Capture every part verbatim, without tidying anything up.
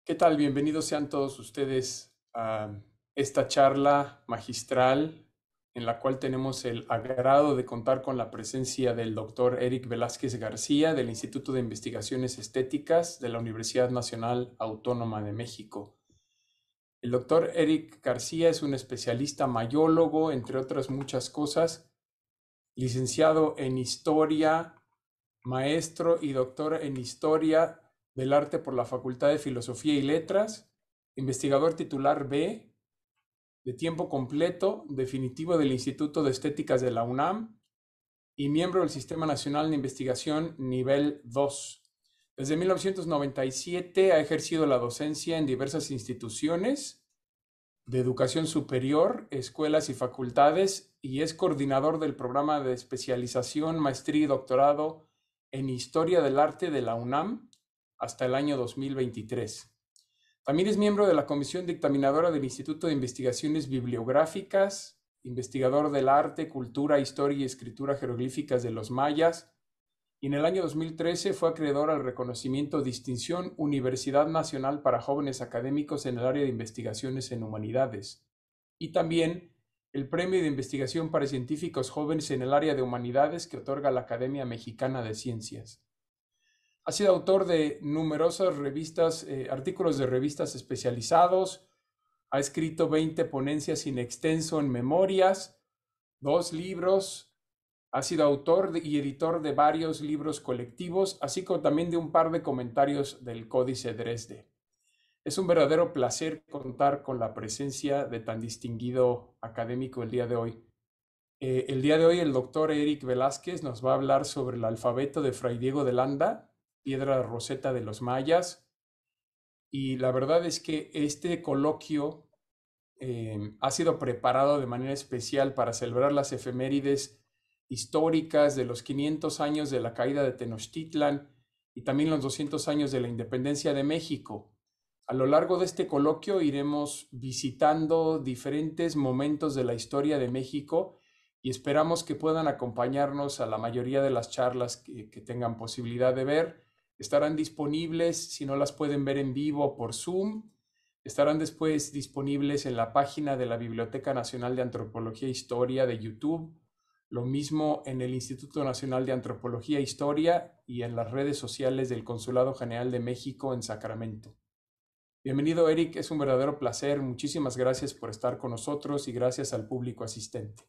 ¿Qué tal? Bienvenidos sean todos ustedes a esta charla magistral en la cual tenemos el agrado de contar con la presencia del doctor Eric Velázquez García del Instituto de Investigaciones Estéticas de la Universidad Nacional Autónoma de México. El doctor Eric García es un especialista mayólogo, entre otras muchas cosas, licenciado en Historia, maestro y doctor en Historia del Arte por la Facultad de Filosofía y Letras, investigador titular B de tiempo completo definitivo del Instituto de Estéticas de la UNAM y miembro del Sistema Nacional de Investigación Nivel dos. Desde mil novecientos noventa y siete ha ejercido la docencia en diversas instituciones de educación superior, escuelas y facultades, y es coordinador del programa de especialización, maestría y doctorado en Historia del Arte de la UNAM hasta el año dos mil veintitrés. También es miembro de la Comisión Dictaminadora del Instituto de Investigaciones Bibliográficas, investigador del arte, cultura, historia y escritura jeroglíficas de los mayas, y en el año dos mil trece fue acreedor al reconocimiento Distinción Universidad Nacional para Jóvenes Académicos en el área de investigaciones en humanidades, y también el Premio de Investigación para Científicos Jóvenes en el área de humanidades que otorga la Academia Mexicana de Ciencias. Ha sido autor de numerosas revistas, eh, artículos de revistas especializados, ha escrito veinte ponencias in extenso en memorias, dos libros, ha sido autor de, y editor de varios libros colectivos, así como también de un par de comentarios del Códice Dresde. Es un verdadero placer contar con la presencia de tan distinguido académico el día de hoy. Eh, el día de hoy el doctor Eric Velázquez nos va a hablar sobre el alfabeto de Fray Diego de Landa, piedra roseta de los mayas, y la verdad es que este coloquio eh, ha sido preparado de manera especial para celebrar las efemérides históricas de los quinientos años de la caída de Tenochtitlan y también los doscientos años de la independencia de México. A lo largo de este coloquio iremos visitando diferentes momentos de la historia de México y esperamos que puedan acompañarnos a la mayoría de las charlas que, que tengan posibilidad de ver. Estarán disponibles, si no las pueden ver en vivo, por Zoom. Estarán después disponibles en la página de la Biblioteca Nacional de Antropología e Historia de YouTube, lo mismo en el Instituto Nacional de Antropología e Historia y en las redes sociales del Consulado General de México en Sacramento. Bienvenido, Eric, es un verdadero placer. Muchísimas gracias por estar con nosotros y gracias al público asistente.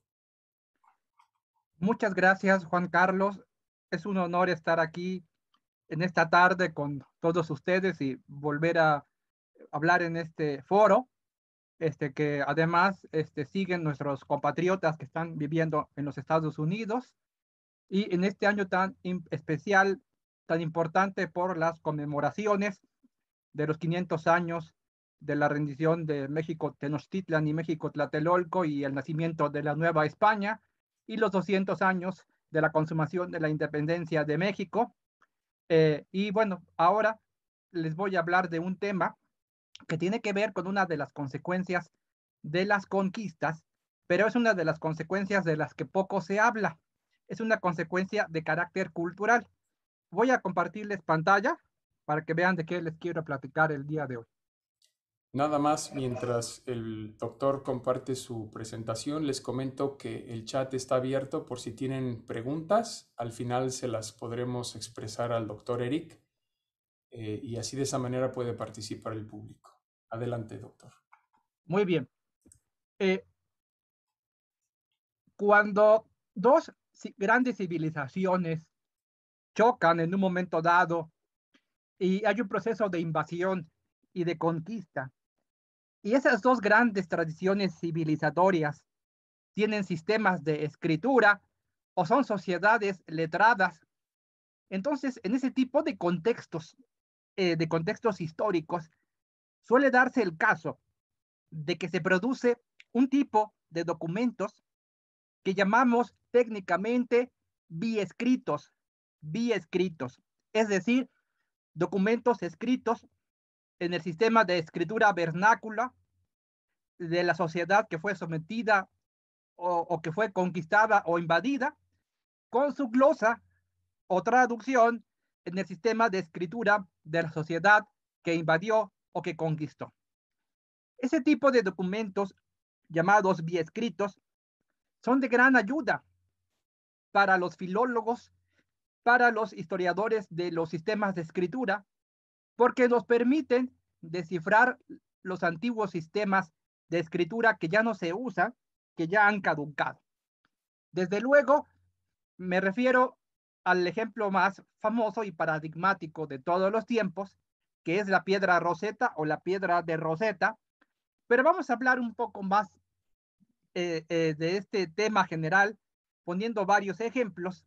Muchas gracias, Juan Carlos. Es un honor estar aquí en esta tarde con todos ustedes y volver a hablar en este foro, este, que además este, siguen nuestros compatriotas que están viviendo en los Estados Unidos y en este año tan especial, tan importante por las conmemoraciones de los quinientos años de la rendición de México Tenochtitlan y México Tlatelolco y el nacimiento de la Nueva España y los doscientos años de la consumación de la independencia de México. Eh, y bueno, ahora les voy a hablar de un tema que tiene que ver con una de las consecuencias de las conquistas, pero es una de las consecuencias de las que poco se habla. Es una consecuencia de carácter cultural. Voy a compartirles pantalla para que vean de qué les quiero platicar el día de hoy. Nada más, mientras el doctor comparte su presentación, les comento que el chat está abierto por si tienen preguntas. Al final se las podremos expresar al doctor Eric eh, y así de esa manera puede participar el público. Adelante, doctor. Muy bien. Eh, cuando dos grandes civilizaciones chocan en un momento dado y hay un proceso de invasión y de conquista, y esas dos grandes tradiciones civilizatorias tienen sistemas de escritura o son sociedades letradas, entonces en ese tipo de contextos, eh, de contextos históricos, suele darse el caso de que se produce un tipo de documentos que llamamos técnicamente biescritos, biescritos, es decir, documentos escritos en el sistema de escritura vernácula de la sociedad que fue sometida o, o que fue conquistada o invadida, con su glosa o traducción en el sistema de escritura de la sociedad que invadió o que conquistó. Ese tipo de documentos, llamados biescritos, son de gran ayuda para los filólogos, para los historiadores de los sistemas de escritura, porque nos permiten descifrar los antiguos sistemas de escritura que ya no se usan, que ya han caducado. Desde luego, me refiero al ejemplo más famoso y paradigmático de todos los tiempos, que es la piedra Rosetta o la piedra de Rosetta, pero vamos a hablar un poco más eh, eh, de este tema general, poniendo varios ejemplos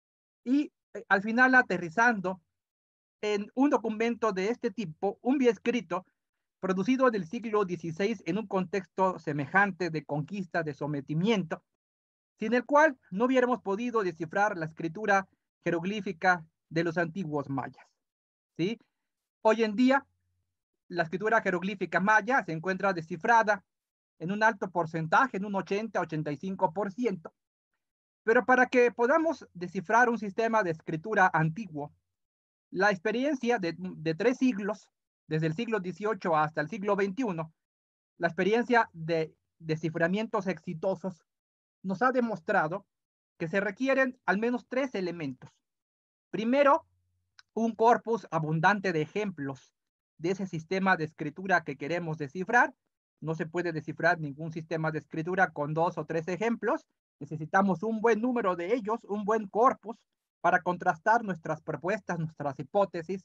y eh, al final aterrizando en un documento de este tipo, un biescrito producido en el siglo dieciséis en un contexto semejante de conquista, de sometimiento, sin el cual no hubiéramos podido descifrar la escritura jeroglífica de los antiguos mayas. ¿Sí? Hoy en día, la escritura jeroglífica maya se encuentra descifrada en un alto porcentaje, en un ochenta a ochenta y cinco por ciento, pero para que podamos descifrar un sistema de escritura antiguo, la experiencia de, de tres siglos, desde el siglo dieciocho hasta el siglo veintiuno, la experiencia de desciframientos exitosos nos ha demostrado que se requieren al menos tres elementos. Primero, un corpus abundante de ejemplos de ese sistema de escritura que queremos descifrar. No se puede descifrar ningún sistema de escritura con dos o tres ejemplos. Necesitamos un buen número de ellos, un buen corpus para contrastar nuestras propuestas, nuestras hipótesis.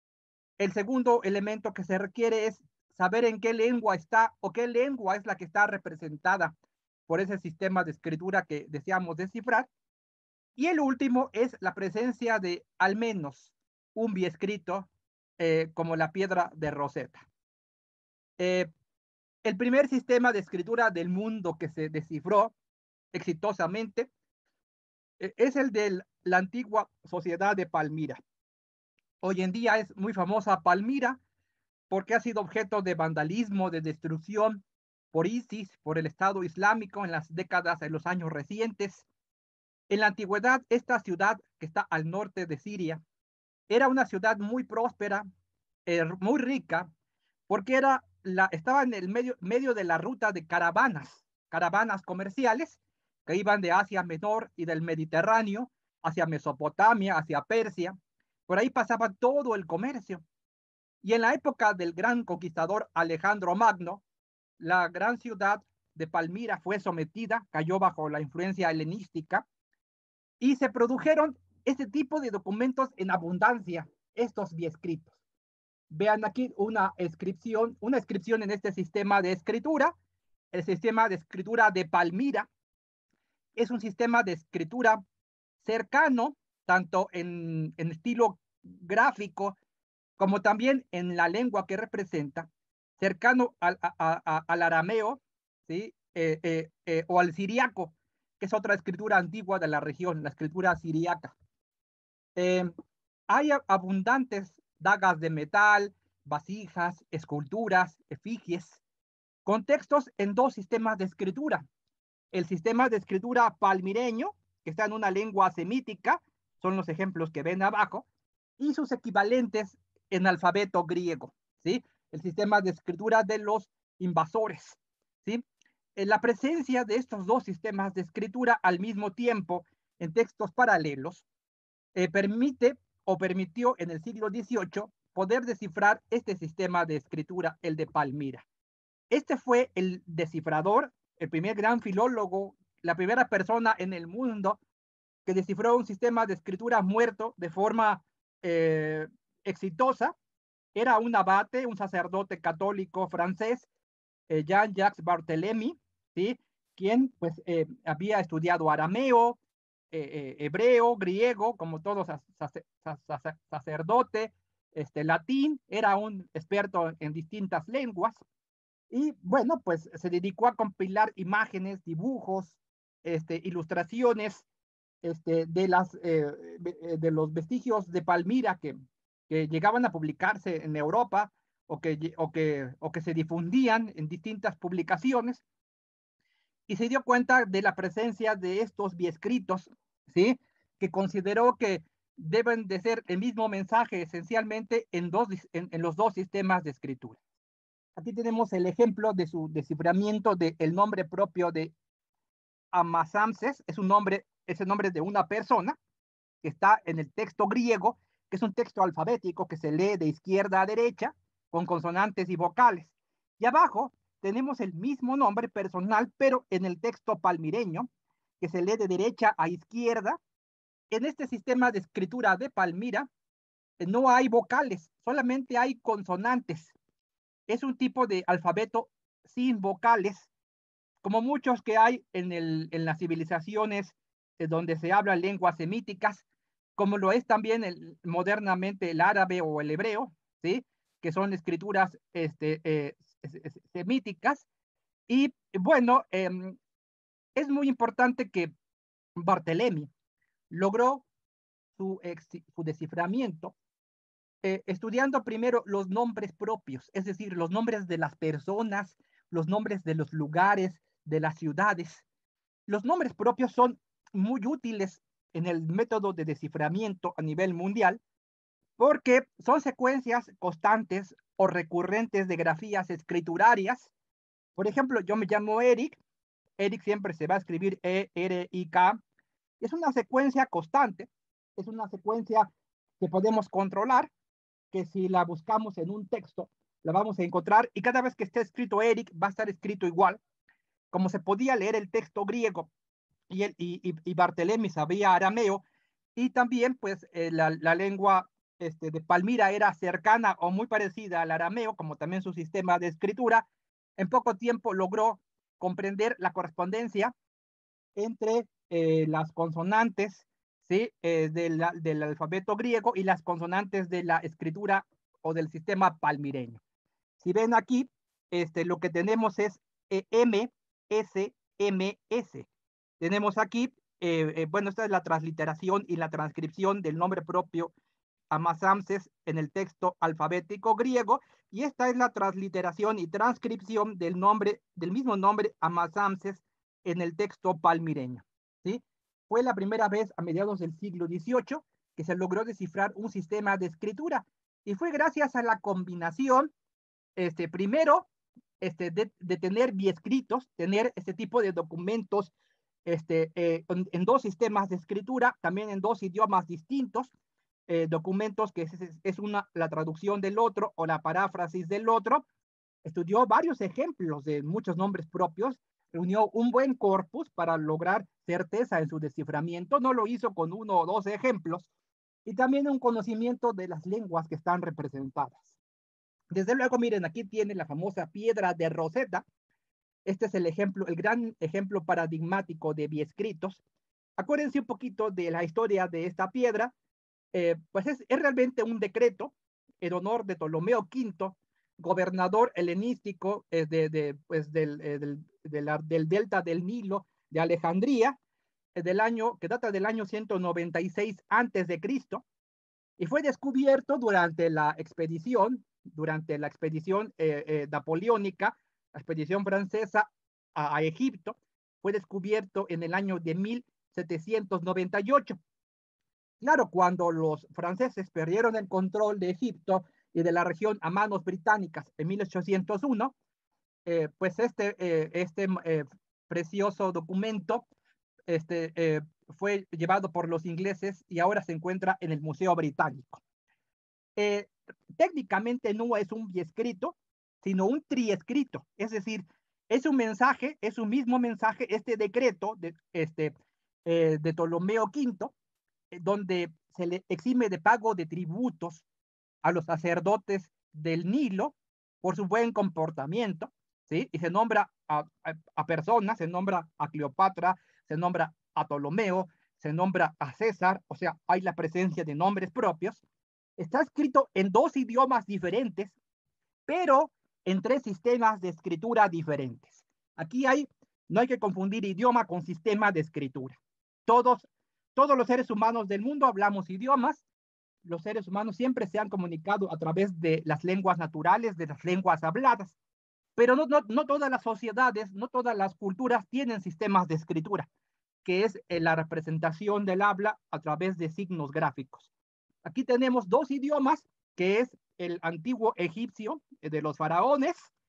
El segundo elemento que se requiere es saber en qué lengua está o qué lengua es la que está representada por ese sistema de escritura que deseamos descifrar. Y el último es la presencia de al menos un biescrito eh, como la piedra de Rosetta. Eh, el primer sistema de escritura del mundo que se descifró exitosamente eh, es el de la antigua sociedad de Palmira. Hoy en día es muy famosa Palmira porque ha sido objeto de vandalismo, de destrucción por ISIS, por el Estado Islámico en las décadas, en los años recientes. En la antigüedad, esta ciudad que está al norte de Siria era una ciudad muy próspera, eh, muy rica, porque era la, estaba en el medio, medio de la ruta de caravanas, caravanas comerciales que iban de Asia Menor y del Mediterráneo hacia Mesopotamia, hacia Persia. Por ahí pasaba todo el comercio. Y en la época del gran conquistador Alejandro Magno, la gran ciudad de Palmira fue sometida, cayó bajo la influencia helenística y se produjeron este tipo de documentos en abundancia, estos biescritos. Vean aquí una inscripción, una inscripción en este sistema de escritura, el sistema de escritura de Palmira. Es un sistema de escritura cercano, tanto en, en estilo gráfico como también en la lengua que representa, cercano al, a, a, al arameo, ¿sí? Eh, eh, eh, o al siriaco, que es otra escritura antigua de la región, la escritura siriaca. Eh, hay abundantes dagas de metal, vasijas, esculturas, efigies, contextos en dos sistemas de escritura. El sistema de escritura palmireño, que está en una lengua semítica, son los ejemplos que ven abajo, y sus equivalentes en alfabeto griego, ¿sí? El sistema de escritura de los invasores, ¿sí? En la presencia de estos dos sistemas de escritura al mismo tiempo en textos paralelos eh, permite o permitió en el siglo dieciocho poder descifrar este sistema de escritura, el de Palmira. Este fue el descifrador, el primer gran filólogo, la primera persona en el mundo que descifró un sistema de escritura muerto de forma eh, exitosa. Era un abate, un sacerdote católico francés, eh, Jean-Jacques Barthélemy, ¿sí? Quien pues eh, había estudiado arameo, eh, eh, hebreo, griego, como todo sac sac sac sacerdote, este, latín, era un experto en distintas lenguas. Y bueno, pues se dedicó a compilar imágenes, dibujos, este, ilustraciones este, de, las, eh, de los vestigios de Palmira que, que llegaban a publicarse en Europa o que, o, que, o que se difundían en distintas publicaciones, y se dio cuenta de la presencia de estos biescritos, ¿sí? Que consideró que deben de ser el mismo mensaje esencialmente en, dos, en, en los dos sistemas de escritura. Aquí tenemos el ejemplo de su desciframiento del nombre propio de Amasamses. Es un nombre, es el nombre de una persona que está en el texto griego, que es un texto alfabético que se lee de izquierda a derecha con consonantes y vocales. Y abajo tenemos el mismo nombre personal, pero en el texto palmireño, que se lee de derecha a izquierda. En este sistema de escritura de Palmira no hay vocales, solamente hay consonantes. Es un tipo de alfabeto sin vocales, como muchos que hay en, el, en las civilizaciones eh, donde se hablan lenguas semíticas, como lo es también el, modernamente el árabe o el hebreo, ¿sí? Que son escrituras este, eh, semíticas. Y bueno, eh, es muy importante que Barthélemy logró su, ex, su desciframiento eh, estudiando primero los nombres propios, es decir, los nombres de las personas, los nombres de los lugares, de las ciudades. Los nombres propios son muy útiles en el método de desciframiento a nivel mundial porque son secuencias constantes o recurrentes de grafías escriturarias. Por ejemplo, yo me llamo Eric, Eric siempre se va a escribir E R I K, es una secuencia constante, es una secuencia que podemos controlar, que si la buscamos en un texto, la vamos a encontrar y cada vez que esté escrito Eric va a estar escrito igual, como se podía leer el texto griego y, el, y, y, y Barthélemy sabía arameo y también pues eh, la, la lengua este, de Palmira era cercana o muy parecida al arameo, como también su sistema de escritura, en poco tiempo logró comprender la correspondencia entre eh, las consonantes, ¿sí? eh, de la, del alfabeto griego y las consonantes de la escritura o del sistema palmireño. Si ven aquí, este, lo que tenemos es eh, M, S, M, S. Tenemos aquí, eh, eh, bueno, esta es la transliteración y la transcripción del nombre propio Amasamses en el texto alfabético griego, y esta es la transliteración y transcripción del nombre, del mismo nombre Amasamses en el texto palmireño, ¿sí? Fue la primera vez a mediados del siglo dieciocho que se logró descifrar un sistema de escritura, y fue gracias a la combinación, este, primero, este, de, de tener biescritos, tener este tipo de documentos este, eh, en, en dos sistemas de escritura, también en dos idiomas distintos, eh, documentos que es, es una, la traducción del otro o la paráfrasis del otro. Estudió varios ejemplos de muchos nombres propios, reunió un buen corpus para lograr certeza en su desciframiento, no lo hizo con uno o dos ejemplos, y también un conocimiento de las lenguas que están representadas. Desde luego, miren, aquí tiene la famosa piedra de Rosetta. Este es el ejemplo, el gran ejemplo paradigmático de biescritos. Acuérdense un poquito de la historia de esta piedra. Eh, pues es, es realmente un decreto en honor de Ptolomeo quinto, gobernador helenístico eh, de, de, pues del, eh, del, de la, del delta del Nilo de Alejandría, eh, del año, que data del año ciento noventa y seis antes de Cristo, y fue descubierto durante la expedición, durante la expedición eh, eh, napoleónica, la expedición francesa a, a Egipto, fue descubierto en el año de mil setecientos noventa y ocho. Claro, cuando los franceses perdieron el control de Egipto y de la región a manos británicas en mil ochocientos uno, eh, pues este, eh, este eh, precioso documento este, eh, fue llevado por los ingleses y ahora se encuentra en el Museo Británico. Eh, técnicamente no es un biescrito, sino un triescrito, es decir, es un mensaje, es un mismo mensaje, este decreto de, este, eh, de Ptolomeo quinto, donde se le exime de pago de tributos a los sacerdotes del Nilo por su buen comportamiento, ¿sí? Y se nombra a, a, a personas, se nombra a Cleopatra, se nombra a Ptolomeo, se nombra a César, o sea, hay la presencia de nombres propios. Está escrito en dos idiomas diferentes, pero en tres sistemas de escritura diferentes. Aquí hay, no hay que confundir idioma con sistema de escritura. Todos todos los seres humanos del mundo hablamos idiomas. Los seres humanos siempre se han comunicado a través de las lenguas naturales, de las lenguas habladas. Pero no, no, no todas las sociedades, no todas las culturas tienen sistemas de escritura, que es la representación del habla a través de signos gráficos. Aquí tenemos dos idiomas, que es el antiguo egipcio de los faraones,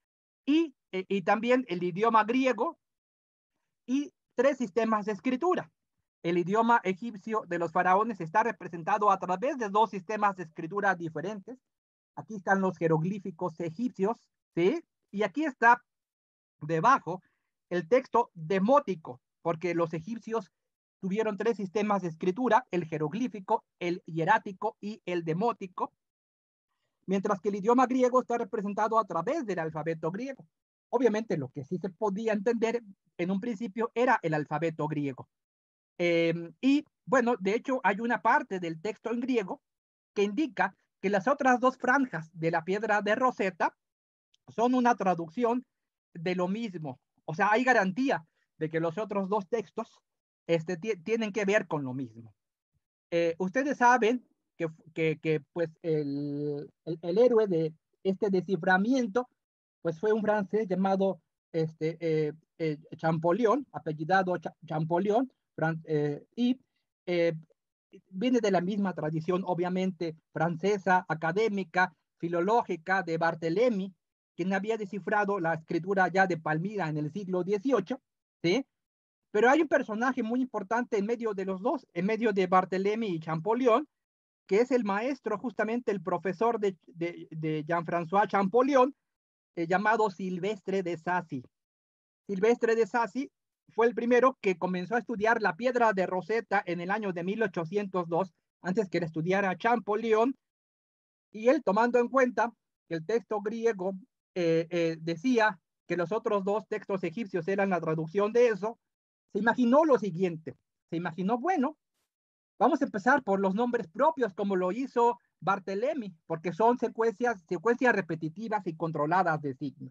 y, eh, y también el idioma griego y tres sistemas de escritura. El idioma egipcio de los faraones está representado a través de dos sistemas de escritura diferentes. Aquí están los jeroglíficos egipcios, ¿sí? Y aquí está debajo el texto demótico, porque los egipcios tuvieron tres sistemas de escritura, el jeroglífico, el hierático y el demótico, mientras que el idioma griego está representado a través del alfabeto griego. Obviamente lo que sí se podía entender en un principio era el alfabeto griego. Eh, y bueno, de hecho hay una parte del texto en griego que indica que las otras dos franjas de la piedra de Rosetta son una traducción de lo mismo. O sea, hay garantía de que los otros dos textos este, tienen que ver con lo mismo. Eh, ustedes saben que, que, que pues el, el, el, héroe de este desciframiento pues fue un francés llamado este, eh, eh, Champollion, apellidado Ch Champollion, eh, y eh, viene de la misma tradición, obviamente, francesa, académica, filológica, de Barthélemy, quien había descifrado la escritura ya de Palmira en el siglo dieciocho, ¿sí? Pero hay un personaje muy importante en medio de los dos, en medio de Barthélemy y Champollion, que es el maestro, justamente el profesor de, de, de Jean-François Champollion, eh, llamado Silvestre de Sacy. Silvestre de Sacy fue el primero que comenzó a estudiar la piedra de Rosetta en el año de mil ochocientos dos, antes que estudiara Champollion, y él, tomando en cuenta que el texto griego eh, eh, decía que los otros dos textos egipcios eran la traducción de eso, se imaginó lo siguiente, se imaginó, bueno, vamos a empezar por los nombres propios, como lo hizo Barthélemy, porque son secuencias, secuencias repetitivas y controladas de signos.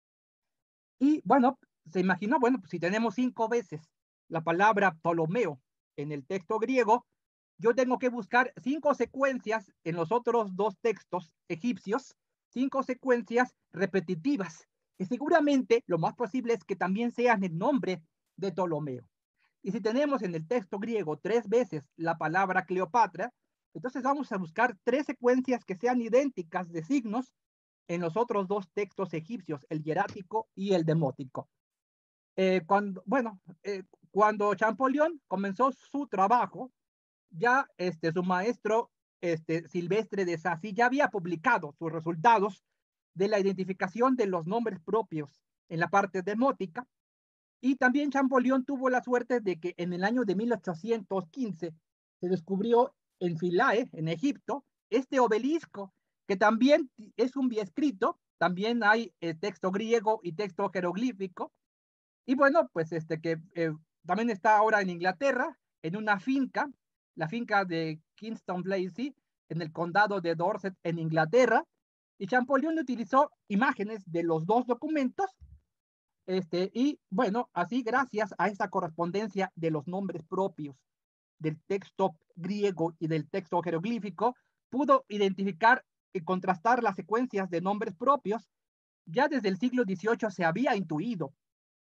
Y bueno, se imaginó, bueno, pues si tenemos cinco veces la palabra Ptolomeo en el texto griego, yo tengo que buscar cinco secuencias en los otros dos textos egipcios, cinco secuencias repetitivas, que seguramente lo más posible es que también sean el nombre de Ptolomeo. Y si tenemos en el texto griego tres veces la palabra Cleopatra, entonces vamos a buscar tres secuencias que sean idénticas de signos en los otros dos textos egipcios, el hierático y el demótico. Eh, cuando, bueno, eh, cuando Champollion comenzó su trabajo, ya este, su maestro este, Silvestre de Sacy ya había publicado sus resultados de la identificación de los nombres propios en la parte demótica, y también Champollion tuvo la suerte de que en el año de mil ochocientos quince se descubrió en Philae, en Egipto, este obelisco, que también es un biescrito, también hay eh, texto griego y texto jeroglífico, y bueno, pues este que eh, también está ahora en Inglaterra, en una finca, la finca de Kingston Place, en el condado de Dorset, en Inglaterra, y Champollion utilizó imágenes de los dos documentos. Este, y bueno, así gracias a esta correspondencia de los nombres propios del texto griego y del texto jeroglífico, pudo identificar y contrastar las secuencias de nombres propios. Ya desde el siglo dieciocho se había intuido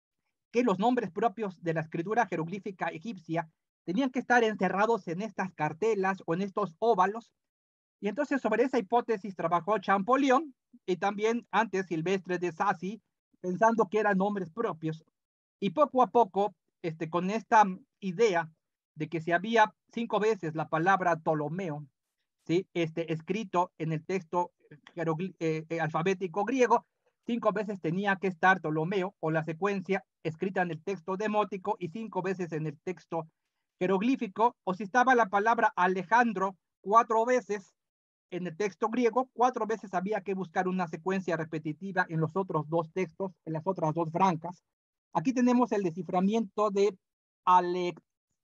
que los nombres propios de la escritura jeroglífica egipcia tenían que estar encerrados en estas cartelas o en estos óvalos. Y entonces sobre esa hipótesis trabajó Champollion y también antes Silvestre de Sacy, pensando que eran nombres propios. Y poco a poco, este, con esta idea de que si había cinco veces la palabra Ptolomeo, ¿sí? este, escrito en el texto eh, eh, alfabético griego, cinco veces tenía que estar Ptolomeo o la secuencia escrita en el texto demótico y cinco veces en el texto jeroglífico, o si estaba la palabra Alejandro cuatro veces en el texto griego, cuatro veces había que buscar una secuencia repetitiva en los otros dos textos, en las otras dos francas. Aquí tenemos el desciframiento de Alex,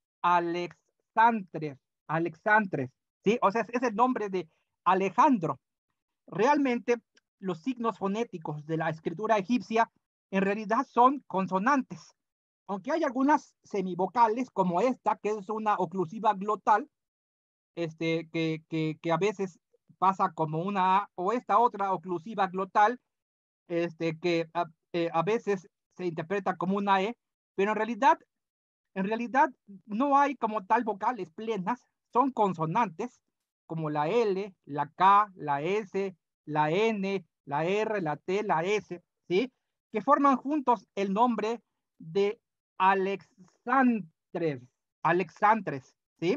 Alexandres, Alexandres, ¿sí? O sea, es el nombre de Alejandro. Realmente, los signos fonéticos de la escritura egipcia en realidad son consonantes, aunque hay algunas semivocales como esta, que es una oclusiva glotal, este, que, que, que a veces pasa como una A, o esta otra oclusiva glotal, este, que a, eh, a veces se interpreta como una E, pero en realidad, en realidad no hay como tal vocales plenas, son consonantes como la L, la K, la S, la N, la R, la T, la S, ¿sí? que forman juntos el nombre de Alexandres, Alexandres, ¿sí?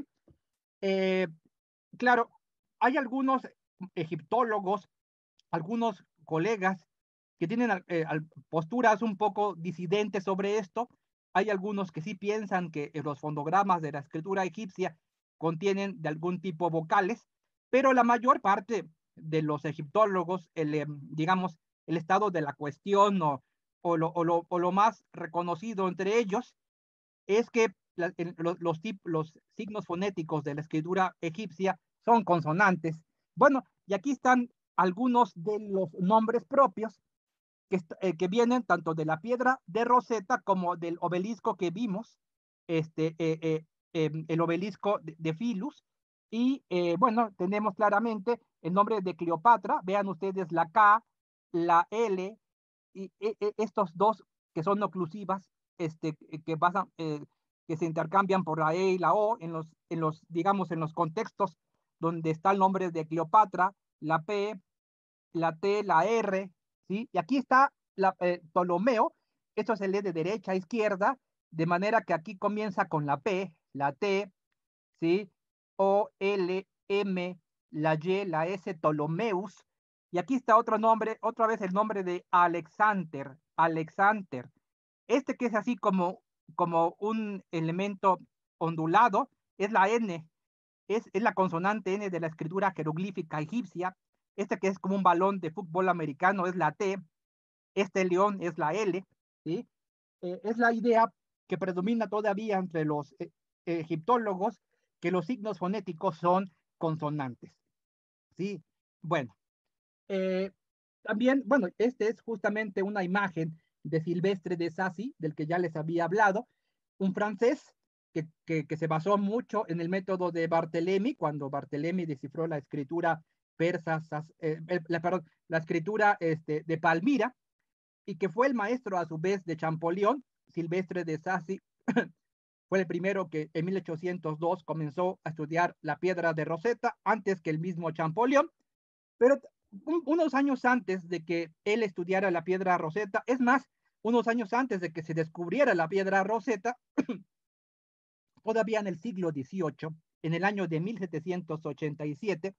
Eh, claro, hay algunos egiptólogos, algunos colegas que tienen eh, posturas un poco disidentes sobre esto. Hay algunos que sí piensan que los fondogramas de la escritura egipcia contienen de algún tipo vocales, pero la mayor parte de los egiptólogos, el, eh, digamos, el estado de la cuestión o, o, lo, o, lo, o lo más reconocido entre ellos es que la, el, los, los, tip, los signos fonéticos de la escritura egipcia son consonantes. Bueno, y aquí están algunos de los nombres propios que, eh, que vienen tanto de la piedra de Rosetta como del obelisco que vimos, este, eh, eh, eh, el obelisco de, de Filus. Y eh, bueno, tenemos claramente el nombre de Cleopatra. Vean ustedes la K, la L, y e, e, estos dos que son oclusivas, este, que, pasan, eh, que se intercambian por la E y la O en los, en los, digamos, en los contextos donde está el nombre de Cleopatra, la P, la T, la R, ¿sí? Y aquí está la, eh, Ptolomeo, esto se lee de derecha a izquierda, de manera que aquí comienza con la P, la T, ¿sí? O, L, M, la Y, la S, Ptolomeus. Y aquí está otro nombre, otra vez el nombre de Alexander, Alexander. Este que es así como, como un elemento ondulado, es la N, es, es la consonante N de la escritura jeroglífica egipcia. Este que es como un balón de fútbol americano es la T, este león es la L, ¿sí? Eh, es la idea que predomina todavía entre los eh, egiptólogos, que los signos fonéticos son consonantes, ¿sí? Bueno, eh, también, bueno, este es justamente una imagen de Silvestre de Sacy, del que ya les había hablado, un francés que, que, que se basó mucho en el método de Barthélemy, cuando Barthélemy descifró la escritura persa, eh, la, perdón, la escritura este, de Palmira, y que fue el maestro a su vez de Champollion. Silvestre de Sacy fue el primero que en mil ochocientos dos comenzó a estudiar la piedra de Rosetta, antes que el mismo Champollion, pero un, unos años antes de que él estudiara la piedra Rosetta, es más, unos años antes de que se descubriera la piedra Rosetta, todavía en el siglo dieciocho, en el año de mil setecientos ochenta y siete,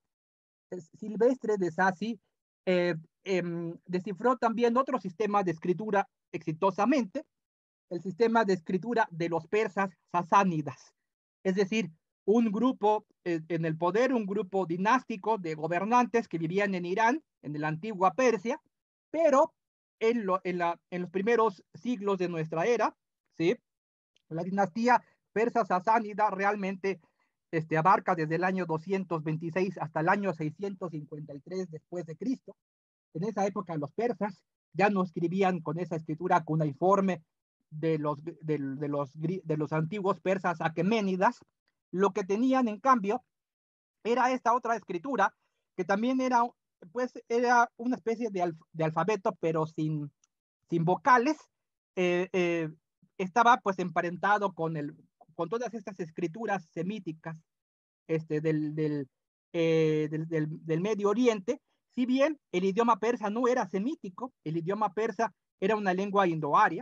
Silvestre de Sacy eh, eh, descifró también otro sistema de escritura exitosamente, el sistema de escritura de los persas sasánidas, es decir, un grupo eh, en el poder, un grupo dinástico de gobernantes que vivían en Irán, en la antigua Persia, pero en, lo, en, la, en los primeros siglos de nuestra era, ¿sí? La dinastía persa sasánida realmente este, abarca desde el año doscientos veintiséis hasta el año seiscientos cincuenta y tres después de Cristo. En esa época los persas ya no escribían con esa escritura cuneiforme de los, de, de los, de los antiguos persas aqueménidas. Lo que tenían, en cambio, era esta otra escritura, que también era, pues, era una especie de, alf de alfabeto, pero sin, sin vocales. Eh, eh, estaba, pues, emparentado con, el, con todas estas escrituras semíticas este, del, del, eh, del, del, del Medio Oriente. Si bien el idioma persa no era semítico, el idioma persa era una lengua indoaria.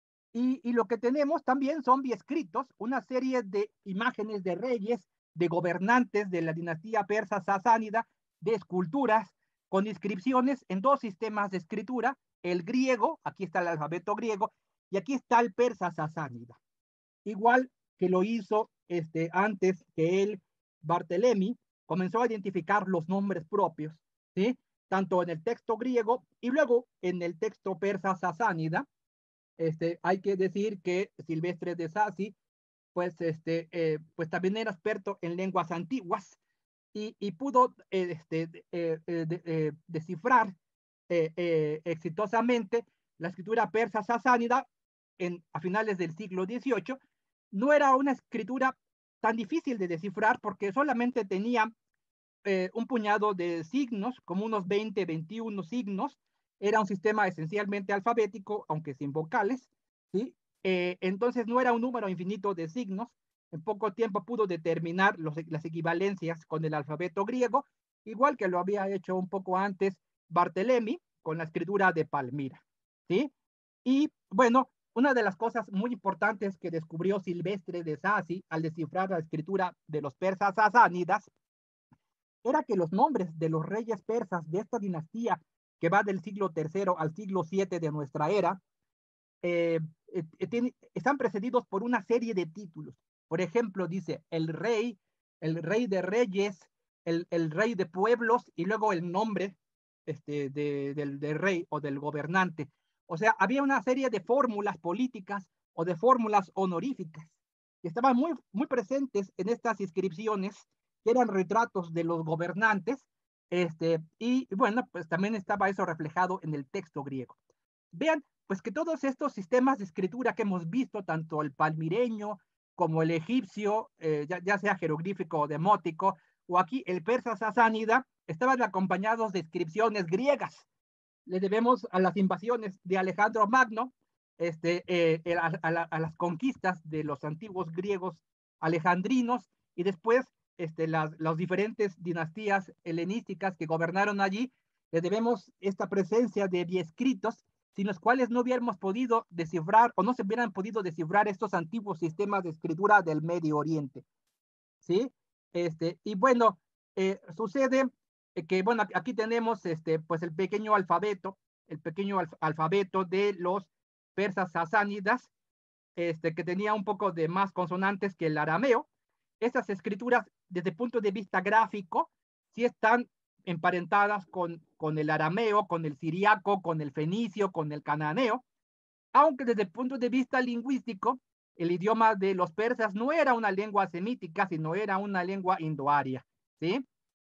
Y, y lo que tenemos también son biescritos, una serie de imágenes de reyes, de gobernantes de la dinastía persa sasánida, de esculturas con inscripciones en dos sistemas de escritura, el griego, aquí está el alfabeto griego, y aquí está el persa sasánida. Igual que lo hizo este, antes que él, Barthélemy, comenzó a identificar los nombres propios, ¿sí? Tanto en el texto griego y luego en el texto persa sasánida. Este, hay que decir que Silvestre de Sacy, pues, este, eh, pues también era experto en lenguas antiguas y, y pudo eh, este, eh, eh, de, eh, descifrar eh, eh, exitosamente la escritura persa sasánida en, a finales del siglo dieciocho. No era una escritura tan difícil de descifrar porque solamente tenía eh, un puñado de signos, como unos veinte, veintiuno signos. Era un sistema esencialmente alfabético, aunque sin vocales, ¿sí? Eh, entonces no era un número infinito de signos. En poco tiempo pudo determinar los, las equivalencias con el alfabeto griego, igual que lo había hecho un poco antes Barthélemy con la escritura de Palmira, ¿sí? Y bueno, una de las cosas muy importantes que descubrió Silvestre de Sassi al descifrar la escritura de los persas sasánidas era que los nombres de los reyes persas de esta dinastía, que va del siglo tercero al siglo siete de nuestra era, eh, eh, tiene, están precedidos por una serie de títulos. Por ejemplo, dice el rey, el rey de reyes, el, el rey de pueblos y luego el nombre este, de, del, del rey o del gobernante. O sea, había una serie de fórmulas políticas o de fórmulas honoríficas que estaban muy, muy presentes en estas inscripciones, que eran retratos de los gobernantes, este, y bueno, pues también estaba eso reflejado en el texto griego. Vean, pues que todos estos sistemas de escritura que hemos visto, tanto el palmireño como el egipcio, eh, ya, ya sea jeroglífico o demótico, o aquí el persa sasánida, estaban acompañados de inscripciones griegas. Le debemos a las invasiones de Alejandro Magno, este, eh, a, a, la, a, las conquistas de los antiguos griegos alejandrinos y después este, las, las diferentes dinastías helenísticas que gobernaron allí. Le debemos esta presencia de escritos sin los cuales no hubiéramos podido descifrar o no se hubieran podido descifrar estos antiguos sistemas de escritura del Medio Oriente. ¿Sí? Este, y bueno, eh, sucede que, bueno, aquí tenemos este, pues el pequeño alfabeto, el pequeño alf alfabeto de los persas sasánidas, este, que tenía un poco de más consonantes que el arameo. Estas escrituras, desde el punto de vista gráfico, sí están emparentadas con, con el arameo, con el siriaco, con el fenicio, con el cananeo, aunque desde el punto de vista lingüístico, el idioma de los persas no era una lengua semítica, sino era una lengua indoaria, ¿sí?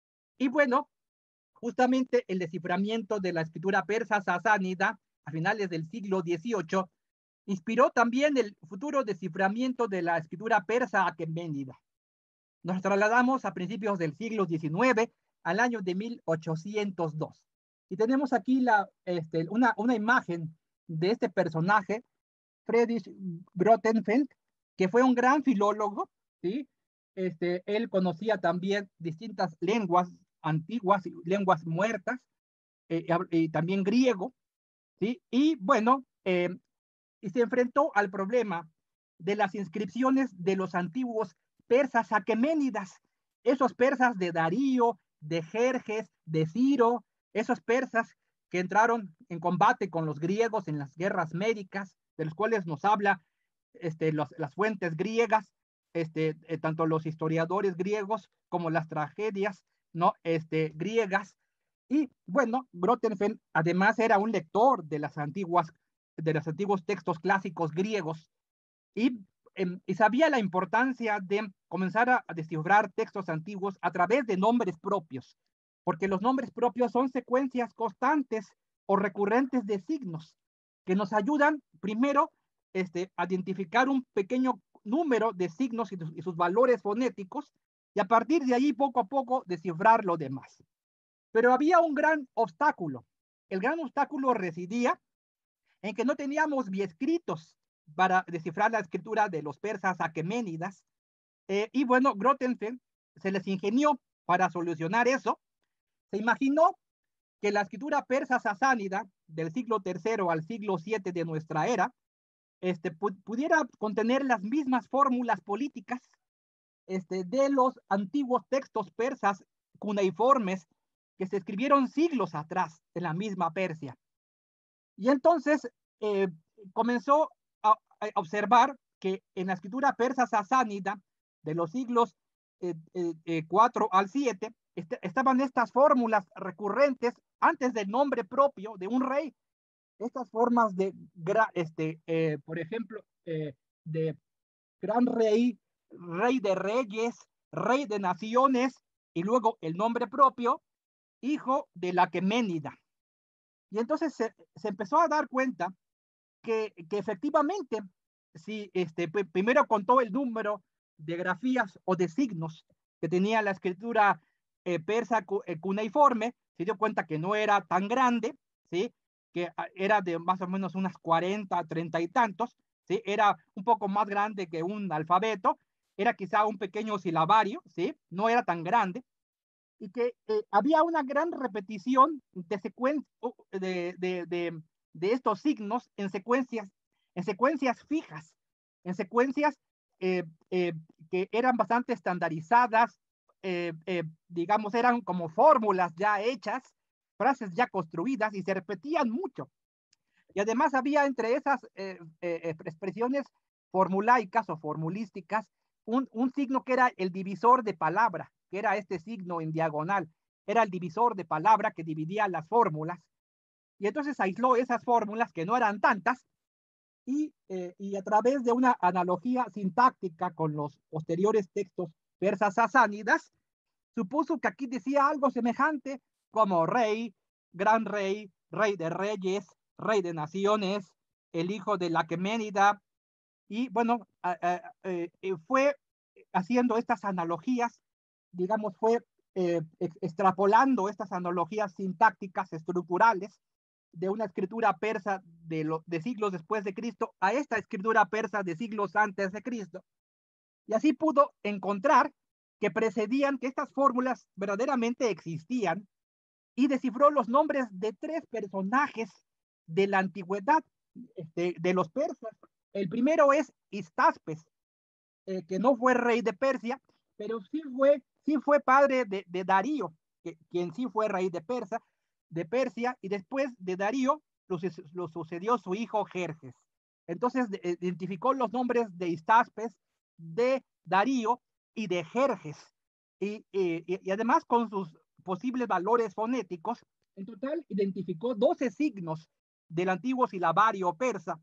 Y bueno, justamente el desciframiento de la escritura persa sasánida a finales del siglo dieciocho inspiró también el futuro desciframiento de la escritura persa aqueménida. Nos trasladamos a principios del siglo diecinueve, al año de mil ochocientos dos. Y tenemos aquí la, este, una, una imagen de este personaje, Friedrich Grotefend, que fue un gran filólogo, ¿sí? Este, él conocía también distintas lenguas antiguas, lenguas muertas, eh, y también griego, ¿sí? Y bueno, eh, y se enfrentó al problema de las inscripciones de los antiguos persas aqueménidas, esos persas de Darío, de Jerjes, de Ciro, esos persas que entraron en combate con los griegos en las guerras médicas, de los cuales nos habla este, los, las fuentes griegas, este, eh, tanto los historiadores griegos como las tragedias no este, griegas. Y bueno, Grotefend además era un lector de las antiguas de los antiguos textos clásicos griegos y, eh, y sabía la importancia de comenzar a, a descifrar textos antiguos a través de nombres propios, porque los nombres propios son secuencias constantes o recurrentes de signos que nos ayudan primero este, a identificar un pequeño número de signos y, y sus valores fonéticos y a partir de ahí poco a poco descifrar lo demás. Pero había un gran obstáculo. El gran obstáculo residía en que no teníamos escritos para descifrar la escritura de los persas aqueménidas. Eh, y bueno, Grotefend se les ingenió para solucionar eso. Se imaginó que la escritura persa sasánida del siglo tercero al siglo siete de nuestra era este, pu pudiera contener las mismas fórmulas políticas este, de los antiguos textos persas cuneiformes que se escribieron siglos atrás en la misma Persia. Y entonces eh, comenzó a, a, observar que en la escritura persa sasánida de los siglos eh, eh, cuatro al siete est estaban estas fórmulas recurrentes antes del nombre propio de un rey. Estas formas de, este, eh, por ejemplo, eh, de gran rey, rey de reyes, rey de naciones, y luego el nombre propio, hijo de la Aqueménida. Y entonces se, se empezó a dar cuenta que, que efectivamente, si este, primero contó el número de grafías o de signos que tenía la escritura eh, persa eh, cuneiforme, se dio cuenta que no era tan grande, ¿sí? Que era de más o menos unas cuarenta, treinta y tantos, ¿sí? Era un poco más grande que un alfabeto, era quizá un pequeño silabario, ¿sí? No era tan grande, y que eh, había una gran repetición de secuencia de, de, de, de estos signos en secuencias, en secuencias fijas, en secuencias eh, eh, que eran bastante estandarizadas, eh, eh, digamos, eran como fórmulas ya hechas, frases ya construidas y se repetían mucho. Y además había entre esas eh, eh, expresiones formulaicas o formulísticas un, un signo que era el divisor de palabra, que era este signo en diagonal, era el divisor de palabra que dividía las fórmulas. Y entonces aisló esas fórmulas, que no eran tantas, y, eh, y a través de una analogía sintáctica con los posteriores textos persas sasánidas, supuso que aquí decía algo semejante como rey, gran rey, rey de reyes, rey de naciones, el hijo de la Aqueménida, y bueno, a, a, eh, fue haciendo estas analogías, digamos, fue eh, extrapolando estas analogías sintácticas estructurales de una escritura persa de, lo, de siglos después de Cristo a esta escritura persa de siglos antes de Cristo. Y así pudo encontrar que precedían, que estas fórmulas verdaderamente existían, y descifró los nombres de tres personajes de la antigüedad de, de los persas. El primero es Histaspes, eh, que no fue rey de Persia, pero sí fue, sí fue padre de, de Darío, que, quien sí fue rey de, Persa, de Persia, y después de Darío lo, lo sucedió su hijo Jerjes. Entonces de, identificó los nombres de Histaspes, de Darío y de Jerjes, y, y, y además con sus posibles valores fonéticos, en total identificó doce signos del antiguo silabario persa,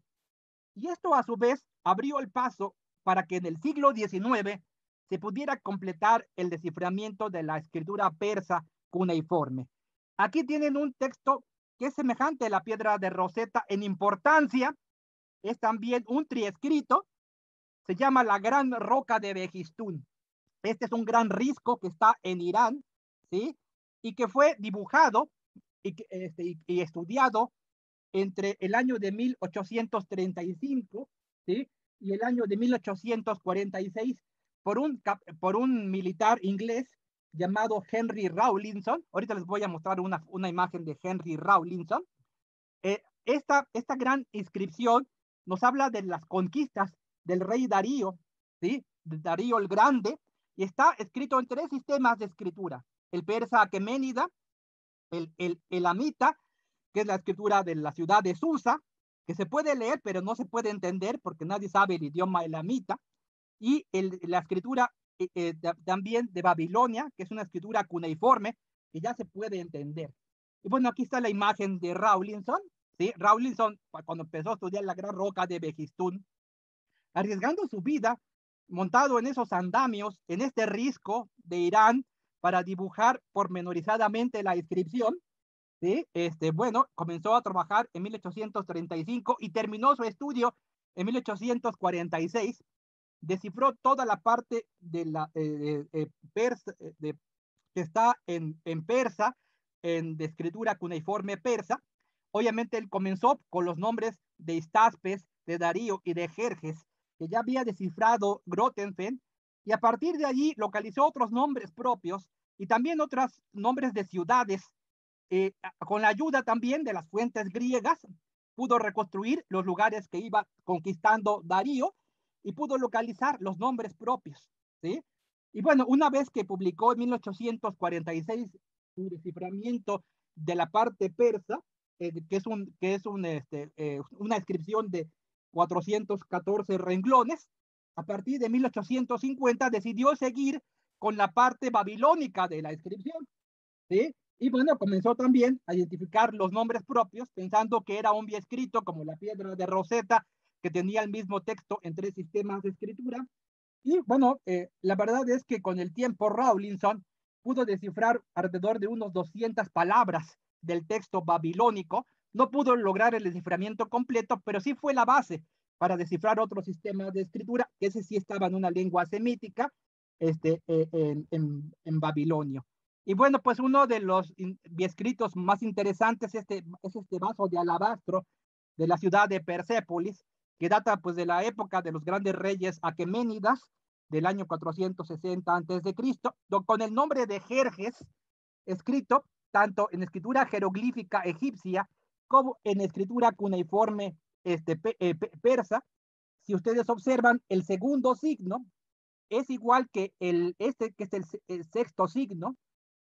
y esto a su vez abrió el paso para que en el siglo diecinueve se pudiera completar el desciframiento de la escritura persa cuneiforme. Aquí tienen un texto que es semejante a la piedra de Rosetta en importancia, es también un triescrito, se llama la Gran Roca de Behistún. Este es un gran risco que está en Irán, ¿sí? Y que fue dibujado y, este, y, y estudiado entre el año de mil ochocientos treinta y cinco, ¿sí? Y el año de mil ochocientos cuarenta y seis por un, por un militar inglés llamado Henry Rawlinson. Ahorita les voy a mostrar una, una imagen de Henry Rawlinson. Eh, esta, esta gran inscripción nos habla de las conquistas del rey Darío, ¿sí? De Darío el Grande, y está escrito en tres sistemas de escritura: el persa aqueménida, el, el, el amita, que es la escritura de la ciudad de Susa, que se puede leer pero no se puede entender porque nadie sabe el idioma elamita, y el, la escritura eh, eh, de, también de Babilonia, que es una escritura cuneiforme, que ya se puede entender. Y bueno, aquí está la imagen de Rawlinson, ¿sí? Rawlinson, cuando empezó a estudiar la Gran Roca de Behistún, arriesgando su vida, montado en esos andamios, en este risco de Irán, para dibujar pormenorizadamente la inscripción, ¿sí? Este, bueno, comenzó a trabajar en mil ochocientos treinta y cinco y terminó su estudio en mil ochocientos cuarenta y seis. Descifró toda la parte de la eh, eh, persa, de, que está en, en persa, en de escritura cuneiforme persa. Obviamente él comenzó con los nombres de Histaspes, de Darío y de Jerjes, que ya había descifrado Grotefend, y a partir de allí localizó otros nombres propios y también otros nombres de ciudades. Eh, con la ayuda también de las fuentes griegas, pudo reconstruir los lugares que iba conquistando Darío y pudo localizar los nombres propios, ¿sí? Y bueno, una vez que publicó en mil ochocientos cuarenta y seis su desciframiento de la parte persa, eh, que es, un, que es un, este, eh, una inscripción de cuatrocientos catorce renglones, a partir de mil ochocientos cincuenta decidió seguir con la parte babilónica de la inscripción, ¿sí? Y bueno, comenzó también a identificar los nombres propios, pensando que era un bien escrito como la piedra de Rosetta, que tenía el mismo texto en tres sistemas de escritura. Y bueno, eh, la verdad es que con el tiempo Rawlinson pudo descifrar alrededor de unos doscientas palabras del texto babilónico. No pudo lograr el desciframiento completo, pero sí fue la base para descifrar otros sistemas de escritura, que ese sí estaba en una lengua semítica, este, eh, en, en, en babilonio. Y bueno, pues uno de los escritos más interesantes es este, es este vaso de alabastro de la ciudad de Persépolis, que data pues de la época de los grandes reyes aqueménidas, del año cuatrocientos sesenta antes de Cristo, con el nombre de Jerjes, escrito tanto en escritura jeroglífica egipcia como en escritura cuneiforme este, pe, eh, persa, si ustedes observan, el segundo signo es igual que el, este, que es el, el sexto signo,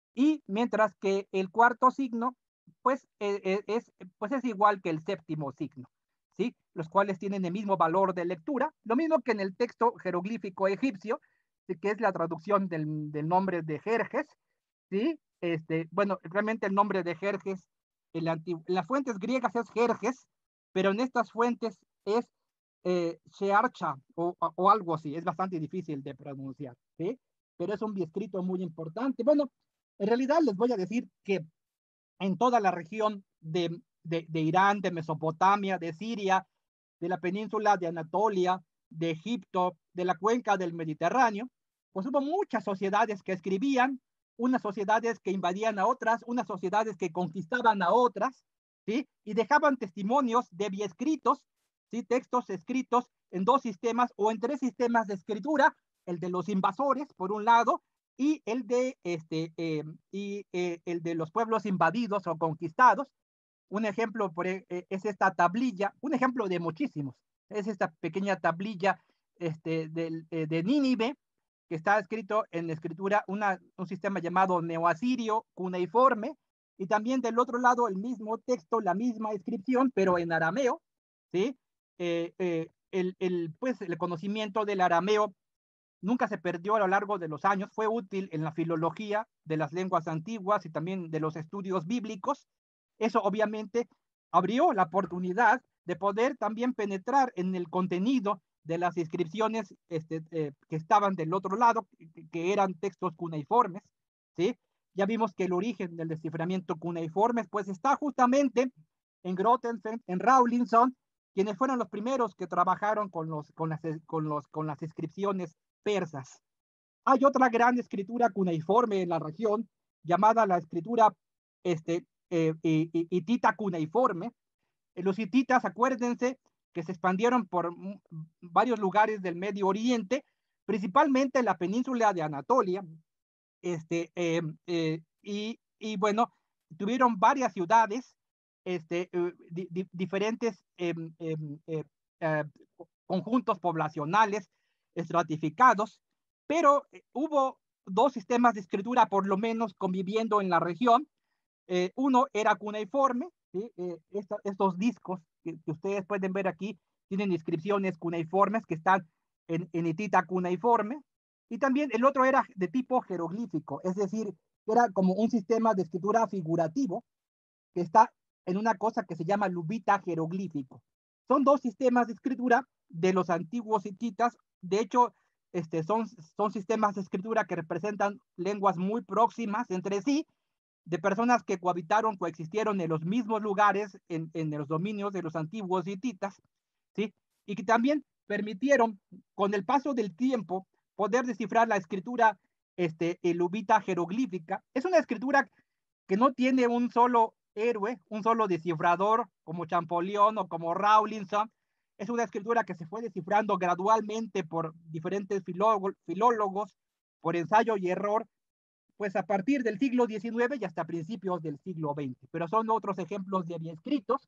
y mientras que el cuarto signo, pues, eh, es, pues es igual que el séptimo signo, ¿sí? Los cuales tienen el mismo valor de lectura, lo mismo que en el texto jeroglífico egipcio, que es la traducción del, del nombre de Jerjes, ¿sí? Este, bueno, realmente el nombre de Jerjes, en, la en las fuentes griegas es Jerjes, pero en estas fuentes es eh, Shearcha o, o algo así, es bastante difícil de pronunciar, ¿sí? Pero es un biescrito muy importante. Bueno, en realidad les voy a decir que en toda la región de, de, de Irán, de Mesopotamia, de Siria, de la península de Anatolia, de Egipto, de la cuenca del Mediterráneo, pues hubo muchas sociedades que escribían, unas sociedades que invadían a otras, unas sociedades que conquistaban a otras, ¿sí? Y dejaban testimonios de escritos, ¿sí? Textos escritos en dos sistemas o en tres sistemas de escritura, el de los invasores, por un lado, y el de, este, eh, y, eh, el de los pueblos invadidos o conquistados. Un ejemplo por, eh, es esta tablilla, un ejemplo de muchísimos, es esta pequeña tablilla este, de, eh, de Nínive, que está escrito en escritura, una, un sistema llamado neoasirio cuneiforme, y también del otro lado el mismo texto, la misma inscripción, pero en arameo, ¿sí? Eh, eh, el, el, pues, el conocimiento del arameo nunca se perdió a lo largo de los años, fue útil en la filología de las lenguas antiguas y también de los estudios bíblicos. Eso obviamente abrió la oportunidad de poder también penetrar en el contenido de las inscripciones este, eh, que estaban del otro lado, que, que eran textos cuneiformes, ¿sí? Ya vimos que el origen del desciframiento cuneiforme pues está justamente en Grothendieck, en Rawlinson, quienes fueron los primeros que trabajaron con, los, con, las, con, los, con las inscripciones persas. Hay otra gran escritura cuneiforme en la región, llamada la escritura este, eh, hitita cuneiforme. Los hititas, acuérdense, que se expandieron por varios lugares del Medio Oriente, principalmente en la península de Anatolia, este, eh, eh, y, y, bueno, tuvieron varias ciudades, este, eh, di, di, diferentes eh, eh, eh, conjuntos poblacionales estratificados, pero eh, hubo dos sistemas de escritura por lo menos conviviendo en la región. Eh, uno era cuneiforme, ¿sí? eh, esta, estos discos que, que, ustedes pueden ver aquí tienen inscripciones cuneiformes que están en, en hitita cuneiforme, y también el otro era de tipo jeroglífico, es decir, era como un sistema de escritura figurativo que está en una cosa que se llama lubita jeroglífico. Son dos sistemas de escritura de los antiguos hititas. De hecho, este, son, son sistemas de escritura que representan lenguas muy próximas entre sí, de personas que cohabitaron, coexistieron en los mismos lugares, en, en los dominios de los antiguos hititas, ¿sí? Y que también permitieron, con el paso del tiempo, poder descifrar la escritura este, lubita jeroglífica. Es una escritura que no tiene un solo héroe, un solo descifrador, como Champollion o como Rawlinson. Es una escritura que se fue descifrando gradualmente por diferentes filólogos, filólogos por ensayo y error, pues a partir del siglo diecinueve y hasta principios del siglo veinte. Pero son otros ejemplos de bien escritos.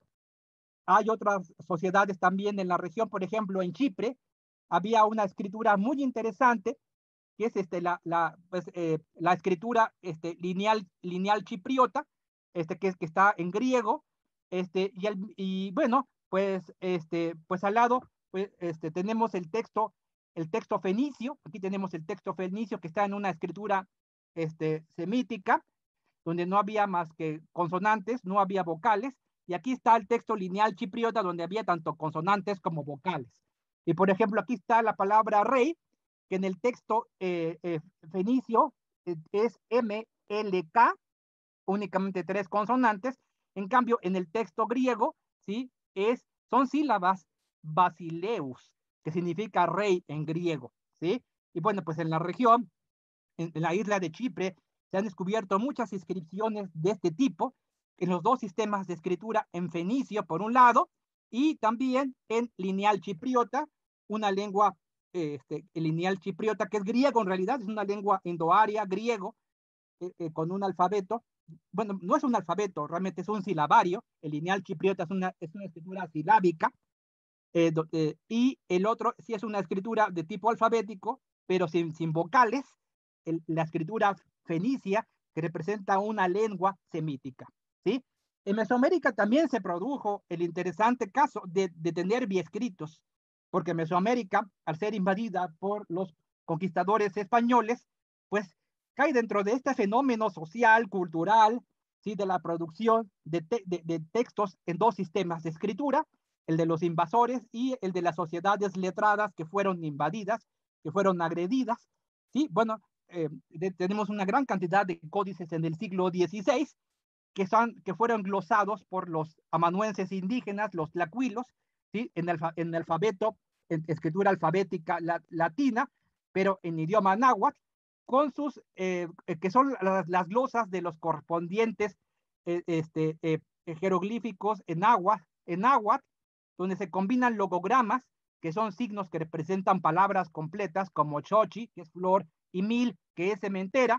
Hay otras sociedades también en la región, por ejemplo, en Chipre, había una escritura muy interesante, que es este, la, la, pues, eh, la escritura este, lineal, lineal chipriota, este, que, que está en griego, este, y, el, y bueno, pues, este, pues al lado pues, este, tenemos el texto, el texto fenicio, aquí tenemos el texto fenicio que está en una escritura este, semítica, donde no había más que consonantes, no había vocales, y aquí está el texto lineal chipriota, donde había tanto consonantes como vocales. Y por ejemplo, aquí está la palabra rey, que en el texto eh, eh, fenicio eh, es M L K, únicamente tres consonantes. En cambio, en el texto griego, ¿sí? es, son sílabas basileus, que significa rey en griego, ¿sí? Y bueno, pues en la región, en, en la isla de Chipre, se han descubierto muchas inscripciones de este tipo en los dos sistemas de escritura, en fenicio por un lado y también en lineal chipriota, una lengua este, lineal chipriota que es griego en realidad, es una lengua indoaria griego eh, eh, con un alfabeto bueno, no es un alfabeto, realmente es un silabario. El lineal chipriota es una, es una escritura silábica, eh, do, eh, y el otro sí es una escritura de tipo alfabético, pero sin, sin vocales, el, la escritura fenicia, que representa una lengua semítica, ¿sí? En Mesoamérica también se produjo el interesante caso de, de tener biescritos, porque Mesoamérica, al ser invadida por los conquistadores españoles, pues cae dentro de este fenómeno social, cultural, ¿sí? De la producción de, te, de, de textos en dos sistemas de escritura, el de los invasores y el de las sociedades letradas que fueron invadidas, que fueron agredidas, ¿sí? Bueno, eh, de, tenemos una gran cantidad de códices en el siglo dieciséis que, son, que fueron glosados por los amanuenses indígenas, los tlacuilos, ¿sí? En, alfa, en alfabeto, en escritura alfabética la, latina, pero en idioma náhuatl, con sus, eh, que son las, las glosas de los correspondientes eh, este, eh, jeroglíficos en náhuatl, en náhuatl, donde se combinan logogramas, que son signos que representan palabras completas, como chochi, que es flor, y mil, que es cementera,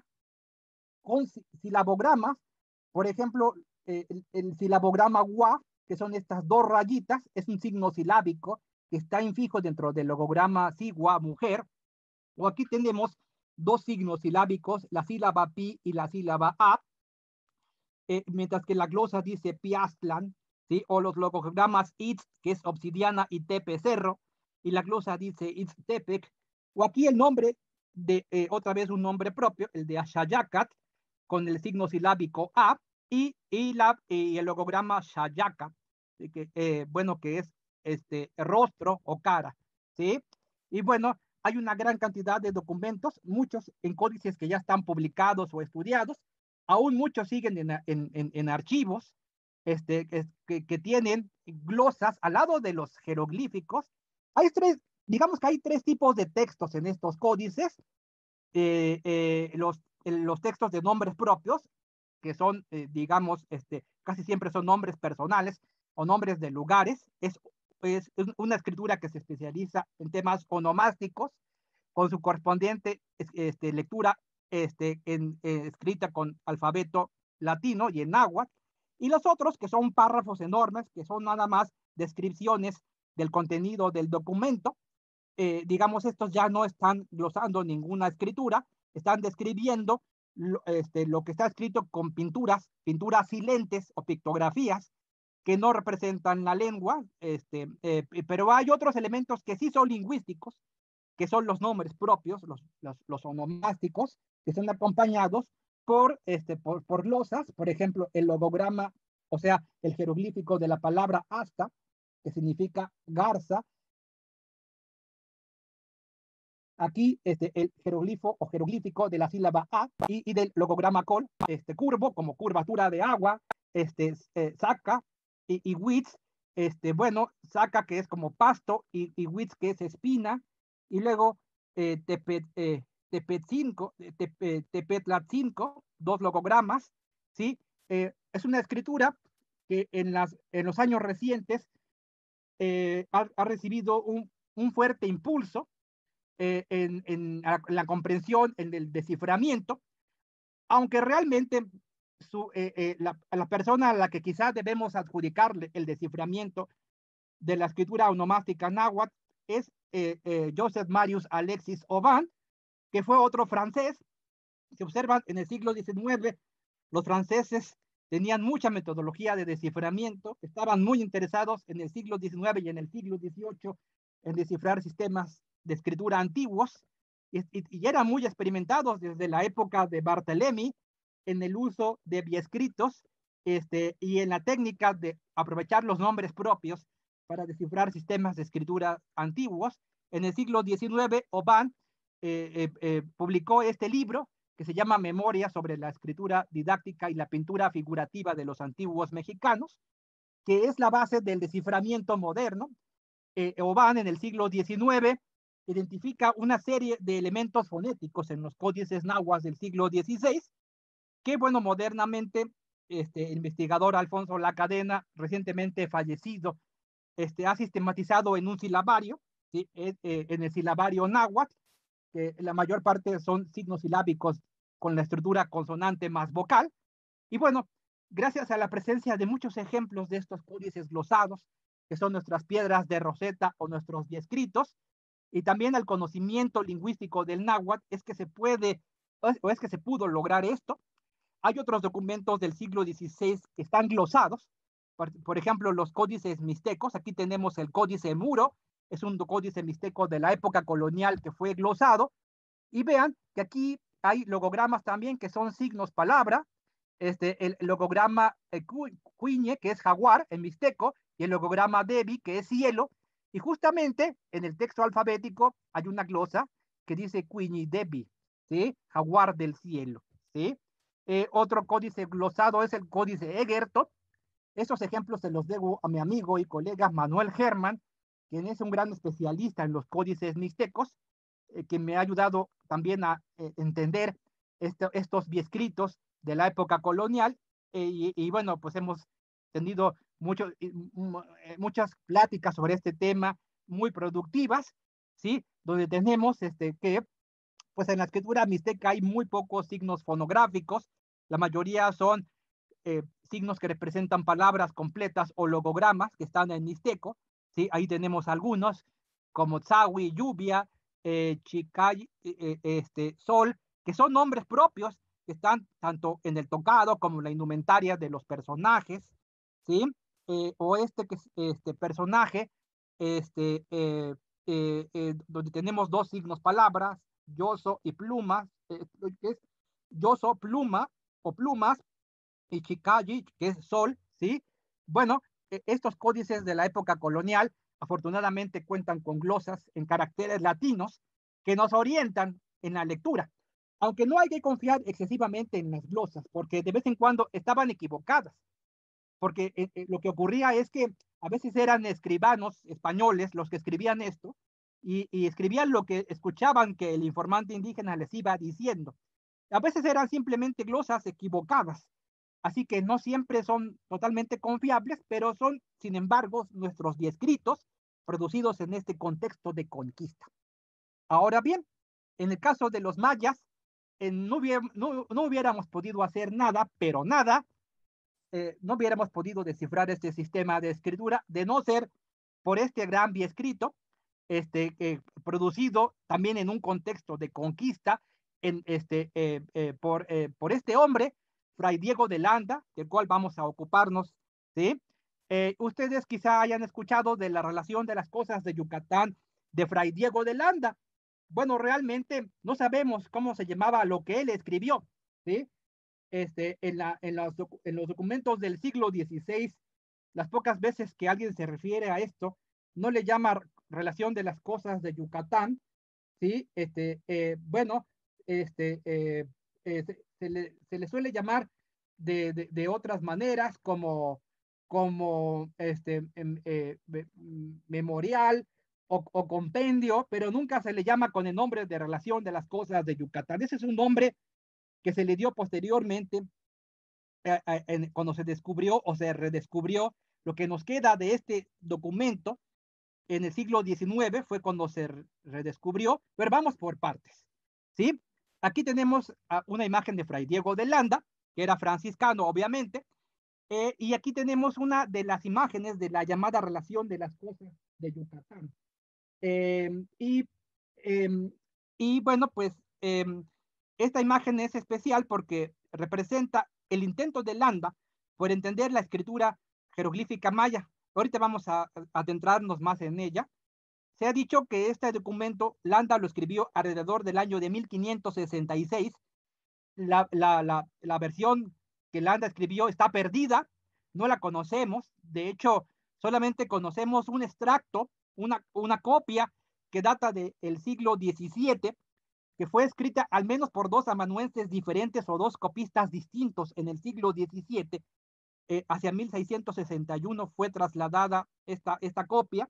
con silabogramas, por ejemplo, eh, el, el silabograma gua, que son estas dos rayitas, es un signo silábico que está infijo dentro del logograma sigua, mujer, o aquí tenemos dos signos silábicos, la sílaba pi y la sílaba a, eh, mientras que la glosa dice piastlan, ¿sí? O los logogramas itz, que es obsidiana, y tepe, cerro, y la glosa dice itztepec, o aquí el nombre de, eh, otra vez un nombre propio, el de Ashayacat, con el signo silábico a, y, y, la, y el logograma Shayaka, que, eh, bueno, que es este rostro o cara, ¿sí? Y bueno, hay una gran cantidad de documentos, muchos en códices que ya están publicados o estudiados, aún muchos siguen en, en, en, en archivos, este, que, que tienen glosas al lado de los jeroglíficos. Hay tres, digamos que hay tres tipos de textos en estos códices, eh, eh, los, los textos de nombres propios, que son, eh, digamos, este, casi siempre son nombres personales o nombres de lugares. Es, es una escritura que se especializa en temas onomásticos, con su correspondiente este, lectura este, en, eh, escrita con alfabeto latino y en náhuatl, y los otros que son párrafos enormes, que son nada más descripciones del contenido del documento. Eh, digamos, estos ya no están glosando ninguna escritura, están describiendo lo, este, lo que está escrito con pinturas, pinturas silentes o pictografías que no representan la lengua, este, eh, pero hay otros elementos que sí son lingüísticos, que son los nombres propios, los, los, los onomásticos, que son acompañados por, este, por, por losas, por ejemplo, el logograma, o sea, el jeroglífico de la palabra hasta, que significa garza. Aquí este, el jeroglifo o jeroglífico de la sílaba A y, y del logograma col, este, curvo, como curvatura de agua, este, eh, saca y, y witz, este, bueno, saca que es como pasto y, y witz que es espina, y luego eh, tepet, eh, tepetzinco, tepe, tepetlatzinco, dos logogramas, ¿sí? Eh, es una escritura que en, las, en los años recientes eh, ha, ha recibido un, un fuerte impulso eh, en, en, la, en, la, comprensión, en el desciframiento, aunque realmente su, eh, eh, la, la, persona a la que quizás debemos adjudicarle el desciframiento de la escritura onomástica náhuatl es eh, eh, Joseph Marius Alexis Aubin, que fue otro francés. Se observan en el siglo diecinueve, los franceses tenían mucha metodología de desciframiento, estaban muy interesados en el siglo diecinueve y en el siglo dieciocho en descifrar sistemas de escritura antiguos, y, y, y eran muy experimentados desde la época de Barthélemy en el uso de biescritos este, y en la técnica de aprovechar los nombres propios para descifrar sistemas de escritura antiguos. En el siglo diecinueve, Aubin eh, eh, eh, publicó este libro que se llama Memoria sobre la escritura didáctica y la pintura figurativa de los antiguos mexicanos, que es la base del desciframiento moderno. Eh, Aubin en el siglo diecinueve identifica una serie de elementos fonéticos en los códices náhuatl del siglo dieciséis, que, bueno, modernamente, este investigador Alfonso Lacadena, recientemente fallecido, este, ha sistematizado en un silabario, ¿sí? eh, eh, en el silabario náhuatl, que la mayor parte son signos silábicos con la estructura consonante más vocal, Y bueno, gracias a la presencia de muchos ejemplos de estos códices glosados, que son nuestras piedras de Rosetta o nuestros escritos, y también al conocimiento lingüístico del náhuatl, es que se puede, o es que se pudo lograr esto. Hay otros documentos del siglo dieciséis que están glosados, por, por ejemplo, los códices mixtecos. Aquí tenemos el códice Muro, es un códice mixteco de la época colonial que fue glosado, y vean que aquí hay logogramas también que son signos palabra, este, el logograma eh, cuiñe, que es jaguar en mixteco, y el logograma debi, que es cielo, y justamente en el texto alfabético hay una glosa que dice cuiñi debi, ¿sí? Jaguar del cielo, ¿sí? Eh, otro códice glosado es el códice Egerton. Estos ejemplos se los debo a mi amigo y colega Manuel Germán, quien es un gran especialista en los códices mixtecos, eh, que me ha ayudado también a eh, entender este, estos escritos de la época colonial. Eh, y, y, bueno, pues hemos tenido mucho, muchas pláticas sobre este tema muy productivas, ¿sí? Donde tenemos este, que, pues en la escritura mixteca hay muy pocos signos fonográficos, la mayoría son eh, signos que representan palabras completas o logogramas que están en mixteco, ¿sí? Ahí tenemos algunos, como tzawi, lluvia, eh, chicay, eh, este, sol, que son nombres propios que están tanto en el tocado como en la indumentaria de los personajes, ¿sí? Eh, o este, que, este personaje, este, eh, eh, eh, donde tenemos dos signos palabras, yoso y plumas, eh, que es yoso, pluma o plumas, y Chikayi, que es sol, ¿sí? Bueno, e, estos códices de la época colonial afortunadamente cuentan con glosas en caracteres latinos que nos orientan en la lectura. Aunque no hay que confiar excesivamente en las glosas, porque de vez en cuando estaban equivocadas, porque eh, eh, lo que ocurría es que a veces eran escribanos españoles los que escribían esto, y, y escribían lo que escuchaban que el informante indígena les iba diciendo. A veces eran simplemente glosas equivocadas, así que no siempre son totalmente confiables, pero son, sin embargo, nuestros escritos producidos en este contexto de conquista. Ahora bien, en el caso de los mayas, eh, no, hubiera, no, no, hubiéramos podido hacer nada, pero nada, eh, no hubiéramos podido descifrar este sistema de escritura de no ser por este gran escrito, este, eh, producido también en un contexto de conquista, en este, eh, eh, por, eh, por este hombre, Fray Diego de Landa, del cual vamos a ocuparnos, ¿sí? Eh, ustedes quizá hayan escuchado de la relación de las cosas de Yucatán de Fray Diego de Landa. Bueno, realmente no sabemos cómo se llamaba lo que él escribió, ¿sí? Este, en, la, en, los, en los documentos del siglo dieciséis, las pocas veces que alguien se refiere a esto, no le llama relación de las cosas de Yucatán, ¿sí? Este, eh, bueno, este, eh, eh, se, se, le, se, le, suele llamar de, de, de otras maneras, como, como este, eh, eh, memorial o, o, compendio, pero nunca se le llama con el nombre de relación de las cosas de Yucatán. Ese es un nombre que se le dio posteriormente eh, eh, cuando se descubrió o se redescubrió. Lo que nos queda de este documento en el siglo diecinueve fue cuando se redescubrió, pero vamos por partes, ¿sí? Aquí tenemos una imagen de Fray Diego de Landa, que era franciscano, obviamente, eh, y aquí tenemos una de las imágenes de la llamada relación de las cosas de Yucatán. Eh, y, eh, y bueno, pues eh, esta imagen es especial porque representa el intento de Landa por entender la escritura jeroglífica maya. Ahorita vamos a, a adentrarnos más en ella. Se ha dicho que este documento Landa lo escribió alrededor del año de mil quinientos sesenta y seis. La, la, la, la versión que Landa escribió está perdida, no la conocemos. De hecho, solamente conocemos un extracto, una, una copia que data del siglo diecisiete, que fue escrita al menos por dos amanuenses diferentes o dos copistas distintos en el siglo diecisiete. Eh, hacia mil seiscientos sesenta y uno fue trasladada esta, esta copia,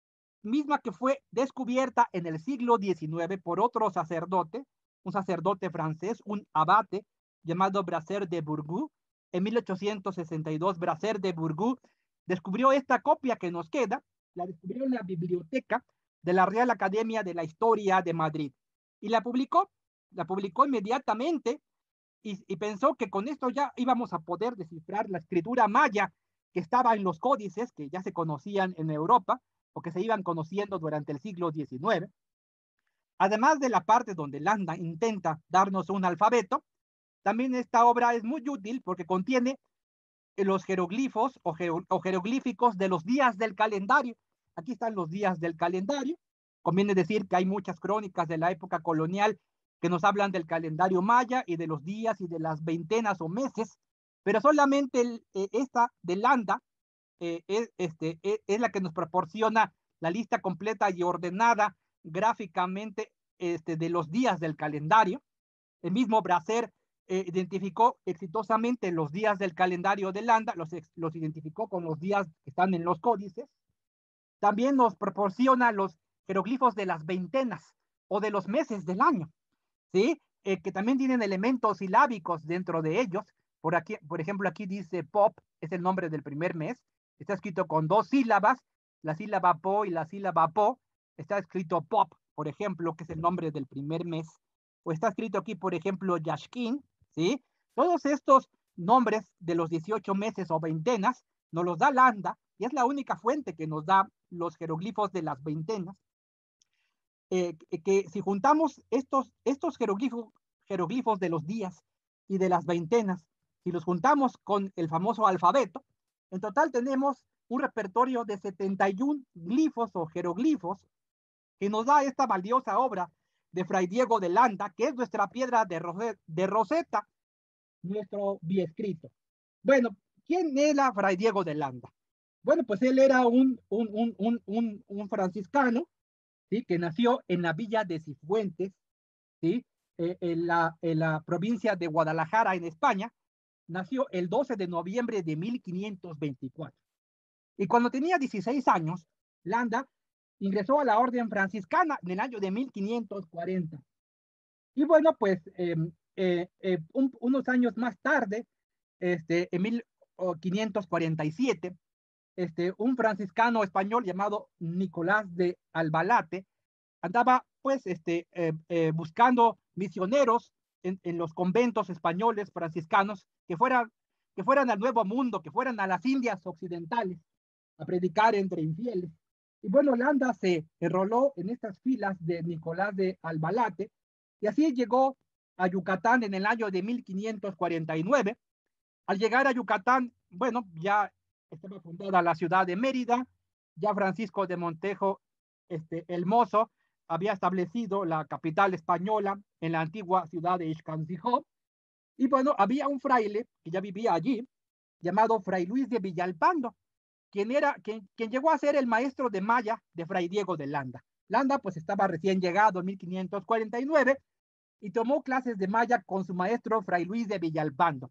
misma que fue descubierta en el siglo diecinueve por otro sacerdote, un sacerdote francés, un abate llamado Bracer de Bourgoux. En mil ochocientos sesenta y dos, Bracer de Bourgoux descubrió esta copia que nos queda, la descubrió en la biblioteca de la Real Academia de la Historia de Madrid y la publicó, la publicó inmediatamente y, y pensó que con esto ya íbamos a poder descifrar la escritura maya que estaba en los códices que ya se conocían en Europa o que se iban conociendo durante el siglo diecinueve. Además de la parte donde Landa intenta darnos un alfabeto, también esta obra es muy útil porque contiene los jeroglifos o, jer o jeroglíficos de los días del calendario. Aquí están los días del calendario. Conviene decir que hay muchas crónicas de la época colonial que nos hablan del calendario maya y de los días y de las veintenas o meses, pero solamente el, eh, esta de Landa eh, es, este, es, es la que nos proporciona la lista completa y ordenada gráficamente este, de los días del calendario. El mismo Bracer eh, identificó exitosamente los días del calendario de Landa, los, los identificó con los días que están en los códices. También nos proporciona los jeroglifos de las veintenas o de los meses del año, ¿sí? Eh, que también tienen elementos silábicos dentro de ellos. Por, aquí, por ejemplo, aquí dice Pop, es el nombre del primer mes. Está escrito con dos sílabas, la sílaba Po y la sílaba Po. Está escrito Pop, por ejemplo, que es el nombre del primer mes. O está escrito aquí, por ejemplo, Yashkin, ¿sí? Todos estos nombres de los dieciocho meses o veintenas nos los da Landa y es la única fuente que nos da los jeroglifos de las veintenas. Eh, que si juntamos estos, estos jeroglifos, jeroglifos de los días y de las veintenas, si los juntamos con el famoso alfabeto, en total tenemos un repertorio de setenta y uno glifos o jeroglifos que nos da esta valiosa obra de Fray Diego de Landa, que es nuestra piedra de, Rosetta, de Rosetta, nuestro biescrito. Bueno, ¿quién era Fray Diego de Landa? Bueno, pues él era un, un, un, un, un, un franciscano, ¿sí? Que nació en la villa de Cifuentes, ¿sí? Eh, en, la, en la provincia de Guadalajara, en España. Nació el doce de noviembre de mil quinientos veinticuatro. Y cuando tenía dieciséis años, Landa ingresó a la orden franciscana en el año de mil quinientos cuarenta. Y bueno, pues eh, eh, eh, un, unos años más tarde, este, en mil quinientos cuarenta y siete, este, un franciscano español llamado Nicolás de Albalate andaba pues este, eh, eh, buscando misioneros en, en, los conventos españoles franciscanos que fueran, que fueran al Nuevo Mundo, que fueran a las Indias occidentales a predicar entre infieles. Y bueno, Landa se enroló en estas filas de Nicolás de Albalate y así llegó a Yucatán en el año de mil quinientos cuarenta y nueve. Al llegar a Yucatán, bueno, ya estaba fundada la ciudad de Mérida, ya Francisco de Montejo este, el Mozo había establecido la capital española en la antigua ciudad de Ixcancijó. Y bueno, había un fraile que ya vivía allí, llamado Fray Luis de Villalpando, quien, era, quien, quien llegó a ser el maestro de maya de Fray Diego de Landa. Landa pues estaba recién llegado en mil quinientos cuarenta y nueve y tomó clases de maya con su maestro Fray Luis de Villalpando.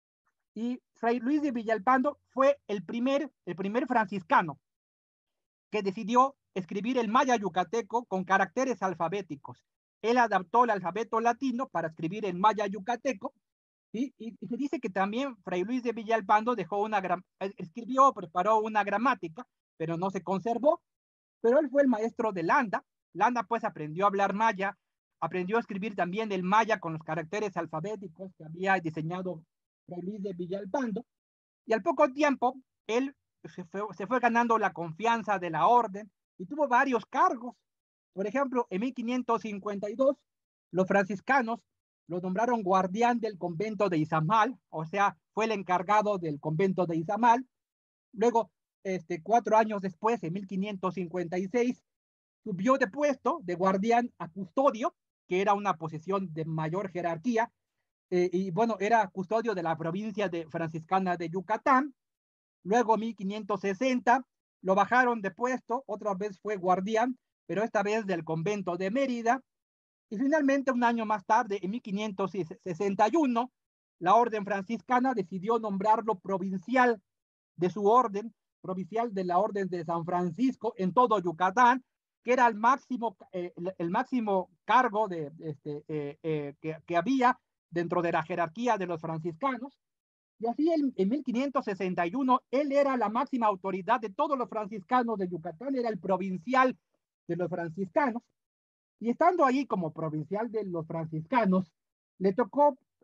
Y Fray Luis de Villalpando fue el primer, el primer franciscano que decidió escribir el maya yucateco con caracteres alfabéticos. Él adaptó el alfabeto latino para escribir en maya yucateco, ¿sí? y, y se dice que también Fray Luis de Villalpando dejó una escribió, preparó una gramática, pero no se conservó. Pero él fue el maestro de Landa. Landa pues aprendió a hablar maya, aprendió a escribir también el maya con los caracteres alfabéticos que había diseñado Fray Luis de Villalpando. Y al poco tiempo, él se fue, se fue ganando la confianza de la orden y tuvo varios cargos. Por ejemplo, en mil quinientos cincuenta y dos, los franciscanos lo nombraron guardián del convento de Izamal, o sea, fue el encargado del convento de Izamal. Luego, este, cuatro años después, en mil quinientos cincuenta y seis, subió de puesto de guardián a custodio, que era una posición de mayor jerarquía, eh, y bueno, era custodio de la provincia de, franciscana de Yucatán. Luego, en mil quinientos sesenta, lo bajaron de puesto, otra vez fue guardián, pero esta vez del convento de Mérida. Y finalmente, un año más tarde, en mil quinientos sesenta y uno, la orden franciscana decidió nombrarlo provincial de su orden, provincial de la orden de San Francisco en todo Yucatán, que era el máximo, eh, el, el máximo cargo de, este, eh, eh, que, que había dentro de la jerarquía de los franciscanos. Y así en, en mil quinientos sesenta y uno, él era la máxima autoridad de todos los franciscanos de Yucatán, era el provincial de los franciscanos. Y estando ahí como provincial de los franciscanos, le tocó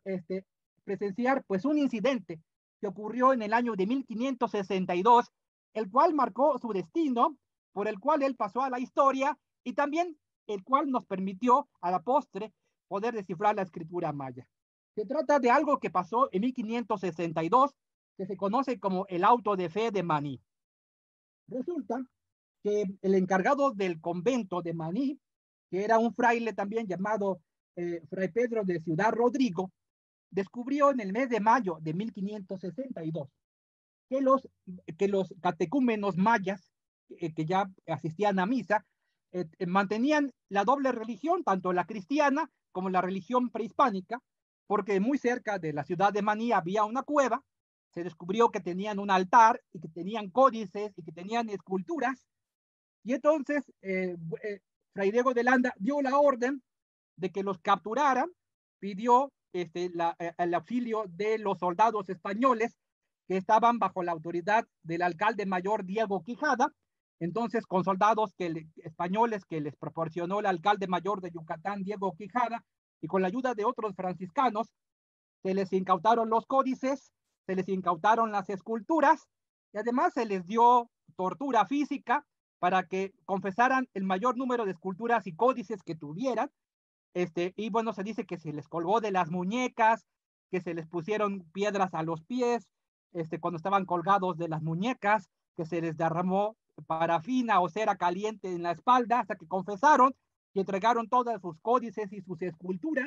este, presenciar pues un incidente que ocurrió en el año de mil quinientos sesenta y dos, el cual marcó su destino, por el cual él pasó a la historia y también el cual nos permitió a la postre poder descifrar la escritura maya. Se trata de algo que pasó en mil quinientos sesenta y dos, que se conoce como el auto de fe de Maní. Resulta que el encargado del convento de Maní, que era un fraile también llamado eh, Fray Pedro de Ciudad Rodrigo, descubrió en el mes de mayo de mil quinientos sesenta y dos que los, que los catecúmenos mayas, eh, que ya asistían a misa, eh, mantenían la doble religión, tanto la cristiana como la religión prehispánica, porque muy cerca de la ciudad de Maní había una cueva. Se descubrió que tenían un altar y que tenían códices y que tenían esculturas. Y entonces eh, eh, Fray Diego de Landa dio la orden de que los capturaran, pidió este, la, eh, el auxilio de los soldados españoles que estaban bajo la autoridad del alcalde mayor Diego Quijada. Entonces, con soldados que le, españoles que les proporcionó el alcalde mayor de Yucatán, Diego Quijada, y con la ayuda de otros franciscanos, se les incautaron los códices, se les incautaron las esculturas y además se les dio tortura física para que confesaran el mayor número de esculturas y códices que tuvieran. Este, y bueno, se dice que se les colgó de las muñecas, que se les pusieron piedras a los pies, este, cuando estaban colgados de las muñecas, que se les derramó parafina o cera caliente en la espalda hasta que confesaron y entregaron todas sus códices y sus esculturas.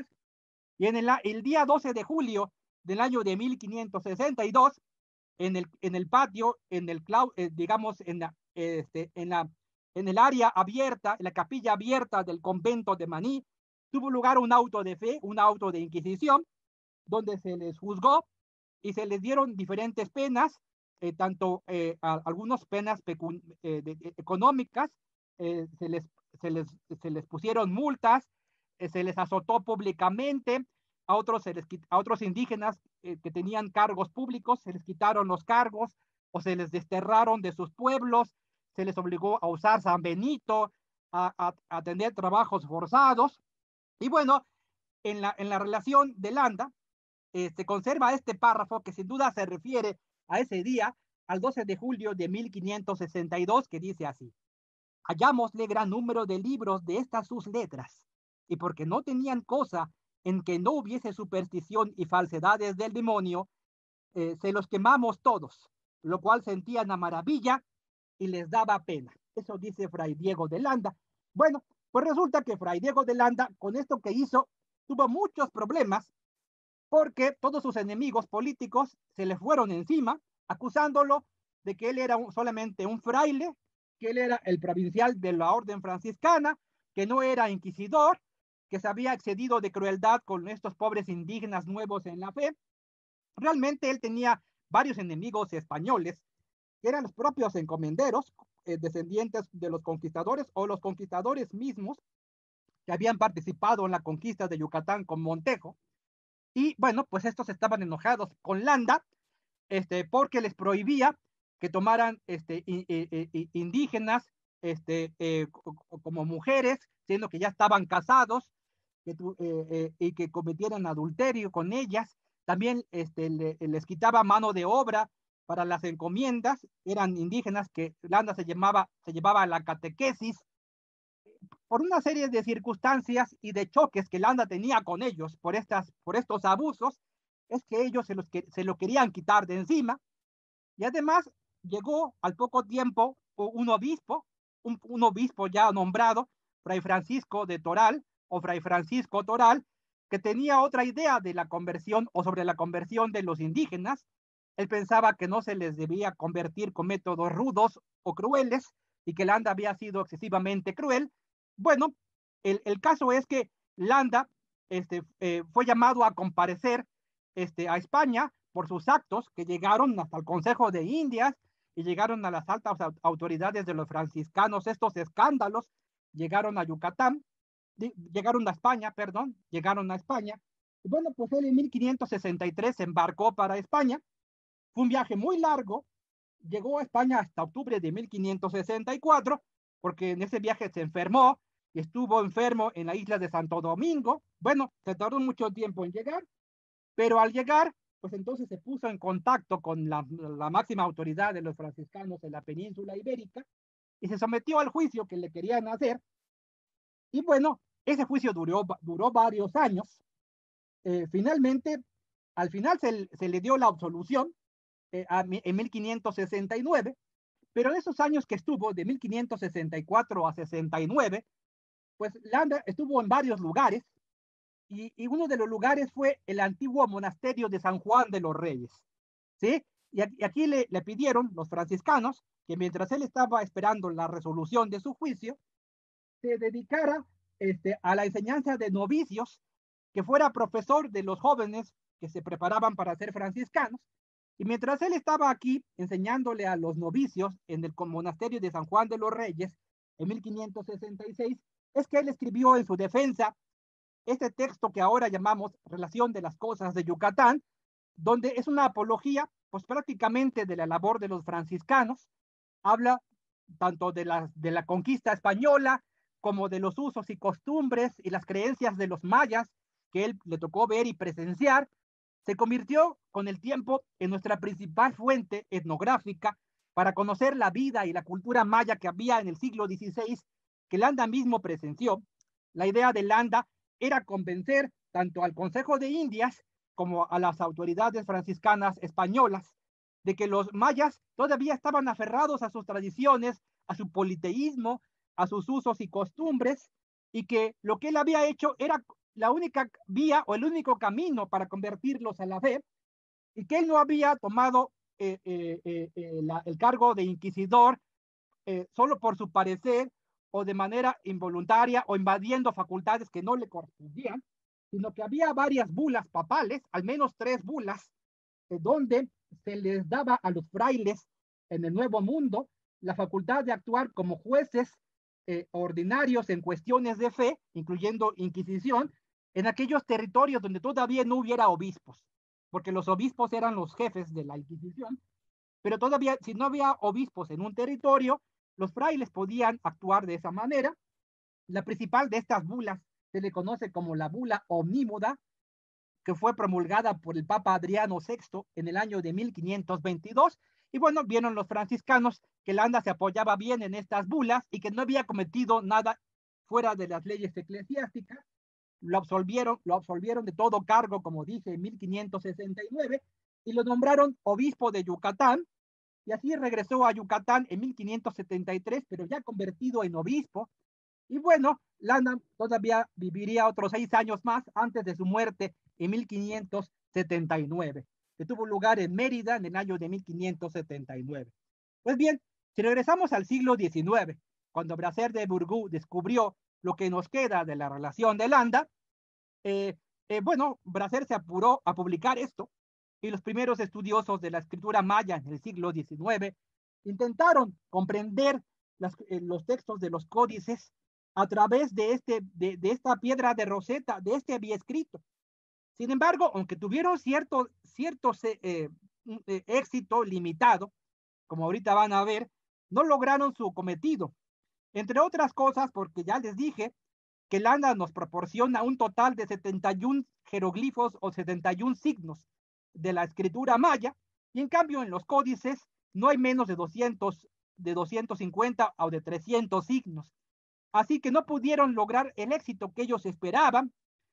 Y en el, el día doce de julio del año de mil quinientos sesenta y dos, en el, en el patio, en el, eh, digamos, en, la, este, en, la, en el área abierta, en la capilla abierta del convento de Maní, tuvo lugar un auto de fe, un auto de inquisición, donde se les juzgó y se les dieron diferentes penas, eh, tanto eh, a, algunas penas pecun, eh, de, de, económicas, eh, se, les, se, les, se les pusieron multas, eh, se les azotó públicamente, a otros, se les, a otros indígenas eh, que tenían cargos públicos, se les quitaron los cargos o se les desterraron de sus pueblos, se les obligó a usar San Benito, a, a, a tener trabajos forzados. Y bueno, en la, en la relación de Landa, eh, se conserva este párrafo que sin duda se refiere a ese día, al doce de julio de mil quinientos sesenta y dos, que dice así: hallámosle gran número de libros de estas sus letras, y porque no tenían cosa en que no hubiese superstición y falsedades del demonio, eh, se los quemamos todos, lo cual sentían a maravilla y les daba pena. Eso dice Fray Diego de Landa. Bueno, pues resulta que Fray Diego de Landa, con esto que hizo, tuvo muchos problemas porque todos sus enemigos políticos se le fueron encima, acusándolo de que él era un, solamente un fraile, que él era el provincial de la orden franciscana, que no era inquisidor, que se había excedido de crueldad con estos pobres indígenas nuevos en la fe. Realmente él tenía varios enemigos españoles, que eran los propios encomenderos, eh, descendientes de los conquistadores o los conquistadores mismos que habían participado en la conquista de Yucatán con Montejo. Y bueno, pues estos estaban enojados con Landa, este, porque les prohibía que tomaran este, indígenas este, eh, como mujeres, siendo que ya estaban casados, que, eh, eh, y que cometieran adulterio con ellas. También este, le, les quitaba mano de obra para las encomiendas. Eran indígenas que Landa se, llamaba, se llevaba a la catequesis. Por una serie de circunstancias y de choques que Landa tenía con ellos por, estas, por estos abusos, es que ellos se, los que, se lo querían quitar de encima. Y además llegó al poco tiempo un obispo, un, un obispo ya nombrado, Fray Francisco de Toral, o Fray Francisco Toral, que tenía otra idea de la conversión o sobre la conversión de los indígenas. Él pensaba que no se les debía convertir con métodos rudos o crueles y que Landa había sido excesivamente cruel. Bueno, el, el caso es que Landa este, eh, fue llamado a comparecer este, a España por sus actos que llegaron hasta el Consejo de Indias y llegaron a las altas autoridades de los franciscanos. Estos escándalos llegaron a Yucatán, llegaron a España, perdón, llegaron a España. Y bueno, pues él en mil quinientos sesenta y tres se embarcó para España. Fue un viaje muy largo. Llegó a España hasta octubre de mil quinientos sesenta y cuatro, porque en ese viaje se enfermó y estuvo enfermo en la isla de Santo Domingo. Bueno, se tardó mucho tiempo en llegar. pero al llegar, pues entonces se puso en contacto con la, la máxima autoridad de los franciscanos en la península ibérica y se sometió al juicio que le querían hacer. Y bueno, ese juicio duró, duró varios años. Eh, finalmente, al final se, se, le dio la absolución eh, a, en mil quinientos sesenta y nueve, pero en esos años que estuvo, de mil quinientos sesenta y cuatro a sesenta y nueve, pues Landa estuvo en varios lugares, y, y uno de los lugares fue el antiguo monasterio de San Juan de los Reyes, ¿sí? Y aquí, aquí le, le pidieron los franciscanos que mientras él estaba esperando la resolución de su juicio, se dedicara este, a la enseñanza de novicios, que fuera profesor de los jóvenes que se preparaban para ser franciscanos. Y mientras él estaba aquí enseñándole a los novicios en el monasterio de San Juan de los Reyes en mil quinientos sesenta y seis, es que él escribió en su defensa este texto que ahora llamamos Relación de las Cosas de Yucatán, donde es una apología, pues prácticamente de la labor de los franciscanos. Habla tanto de la, de la conquista española como de los usos y costumbres y las creencias de los mayas que él le tocó ver y presenciar. Se convirtió con el tiempo en nuestra principal fuente etnográfica para conocer la vida y la cultura maya que había en el siglo dieciséis, que Landa mismo presenció. La idea de Landa era convencer tanto al Consejo de Indias como a las autoridades franciscanas españolas de que los mayas todavía estaban aferrados a sus tradiciones, a su politeísmo, a sus usos y costumbres, y que lo que él había hecho era la única vía o el único camino para convertirlos a la fe, y que él no había tomado eh, eh, eh, eh, la, el cargo de inquisidor eh, solo por su parecer o de manera involuntaria o invadiendo facultades que no le correspondían, sino que había varias bulas papales, al menos tres bulas, eh, donde se les daba a los frailes en el Nuevo Mundo la facultad de actuar como jueces eh, ordinarios en cuestiones de fe, incluyendo Inquisición, en aquellos territorios donde todavía no hubiera obispos, porque los obispos eran los jefes de la Inquisición, pero todavía si no había obispos en un territorio, los frailes podían actuar de esa manera. La principal de estas bulas se le conoce como la bula omnímoda, que fue promulgada por el Papa Adriano sexto en el año de mil quinientos veintidós. Y bueno, vieron los franciscanos que Landa se apoyaba bien en estas bulas y que no había cometido nada fuera de las leyes eclesiásticas. Lo absolvieron, lo absolvieron de todo cargo, como dije, en mil quinientos sesenta y nueve, y lo nombraron obispo de Yucatán, y así regresó a Yucatán en mil quinientos setenta y tres, pero ya convertido en obispo. Y bueno, Landa todavía viviría otros seis años más antes de su muerte en mil quinientos setenta y nueve, que tuvo lugar en Mérida en el año de mil quinientos setenta y nueve. Pues bien, si regresamos al siglo diecinueve, cuando Bracer de Burgú descubrió lo que nos queda de la relación de Landa, eh, eh, bueno, Bracer se apuró a publicar esto, y los primeros estudiosos de la escritura maya en el siglo diecinueve intentaron comprender las, eh, los textos de los códices a través de, este, de, de esta piedra de Rosetta, de este había escrito. Sin embargo, aunque tuvieron cierto, cierto eh, eh, éxito limitado, como ahorita van a ver, no lograron su cometido. Entre otras cosas, porque ya les dije que Landa nos proporciona un total de setenta y uno jeroglifos o setenta y uno signos de la escritura maya, y en cambio en los códices no hay menos de doscientos, de doscientos cincuenta o de trescientos signos. Así que no pudieron lograr el éxito que ellos esperaban,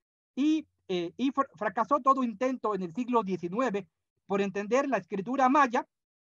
y, eh, y fr fracasó todo intento en el siglo diecinueve por entender la escritura maya.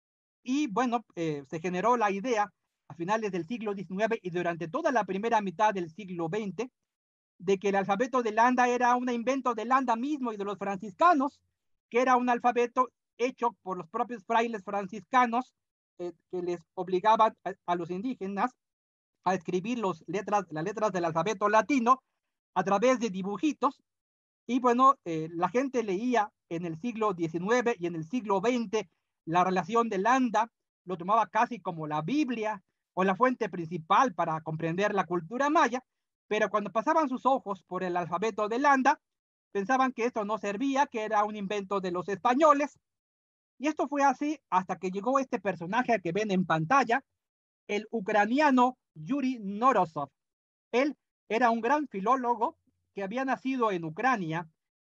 Y bueno, eh, se generó la idea a finales del siglo diecinueve y durante toda la primera mitad del siglo veinte de que el alfabeto de Landa era un invento de Landa mismo y de los franciscanos, que era un alfabeto hecho por los propios frailes franciscanos, eh, que les obligaban a, a los indígenas a escribir los letras, las letras del alfabeto latino a través de dibujitos. Y bueno, eh, la gente leía en el siglo diecinueve y en el siglo veinte la relación de Landa, lo tomaba casi como la Biblia o la fuente principal para comprender la cultura maya, pero cuando pasaban sus ojos por el alfabeto de Landa, pensaban que esto no servía, que era un invento de los españoles. Y esto fue así hasta que llegó este personaje que ven en pantalla, el ucraniano Yuri Norosov. Él era un gran filólogo que había nacido en Ucrania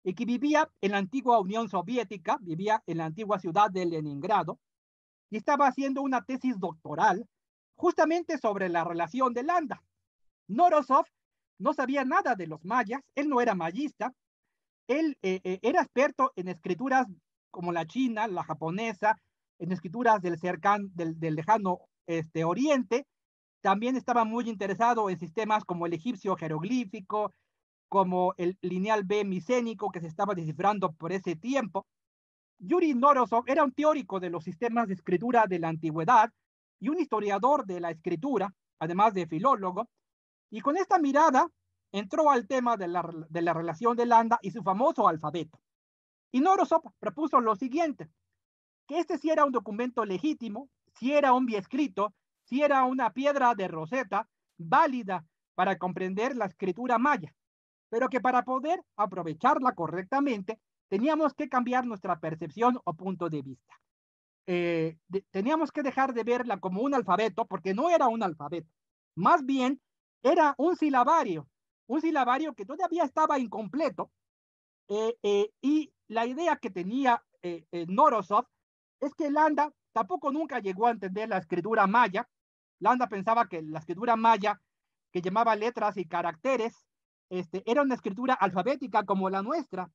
y que vivía en la antigua Unión Soviética, vivía en la antigua ciudad de Leningrado, y estaba haciendo una tesis doctoral justamente sobre la relación de Landa. Norosov no sabía nada de los mayas, él no era mayista, él eh, eh, era experto en escrituras como la china, la japonesa, en escrituras del, cercan, del, del lejano este, oriente. También estaba muy interesado en sistemas como el egipcio jeroglífico, como el lineal B micénico que se estaba descifrando por ese tiempo. Yuri Norosov era un teórico de los sistemas de escritura de la antigüedad y un historiador de la escritura, además de filólogo, y con esta mirada entró al tema de la, de la relación de Landa y su famoso alfabeto. Y Norosov propuso lo siguiente, que este sí era un documento legítimo, si era un escrito, si era una piedra de Rosetta válida para comprender la escritura maya, pero que para poder aprovecharla correctamente teníamos que cambiar nuestra percepción o punto de vista. Eh, de, teníamos que dejar de verla como un alfabeto, porque no era un alfabeto, más bien era un silabario, un silabario que todavía estaba incompleto, eh, eh, y la idea que tenía eh, eh, Norosov es que Landa tampoco nunca llegó a entender la escritura maya. Landa pensaba que la escritura maya, que llamaba letras y caracteres, este, era una escritura alfabética como la nuestra,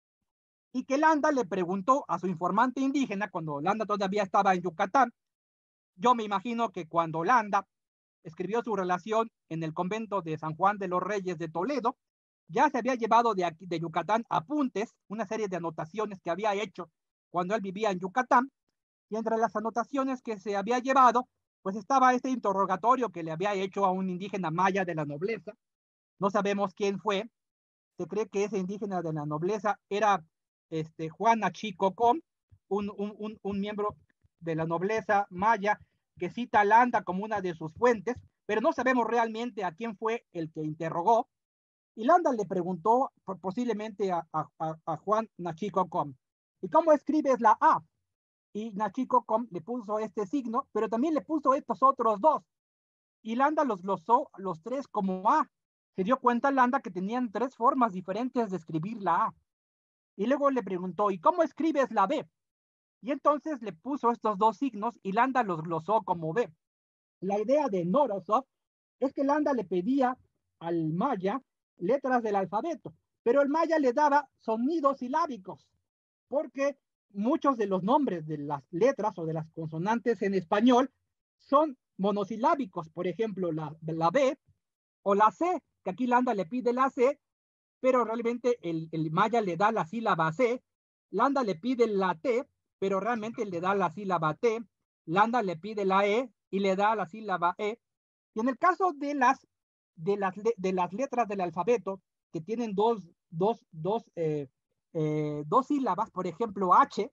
y que Landa le preguntó a su informante indígena, cuando Landa todavía estaba en Yucatán. Yo me imagino que cuando Landa escribió su relación en el convento de San Juan de los Reyes de Toledo, ya se había llevado de, aquí, de Yucatán apuntes, una serie de anotaciones que había hecho cuando él vivía en Yucatán, y entre las anotaciones que se había llevado, pues estaba este interrogatorio que le había hecho a un indígena maya de la nobleza. No sabemos quién fue, se cree que ese indígena de la nobleza era este, Juan Achicocom, un, un, un, un miembro de la nobleza maya que cita a Landa como una de sus fuentes, pero no sabemos realmente a quién fue el que interrogó. Y Landa le preguntó posiblemente a, a, a Juan Nachicocom, ¿y cómo escribes la A? Y Nachicocom le puso este signo, pero también le puso estos otros dos. Y Landa los glosó los tres como A. Se dio cuenta Landa que tenían tres formas diferentes de escribir la A. Y luego le preguntó, ¿y cómo escribes la B? Y entonces le puso estos dos signos y Landa los glosó como B. La idea de Norosov es que Landa le pedía al maya letras del alfabeto, pero el maya le daba sonidos silábicos, porque muchos de los nombres de las letras o de las consonantes en español son monosilábicos. Por ejemplo, la, la B o la C, que aquí Landa le pide la C, pero realmente el, el maya le da la sílaba C. Landa le pide la T, pero realmente le da la sílaba T. Landa le pide la E y le da la sílaba E. Y en el caso de las, de las, de las letras del alfabeto, que tienen dos, dos, dos, eh, eh, dos sílabas, por ejemplo, H,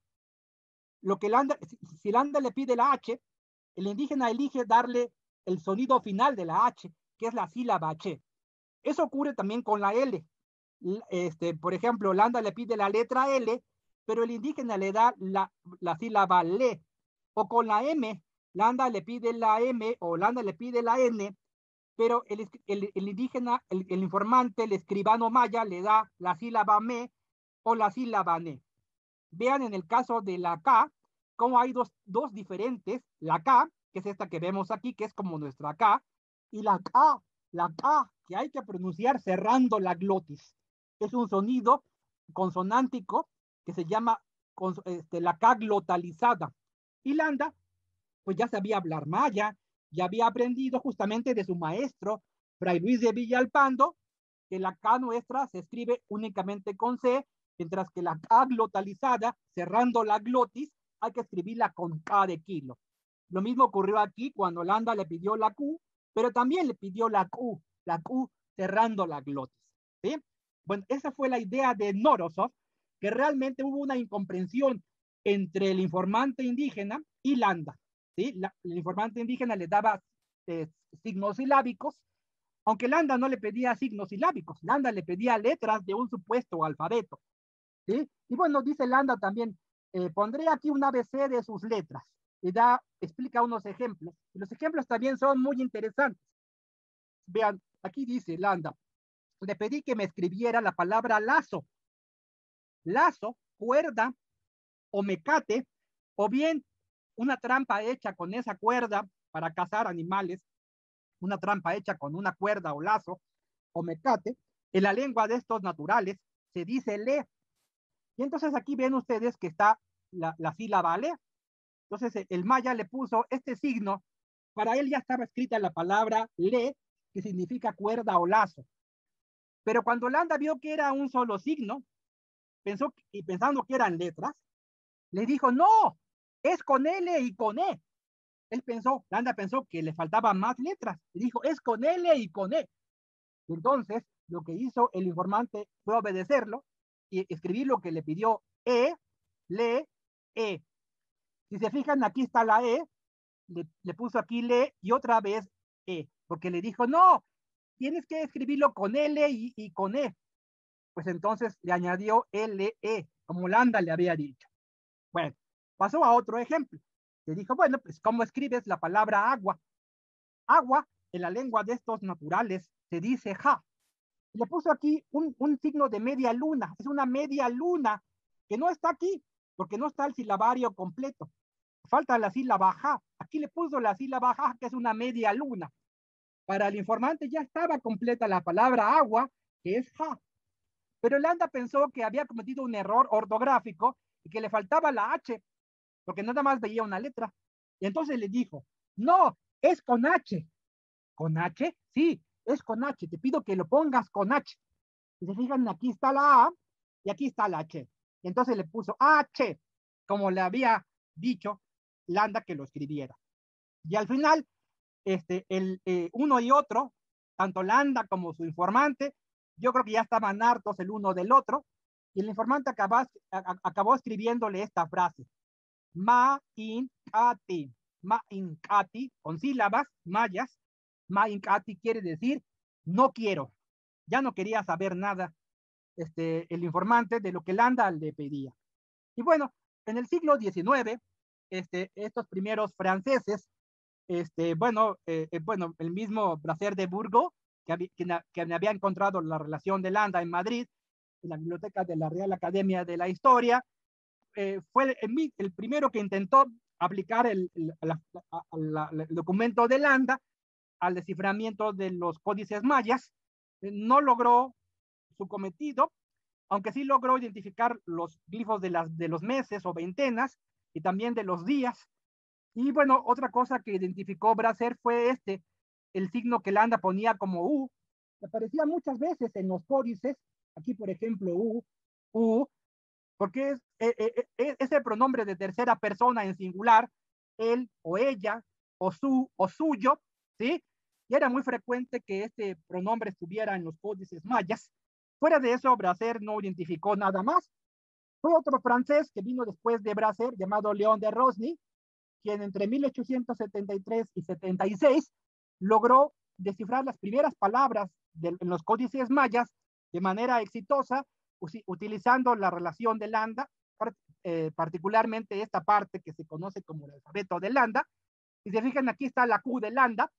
lo que Landa, si, si Landa le pide la H, el indígena elige darle el sonido final de la H, que es la sílaba H. Eso ocurre también con la L. Este, por ejemplo, Landa le pide la letra L, pero el indígena le da la, la sílaba le. O con la M, Landa le pide la M o Landa le pide la N, pero el, el, el indígena, el, el informante, el escribano maya, le da la sílaba me o la sílaba ne. Vean en el caso de la K, cómo hay dos, dos diferentes, la K, que es esta que vemos aquí, que es como nuestra K, y la K, la K, que hay que pronunciar cerrando la glotis. Es un sonido consonántico que se llama este, la K glotalizada. Y Landa, pues ya sabía hablar maya, ya había aprendido justamente de su maestro, Fray Luis de Villalpando, que la K nuestra se escribe únicamente con C, mientras que la K glotalizada, cerrando la glotis, hay que escribirla con K de kilo. Lo mismo ocurrió aquí cuando Landa le pidió la Q, pero también le pidió la Q, la Q cerrando la glotis. ¿Sí? Bueno, esa fue la idea de Norosov, que realmente hubo una incomprensión entre el informante indígena y Landa. ¿Sí? La, el informante indígena le daba eh, signos silábicos, aunque Landa no le pedía signos silábicos, Landa le pedía letras de un supuesto alfabeto. ¿Sí? Y bueno, dice Landa también, eh, pondré aquí un A B C de sus letras. Y da, explica unos ejemplos. Y los ejemplos también son muy interesantes. Vean, aquí dice Landa, le pedí que me escribiera la palabra lazo. lazo, cuerda o mecate, o bien una trampa hecha con esa cuerda para cazar animales, una trampa hecha con una cuerda o lazo o mecate. En la lengua de estos naturales se dice le. Y entonces aquí ven ustedes que está la, la sílaba le. Entonces el maya le puso este signo. Para él ya estaba escrita la palabra le, que significa cuerda o lazo. Pero cuando Landa vio que era un solo signo, pensó, y pensando que eran letras, le dijo, no, es con L y con E. Él pensó, Landa pensó que le faltaban más letras. Le dijo, es con L y con E. Y entonces, lo que hizo el informante fue obedecerlo y escribir lo que le pidió E, le, E. Si se fijan, aquí está la E, le, le puso aquí le y otra vez E, porque le dijo, no, tienes que escribirlo con L y, y con E. Pues entonces le añadió L E, como Landa le había dicho. Bueno, pasó a otro ejemplo. Le dijo, bueno, pues ¿cómo escribes la palabra agua? Agua, en la lengua de estos naturales, se dice ja. Y le puso aquí un, un signo de media luna. Es una media luna que no está aquí, porque no está el silabario completo. Falta la sílaba ja. Aquí le puso la sílaba ja, que es una media luna. Para el informante ya estaba completa la palabra agua, que es ja. Pero Landa pensó que había cometido un error ortográfico y que le faltaba la H, porque nada más veía una letra. Y entonces le dijo, no, es con H. ¿Con H? Sí, es con H. Te pido que lo pongas con H. Y se fijan, aquí está la A y aquí está la H. Y entonces le puso H, como le había dicho Landa que lo escribiera. Y al final, este, el, eh, uno y otro, tanto Landa como su informante, yo creo que ya estaban hartos el uno del otro, y el informante acabó, a, acabó escribiéndole esta frase, ma in kati, ma in kati, con sílabas mayas, ma in kati quiere decir no quiero, ya no quería saber nada este, el informante de lo que Landa le pedía. Y bueno, en el siglo diecinueve, este, estos primeros franceses, este, bueno, eh, eh, bueno, el mismo Bracer de Burgos, que, había, que, que había encontrado la relación de Landa en Madrid, en la biblioteca de la Real Academia de la Historia, eh, fue el, el, primero que intentó aplicar el, el, la, la, la, el documento de Landa al desciframiento de los códices mayas. Eh, no logró su cometido, aunque sí logró identificar los glifos de, las, de los meses o veintenas y también de los días. Y bueno, otra cosa que identificó Bracer fue este, el signo que Landa ponía como U, que aparecía muchas veces en los códices, aquí por ejemplo U, U, porque es, eh, eh, eh, es el pronombre de tercera persona en singular, él o ella, o su o suyo, ¿sí? Y era muy frecuente que este pronombre estuviera en los códices mayas. Fuera de eso, Bracer no identificó nada más. Fue otro francés que vino después de Bracer, llamado León de Rosny, quien entre mil ochocientos setenta y tres y setenta y seis logró descifrar las primeras palabras de, en los códices mayas de manera exitosa, utilizando la relación de Landa, eh, particularmente esta parte que se conoce como el alfabeto de Landa. Si se fijan, aquí está la Q de Landa,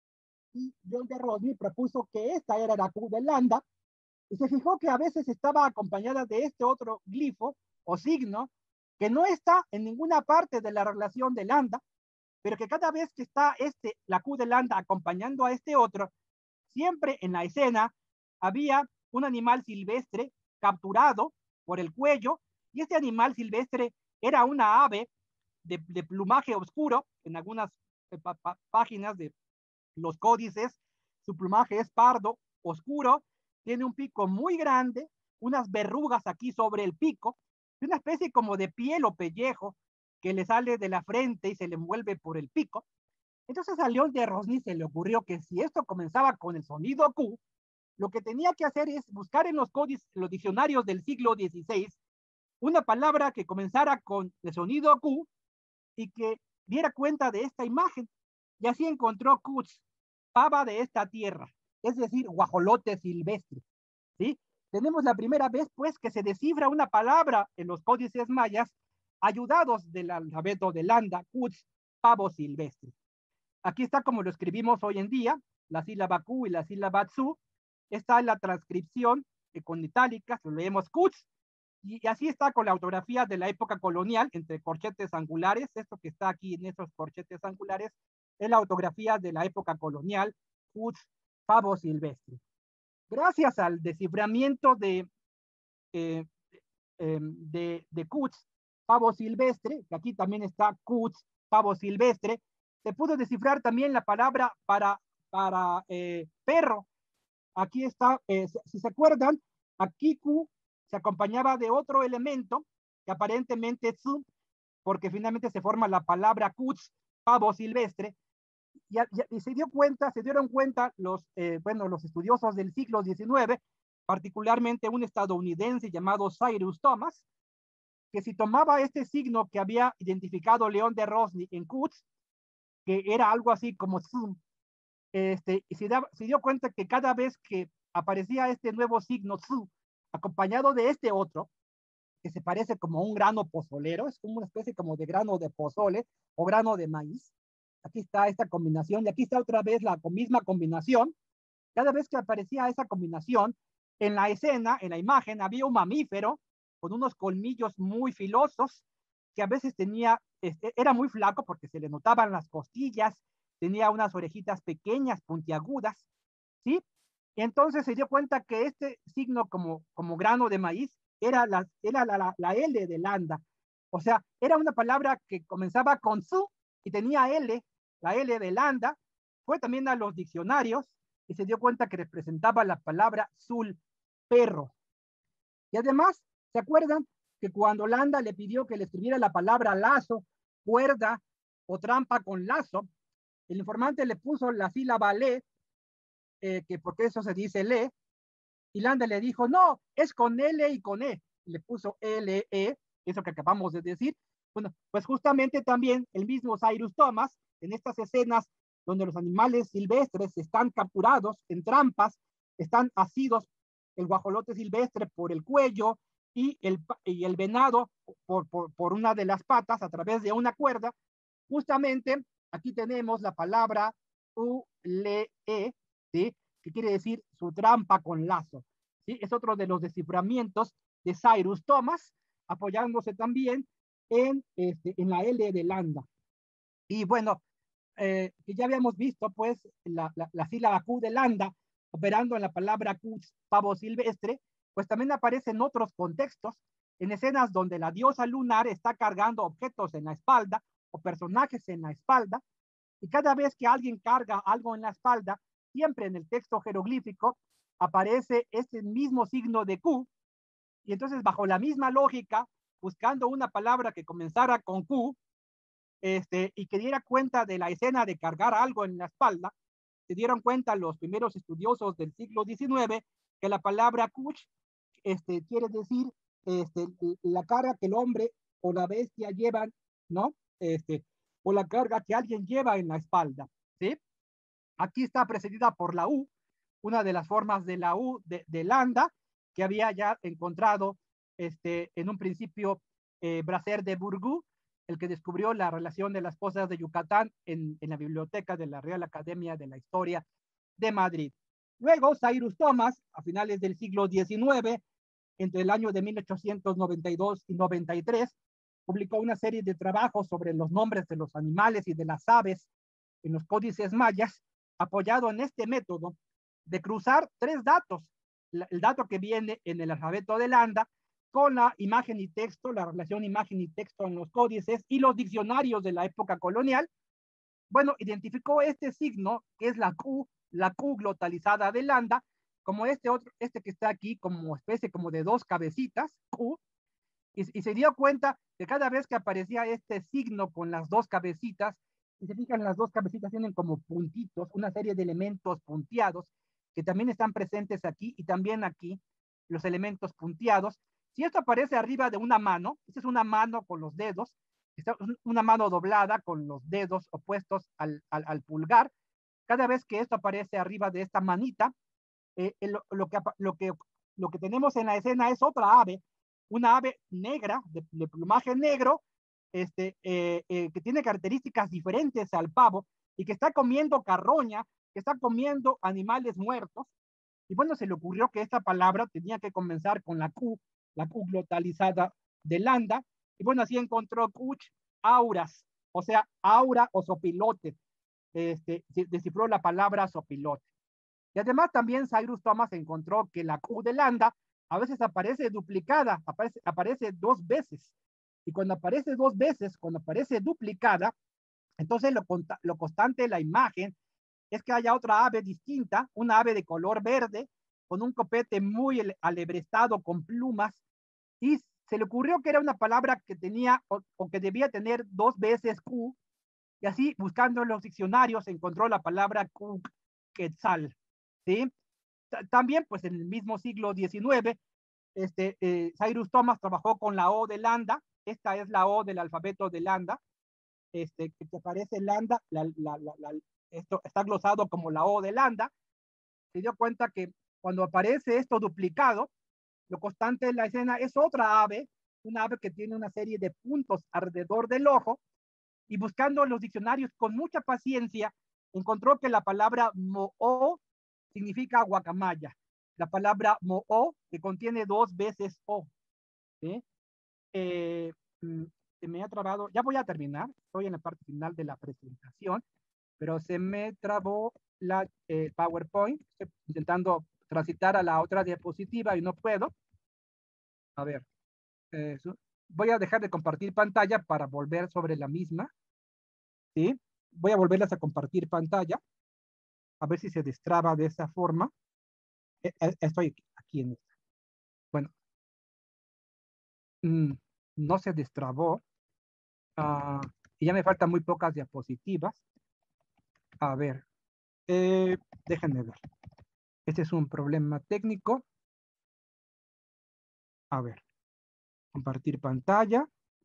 y John de Rosny propuso que esta era la Q de Landa, y se fijó que a veces estaba acompañada de este otro glifo o signo que no está en ninguna parte de la relación de Landa, pero que cada vez que está este, la Q de Landa acompañando a este otro, siempre en la escena había un animal silvestre capturado por el cuello, y este animal silvestre era una ave de, de plumaje oscuro. En algunas pa, pa, páginas de los códices, su plumaje es pardo oscuro, tiene un pico muy grande, unas verrugas aquí sobre el pico, y una especie como de piel o pellejo que le sale de la frente y se le envuelve por el pico. Entonces a León de Rosny se le ocurrió que si esto comenzaba con el sonido Q, lo que tenía que hacer es buscar en los códices, los diccionarios del siglo dieciséis, una palabra que comenzara con el sonido Q y que diera cuenta de esta imagen. Y así encontró Kutz, pava de esta tierra, es decir, guajolote silvestre, ¿sí? Tenemos la primera vez, pues, que se descifra una palabra en los códices mayas, ayudados del alfabeto de Landa, Kutz, pavo silvestre. Aquí está como lo escribimos hoy en día, la sílaba Q y la sílaba Tzu. Está en la transcripción eh, con itálicas, lo leemos Kutz, y, y así está con la ortografía de la época colonial, entre corchetes angulares. Esto que está aquí en esos corchetes angulares es la ortografía de la época colonial, Cutts Pavo Silvestre. Gracias al desciframiento de, eh, eh, de, de Cutts Pavo Silvestre, que aquí también está Cutts Pavo Silvestre, se pudo descifrar también la palabra para, para eh, perro. Aquí está, eh, si se acuerdan, aquí Q se acompañaba de otro elemento que aparentemente es su, porque finalmente se forma la palabra Cutts Pavo Silvestre, y, y, y, se dio cuenta, se dieron cuenta los, eh, bueno, los estudiosos del siglo diecinueve, particularmente un estadounidense llamado Cyrus Thomas, que si tomaba este signo que había identificado León de Rosny en Cutts, que era algo así como zoom, este, y se, da, se dio cuenta que cada vez que aparecía este nuevo signo zoom, acompañado de este otro, que se parece como un grano pozolero, es como una especie como de grano de pozole o grano de maíz. Aquí está esta combinación y aquí está otra vez la misma combinación. Cada vez que aparecía esa combinación, en la escena, en la imagen, había un mamífero con unos colmillos muy filosos, que a veces tenía, este, era muy flaco porque se le notaban las costillas, tenía unas orejitas pequeñas, puntiagudas, ¿sí? Y entonces se dio cuenta que este signo como, como grano de maíz era, la, era la, la, la L de landa. O sea, era una palabra que comenzaba con su y tenía L, la L de landa. Fue también a los diccionarios y se dio cuenta que representaba la palabra sul, perro. Y además, ¿se acuerdan que cuando Landa le pidió que le escribiera la palabra lazo, cuerda o trampa con lazo, el informante le puso la sílaba le, eh, que porque eso se dice le, y Landa le dijo, no, es con L y con E, le puso L E, eso que acabamos de decir. Bueno, pues justamente también el mismo Cyrus Thomas, en estas escenas donde los animales silvestres están capturados en trampas, están asidos el guajolote silvestre por el cuello y el, y el venado por, por, por una de las patas a través de una cuerda. Justamente aquí tenemos la palabra U-le-e, ¿sí? Que quiere decir su trampa con lazo. ¿Sí? Es otro de los desciframientos de Cyrus Thomas, apoyándose también en, este, en la L de Landa. Y bueno, eh, que ya habíamos visto, pues, la, la, la sílaba Q de Landa, operando en la palabra Q, pavo silvestre, pues también aparece en otros contextos, en escenas donde la diosa lunar está cargando objetos en la espalda o personajes en la espalda, y cada vez que alguien carga algo en la espalda, siempre en el texto jeroglífico aparece este mismo signo de Q, y entonces bajo la misma lógica, buscando una palabra que comenzara con Q, este, y que diera cuenta de la escena de cargar algo en la espalda, se dieron cuenta los primeros estudiosos del siglo diecinueve que la palabra kuch este, quiere decir este, la carga que el hombre o la bestia llevan, ¿no? Este, o la carga que alguien lleva en la espalda, ¿sí? Aquí está precedida por la U, una de las formas de la U de, de Landa, que había ya encontrado este, en un principio eh, Bracer de Burgú, el que descubrió la relación de las cosas de Yucatán en, en la biblioteca de la Real Academia de la Historia de Madrid. Luego, Cyrus Thomas, a finales del siglo diecinueve, entre el año de mil ochocientos noventa y dos y noventa y tres, publicó una serie de trabajos sobre los nombres de los animales y de las aves en los códices mayas, apoyado en este método de cruzar tres datos, el dato que viene en el alfabeto de Landa, con la imagen y texto, la relación imagen y texto en los códices y los diccionarios de la época colonial. Bueno, identificó este signo, que es la Q, la Q glotalizada de Landa, como este otro, este que está aquí, como especie como de dos cabecitas, Q, y, y se dio cuenta que cada vez que aparecía este signo con las dos cabecitas, y se fijan, las dos cabecitas tienen como puntitos, una serie de elementos punteados, que también están presentes aquí y también aquí, los elementos punteados. Si esto aparece arriba de una mano, esta es una mano con los dedos, está una mano doblada con los dedos opuestos al, al, al pulgar. Cada vez que esto aparece arriba de esta manita, eh, lo, lo, que, lo, que, lo que tenemos en la escena es otra ave, una ave negra, de, de plumaje negro, este, eh, eh, que tiene características diferentes al pavo y que está comiendo carroña, que está comiendo animales muertos. Y bueno, se le ocurrió que esta palabra tenía que comenzar con la Q la Q glotalizada de lambda, y bueno, así encontró Kuch auras, o sea, aura o sopilote, este, descifró la palabra sopilote. Y además también Cyrus Thomas encontró que la Q de lambda a veces aparece duplicada, aparece, aparece dos veces. Y cuando aparece dos veces, cuando aparece duplicada, entonces lo, lo constante de la imagen es que haya otra ave distinta, una ave de color verde, con un copete muy alebrestado, con plumas, y se le ocurrió que era una palabra que tenía o, o que debía tener dos veces Q, y así buscando en los diccionarios encontró la palabra Q quetzal, ¿sí? También, pues en el mismo siglo diecinueve, este, eh, Cyrus Thomas trabajó con la O de lambda. Esta es la O del alfabeto de lambda, este, que aparece lambda, la, la, la, la, esto está glosado como la O de lambda. Se dio cuenta que cuando aparece esto duplicado, lo constante de la escena es otra ave, una ave que tiene una serie de puntos alrededor del ojo, y buscando en los diccionarios con mucha paciencia, encontró que la palabra mo'o significa guacamaya. La palabra mo'o, que contiene dos veces o. ¿Sí? Eh, se me ha trabado, ya voy a terminar, estoy en la parte final de la presentación, pero se me trabó la eh, PowerPoint, estoy intentando transitar a la otra diapositiva y no puedo. A ver, eh, voy a dejar de compartir pantalla para volver sobre la misma. ¿Sí? Voy a volverlas a compartir pantalla, a ver si se destraba de esa forma. Eh, eh, estoy aquí en esta. Bueno, mm, no se destrabó. Uh, y ya me faltan muy pocas diapositivas. A ver, eh, déjenme ver. Este es un problema técnico. A ver, compartir pantalla.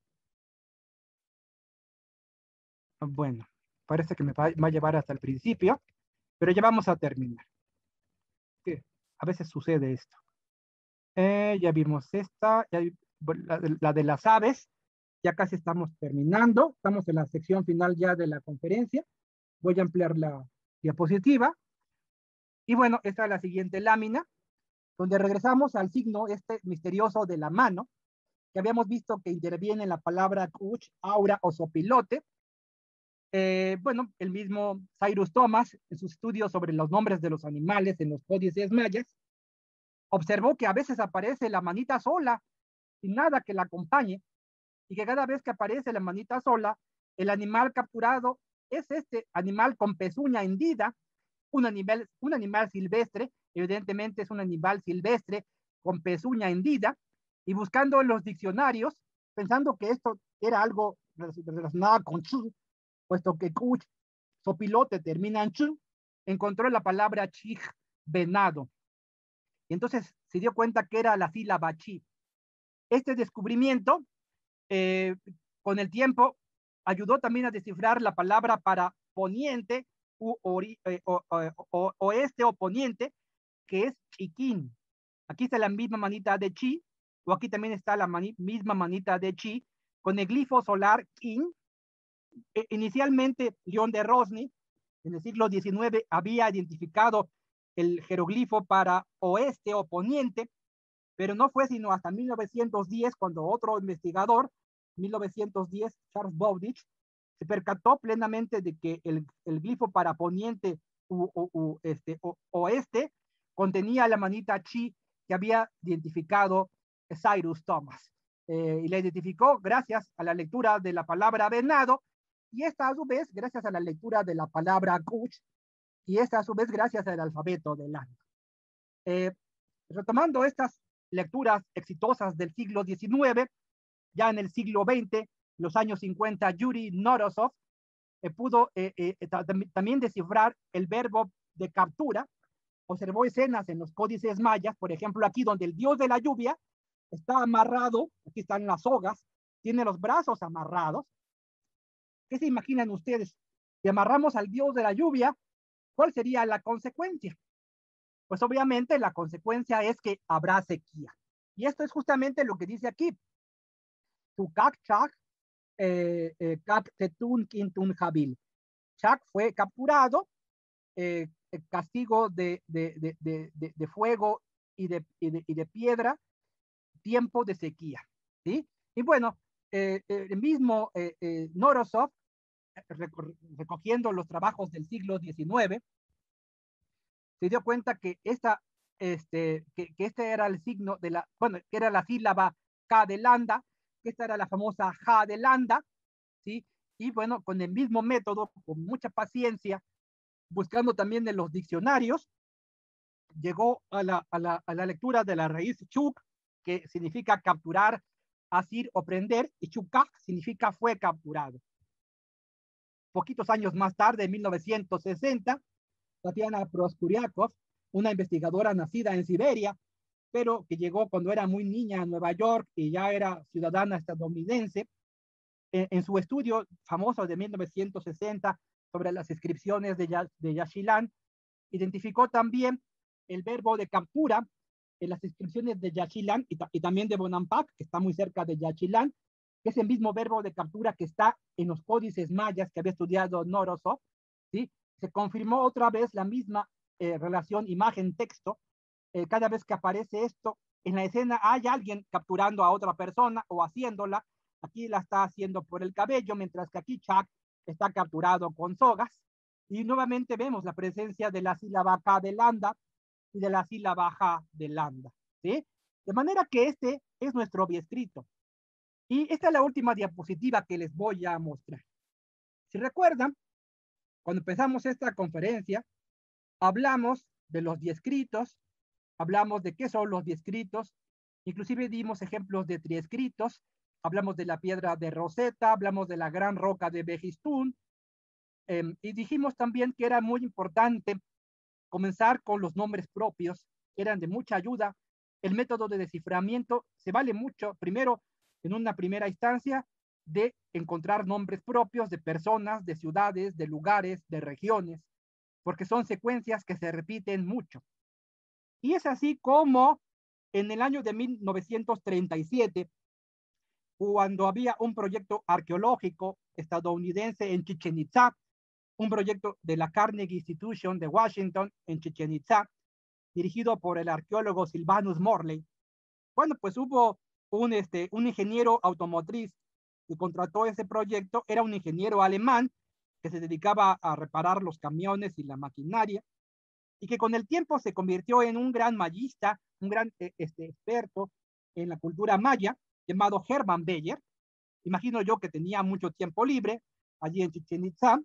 Bueno, parece que me va, va a llevar hasta el principio, pero ya vamos a terminar. ¿Qué? A veces sucede esto. Eh, ya vimos esta, ya, la, la de las aves. Ya casi estamos terminando, estamos en la sección final ya de la conferencia. Voy a ampliar la diapositiva. Y bueno, esta es la siguiente lámina, donde regresamos al signo este misterioso de la mano, que habíamos visto que interviene en la palabra kuch, aura o sopilote. Eh, bueno, el mismo Cyrus Thomas, en sus estudios sobre los nombres de los animales en los códices mayas, observó que a veces aparece la manita sola, sin nada que la acompañe, y que cada vez que aparece la manita sola, el animal capturado es este animal con pezuña hendida, un animal, un animal silvestre, evidentemente es un animal silvestre con pezuña hendida, y buscando en los diccionarios, pensando que esto era algo relacionado con chu, puesto que kuch, sopilote, termina en chu, encontró la palabra chij, venado. Y entonces se dio cuenta que era la sílaba chi. Este descubrimiento Eh, con el tiempo ayudó también a descifrar la palabra para poniente u ori, eh, o, o, o, oeste o poniente, que es chiquín. Aquí está la misma manita de chi, o aquí también está la mani, misma manita de chi, con el glifo solar king. Eh, inicialmente, León de Rosny, en el siglo diecinueve, había identificado el jeroglifo para oeste o poniente, pero no fue sino hasta mil novecientos diez cuando otro investigador, mil novecientos diez, Charles Bowditch, se percató plenamente de que el, el glifo para poniente u, u, u, este, o, oeste contenía la manita chi que había identificado Cyrus Thomas. Eh, y la identificó gracias a la lectura de la palabra venado, y esta a su vez gracias a la lectura de la palabra kuch, y esta a su vez gracias al alfabeto de lambda. Eh, retomando estas lecturas exitosas del siglo diecinueve, ya en el siglo veinte, los años cincuenta, Yuri Norosov eh, pudo eh, eh, también descifrar el verbo de captura. Observó escenas en los códices mayas, por ejemplo, aquí donde el dios de la lluvia está amarrado, aquí están las sogas, tiene los brazos amarrados. ¿Qué se imaginan ustedes? Si amarramos al dios de la lluvia, ¿cuál sería la consecuencia? Pues obviamente la consecuencia es que habrá sequía. Y esto es justamente lo que dice aquí. Tukak Chak, eh, eh, Kak Tetun Kintun Jabil. Chak fue capturado, eh, castigo de, de, de, de, de fuego y de, y, de, y de piedra, tiempo de sequía, ¿sí? Y bueno, eh, eh, el mismo eh, eh, Norosov, recogiendo los trabajos del siglo diecinueve, se dio cuenta que esta, este, que, que este era el signo de la, bueno, que era la sílaba K de lambda, que esta era la famosa J de lambda, ¿sí? Y bueno, con el mismo método, con mucha paciencia, buscando también en los diccionarios, llegó a la, a la, a la lectura de la raíz chuk, que significa capturar, asir o prender, y chukak significa fue capturado. Poquitos años más tarde, en mil novecientos sesenta, Tatiana Proskuriakov, una investigadora nacida en Siberia, pero que llegó cuando era muy niña a Nueva York y ya era ciudadana estadounidense, en, en su estudio famoso de mil novecientos sesenta sobre las inscripciones de, ya, de Yaxchilán, identificó también el verbo de captura en las inscripciones de Yaxchilán y, y también de Bonampak, que está muy cerca de Yaxchilán, que es el mismo verbo de captura que está en los códices mayas que había estudiado Norosov, ¿sí? Se confirmó otra vez la misma eh, relación imagen-texto. Eh, cada vez que aparece esto, en la escena hay alguien capturando a otra persona o haciéndola. Aquí la está haciendo por el cabello, mientras que aquí Chuck está capturado con sogas. Y nuevamente vemos la presencia de la sílaba K de lambda y de la sílaba J de lambda, ¿sí? De manera que este es nuestro biescrito. Y esta es la última diapositiva que les voy a mostrar. Si recuerdan, cuando empezamos esta conferencia, hablamos de los diescritos, hablamos de qué son los diescritos, inclusive dimos ejemplos de triescritos, hablamos de la piedra de Rosetta, hablamos de la gran roca de Behistún, eh, y dijimos también que era muy importante comenzar con los nombres propios, que eran de mucha ayuda. El método de desciframiento se vale mucho, primero, en una primera instancia, de encontrar nombres propios de personas, de ciudades, de lugares, de regiones, porque son secuencias que se repiten mucho. Y es así como en el año de mil novecientos treinta y siete, cuando había un proyecto arqueológico estadounidense en Chichén Itzá, un proyecto de la Carnegie Institution de Washington en Chichén Itzá, dirigido por el arqueólogo Sylvanus Morley. Bueno, pues hubo un, este, un ingeniero automotriz que contrató ese proyecto, era un ingeniero alemán que se dedicaba a reparar los camiones y la maquinaria, y que con el tiempo se convirtió en un gran mayista, un gran eh, este, experto en la cultura maya, llamado Hermann Beyer. Imagino yo que tenía mucho tiempo libre allí en Chichén Itzá,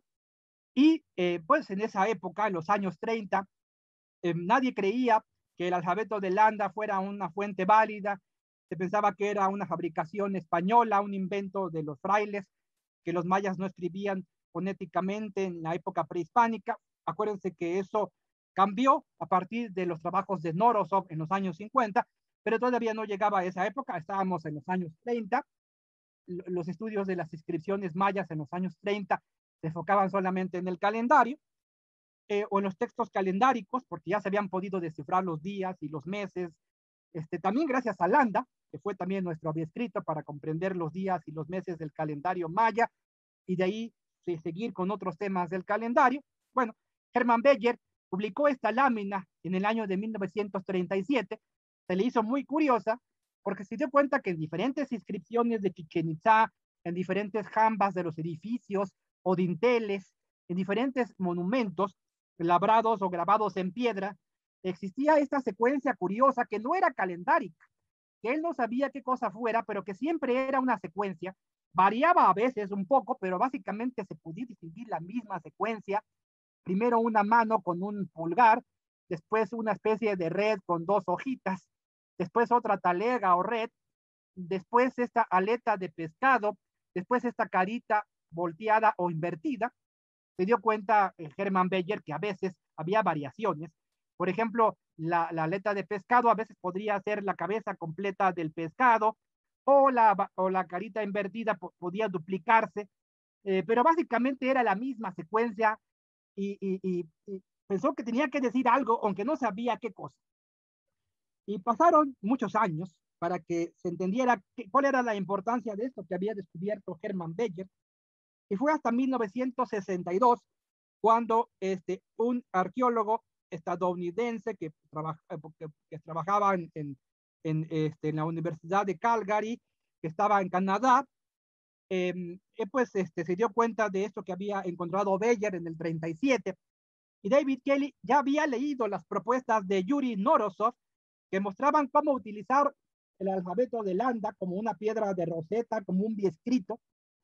y eh, pues en esa época, en los años treinta, eh, nadie creía que el alfabeto de lambda fuera una fuente válida. Se pensaba que era una fabricación española, un invento de los frailes, que los mayas no escribían fonéticamente en la época prehispánica. Acuérdense que eso cambió a partir de los trabajos de Norosov en los años cincuenta, pero todavía no llegaba a esa época, estábamos en los años treinta. Los estudios de las inscripciones mayas en los años treinta se enfocaban solamente en el calendario, eh, o en los textos calendáricos, porque ya se habían podido descifrar los días y los meses, este, también gracias a Landa, que fue también nuestro biescrito para comprender los días y los meses del calendario maya, y de ahí sí, seguir con otros temas del calendario. Bueno, Hermann Beyer publicó esta lámina en el año de mil novecientos treinta y siete, se le hizo muy curiosa, porque se dio cuenta que en diferentes inscripciones de Chichén Itzá, en diferentes jambas de los edificios o dinteles, en diferentes monumentos labrados o grabados en piedra, existía esta secuencia curiosa que no era calendárica, que él no sabía qué cosa fuera, pero que siempre era una secuencia, variaba a veces un poco, pero básicamente se podía distinguir la misma secuencia, primero una mano con un pulgar, después una especie de red con dos hojitas, después otra talega o red, después esta aleta de pescado, después esta carita volteada o invertida. Se dio cuenta el Hermann Beyer que a veces había variaciones. Por ejemplo, la, la aleta de pescado a veces podría ser la cabeza completa del pescado, o la, o la carita invertida podía duplicarse, eh, pero básicamente era la misma secuencia, y, y, y, y pensó que tenía que decir algo, aunque no sabía qué cosa. Y pasaron muchos años para que se entendiera que, cuál era la importancia de esto que había descubierto Hermann Beyer, y fue hasta mil novecientos sesenta y dos cuando este, un arqueólogo estadounidense que, trabaja, que, que trabajaba en, en, en, este, en la Universidad de Calgary, que estaba en Canadá, eh, pues este, se dio cuenta de esto que había encontrado Beyer en el treinta y siete, y David Kelly ya había leído las propuestas de Yuri Norosov, que mostraban cómo utilizar el alfabeto de lambda como una piedra de Rosetta, como un biescrito,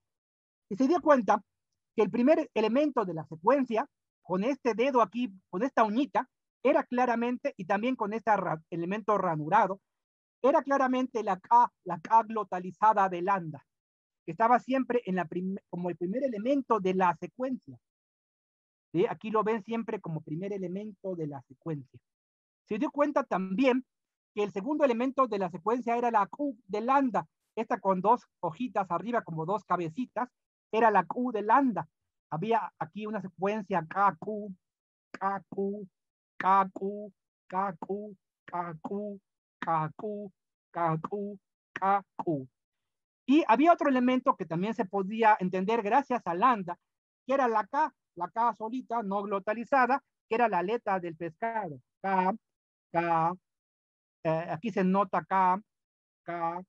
y se dio cuenta que el primer elemento de la secuencia, con este dedo aquí, con esta uñita, era claramente, y también con este ra elemento ranurado, era claramente la K, la K glotalizada de lambda, que estaba siempre en la como el primer elemento de la secuencia. ¿Sí? Aquí lo ven siempre como primer elemento de la secuencia. Se dio cuenta también que el segundo elemento de la secuencia era la Q de lambda, esta con dos hojitas arriba, como dos cabecitas, era la Q de lambda. Había aquí una secuencia K Q, K Q, K Q, K Q, K Q, K Q, K Q, K Q. Y había otro elemento que también se podía entender gracias a lambda, que era la K, la K solita, no glotalizada, que era la aleta del pescado. K, K, eh, aquí se nota K, K,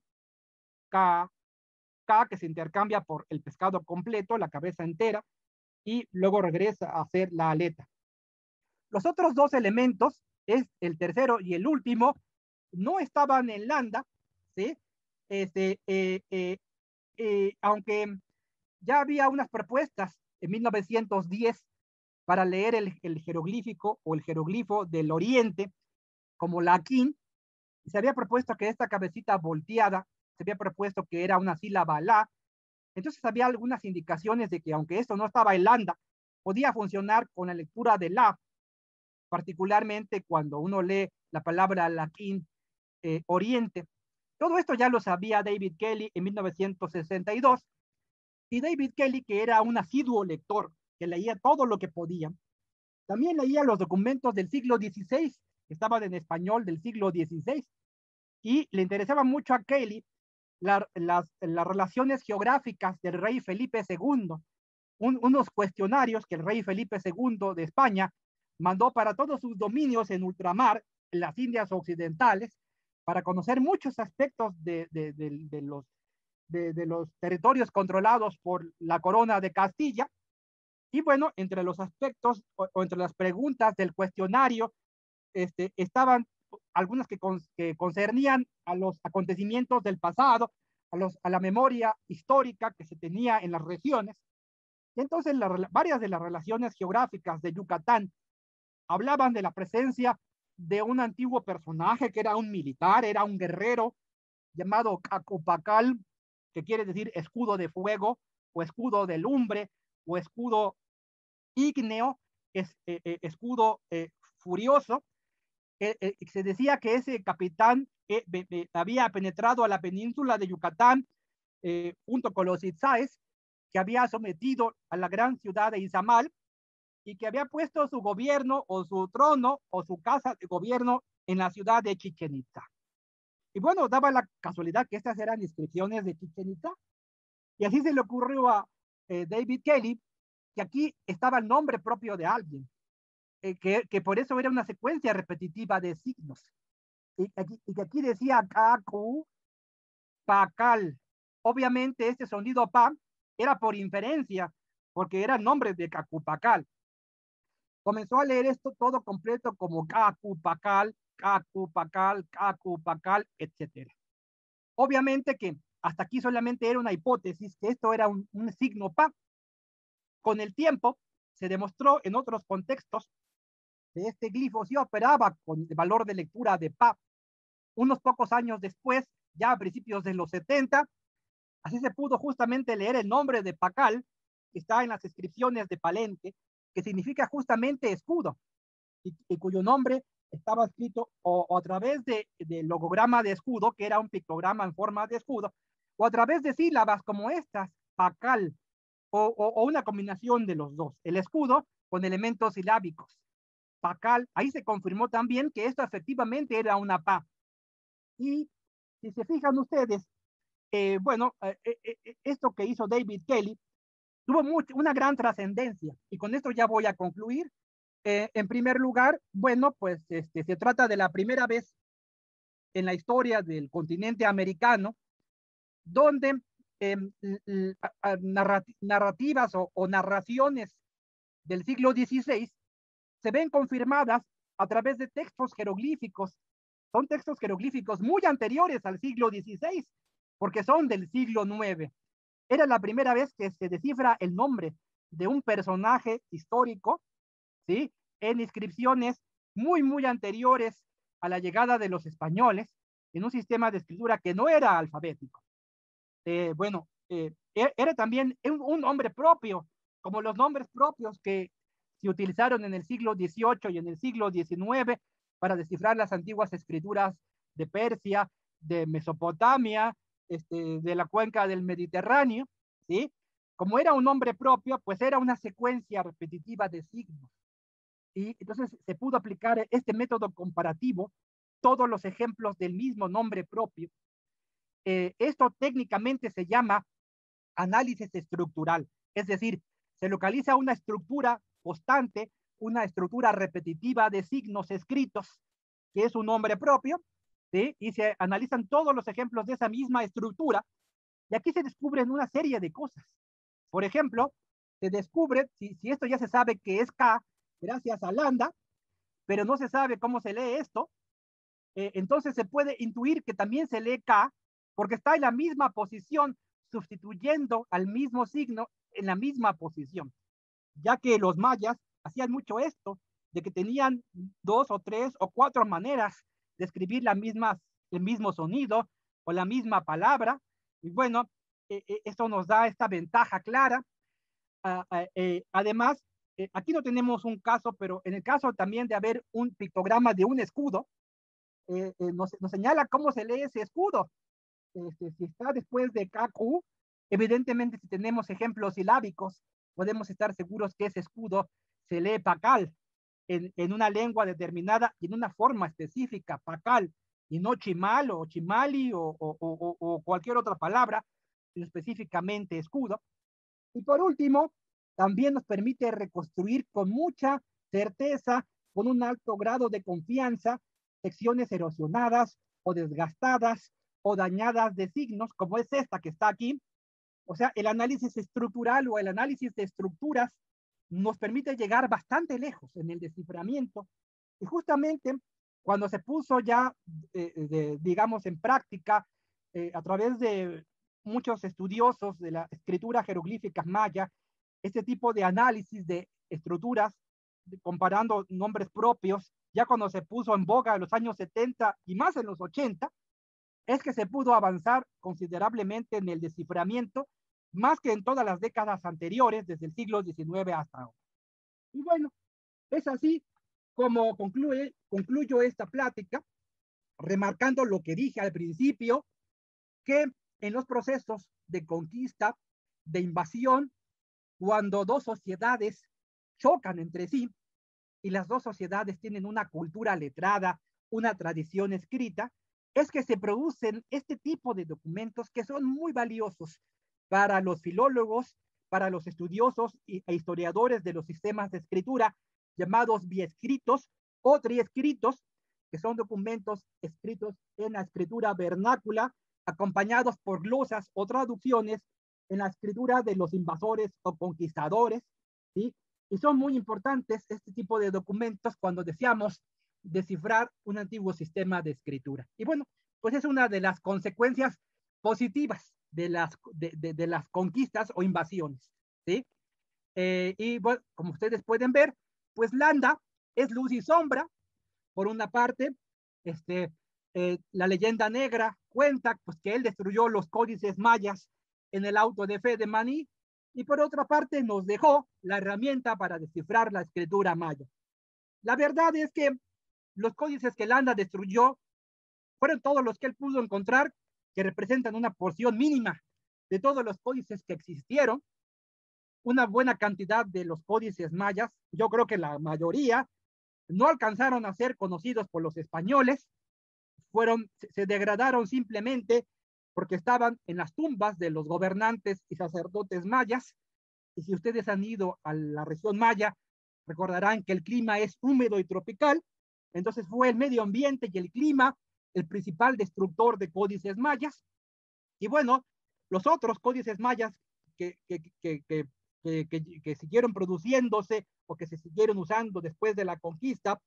K, K, que se intercambia por el pescado completo, la cabeza entera, y luego regresa a ser la aleta. Los otros dos elementos, es el tercero y el último, no estaban en lambda, ¿sí? Este, eh, eh, eh, aunque ya había unas propuestas en mil novecientos diez para leer el, el jeroglífico o el jeroglifo del Oriente, como laquín, y se había propuesto que esta cabecita volteada, se había propuesto que era una sílaba la, entonces había algunas indicaciones de que aunque esto no estaba en lambda, podía funcionar con la lectura de la, particularmente cuando uno lee la palabra laquín eh, Oriente. Todo esto ya lo sabía David Kelly en mil novecientos sesenta y dos, y David Kelly, que era un asiduo lector, que leía todo lo que podía, también leía los documentos del siglo dieciséis, que estaban en español del siglo dieciséis, y le interesaba mucho a Kelly la, las, las relaciones geográficas del rey Felipe segundo, un, unos cuestionarios que el rey Felipe segundo de España mandó para todos sus dominios en ultramar, en las Indias Occidentales, para conocer muchos aspectos de, de, de, de los De, de, los territorios controlados por la corona de Castilla. Y bueno, entre los aspectos o, o entre las preguntas del cuestionario este, estaban algunas que, con, que concernían a los acontecimientos del pasado, a, los, a la memoria histórica que se tenía en las regiones. Y entonces la, varias de las relaciones geográficas de Yucatán hablaban de la presencia de un antiguo personaje que era un militar, era un guerrero llamado Cacupacal, que quiere decir escudo de fuego, o escudo de lumbre, o escudo ígneo, es, eh, eh, escudo eh, furioso. Eh, eh, se decía que ese capitán eh, eh, había penetrado a la península de Yucatán eh, junto con los itzáes, que había sometido a la gran ciudad de Izamal, y que había puesto su gobierno, o su trono, o su casa de gobierno en la ciudad de Chichén Itzá. Y bueno, daba la casualidad que estas eran inscripciones de Chichén Itzá. Y así se le ocurrió a eh, David Kelly que aquí estaba el nombre propio de alguien, eh, que, que por eso era una secuencia repetitiva de signos. Y, aquí, y que aquí decía Cacu, Pacal. Obviamente este sonido pa era por inferencia, porque era el nombre de Cacupacal. Comenzó a leer esto todo completo como Cacupacal, Cacupacal, Cacupacal, etcétera. Obviamente que hasta aquí solamente era una hipótesis, que esto era un, un signo pa. Con el tiempo se demostró en otros contextos que este glifo sí operaba con el valor de lectura de pa. Unos pocos años después, ya a principios de los setenta, así se pudo justamente leer el nombre de Pacal, que está en las inscripciones de Palente, que significa justamente escudo, y, y cuyo nombre estaba escrito o, o a través de, de logograma de escudo, que era un pictograma en forma de escudo, o a través de sílabas como estas, Pacal, o, o, o una combinación de los dos, el escudo con elementos silábicos. Pacal, ahí se confirmó también que esto efectivamente era una pa. Y si se fijan ustedes, eh, bueno, eh, eh, eh, esto que hizo David Kelly tuvo mucho, una gran trascendencia, y con esto ya voy a concluir. Eh, en primer lugar, bueno, pues este, se trata de la primera vez en la historia del continente americano, donde eh, narrativas o, o narraciones del siglo dieciséis se ven confirmadas a través de textos jeroglíficos. Son textos jeroglíficos muy anteriores al siglo dieciséis, porque son del siglo nueve. Era la primera vez que se descifra el nombre de un personaje histórico, ¿sí?, en inscripciones muy, muy anteriores a la llegada de los españoles, en un sistema de escritura que no era alfabético. Eh, bueno, eh, era también un, un nombre propio, como los nombres propios que se utilizaron en el siglo dieciocho y en el siglo diecinueve para descifrar las antiguas escrituras de Persia, de Mesopotamia, este, de la cuenca del Mediterráneo, ¿sí? Como era un nombre propio, pues era una secuencia repetitiva de signos. Y entonces se pudo aplicar este método comparativo, todos los ejemplos del mismo nombre propio. Eh, esto técnicamente se llama análisis estructural, es decir, se localiza una estructura constante, una estructura repetitiva de signos escritos, que es un nombre propio, ¿sí? Y se analizan todos los ejemplos de esa misma estructura, y aquí se descubren una serie de cosas. Por ejemplo, se descubre, si, si esto ya se sabe que es K, gracias a Landa, pero no se sabe cómo se lee esto, eh, entonces se puede intuir que también se lee K, porque está en la misma posición, sustituyendo al mismo signo en la misma posición, ya que los mayas hacían mucho esto, de que tenían dos o tres o cuatro maneras de escribir la misma, el mismo sonido o la misma palabra, y bueno, eh, eh, esto nos da esta ventaja clara. Uh, uh, eh, además, eh, aquí no tenemos un caso, pero en el caso también de haber un pictograma de un escudo, eh, eh, nos, nos señala cómo se lee ese escudo. Este, si está después de K Q, evidentemente si tenemos ejemplos silábicos, podemos estar seguros que ese escudo se lee pacal en, en una lengua determinada y en una forma específica, pacal, y no chimal o chimali o, o, o, o cualquier otra palabra, sino específicamente escudo. Y por último, también nos permite reconstruir con mucha certeza, con un alto grado de confianza, secciones erosionadas o desgastadas o dañadas de signos, como es esta que está aquí. O sea, el análisis estructural o el análisis de estructuras nos permite llegar bastante lejos en el desciframiento. Y justamente cuando se puso ya, eh, de, digamos, en práctica, eh, a través de muchos estudiosos de la escritura jeroglífica maya, este tipo de análisis de estructuras, de, comparando nombres propios, ya cuando se puso en boga en los años setenta y más en los ochenta, es que se pudo avanzar considerablemente en el desciframiento, más que en todas las décadas anteriores, desde el siglo diecinueve hasta ahora. Y bueno, es así como concluye, concluyo esta plática, remarcando lo que dije al principio, que en los procesos de conquista, de invasión, cuando dos sociedades chocan entre sí y las dos sociedades tienen una cultura letrada, una tradición escrita, es que se producen este tipo de documentos que son muy valiosos para los filólogos, para los estudiosos e historiadores de los sistemas de escritura, llamados biescritos o triescritos, que son documentos escritos en la escritura vernácula, acompañados por glosas o traducciones en la escritura de los invasores o conquistadores, ¿sí? Y son muy importantes este tipo de documentos cuando deseamos descifrar un antiguo sistema de escritura. Y bueno, pues es una de las consecuencias positivas de las, de, de, de las conquistas o invasiones, ¿sí? Eh, y bueno, como ustedes pueden ver, pues Landa es luz y sombra. Por una parte, este, eh, la leyenda negra cuenta pues, que él destruyó los códices mayas en el auto de fe de Maní, y por otra parte nos dejó la herramienta para descifrar la escritura maya. La verdad es que los códices que Landa destruyó fueron todos los que él pudo encontrar, que representan una porción mínima de todos los códices que existieron. Una buena cantidad de los códices mayas, yo creo que la mayoría, no alcanzaron a ser conocidos por los españoles, fueron, se degradaron simplemente porque estaban en las tumbas de los gobernantes y sacerdotes mayas. Y si ustedes han ido a la región maya, recordarán que el clima es húmedo y tropical, entonces fue el medio ambiente y el clima el principal destructor de códices mayas. Y bueno, los otros códices mayas que, que, que, que, que, que, que siguieron produciéndose o que se siguieron usando después de la conquista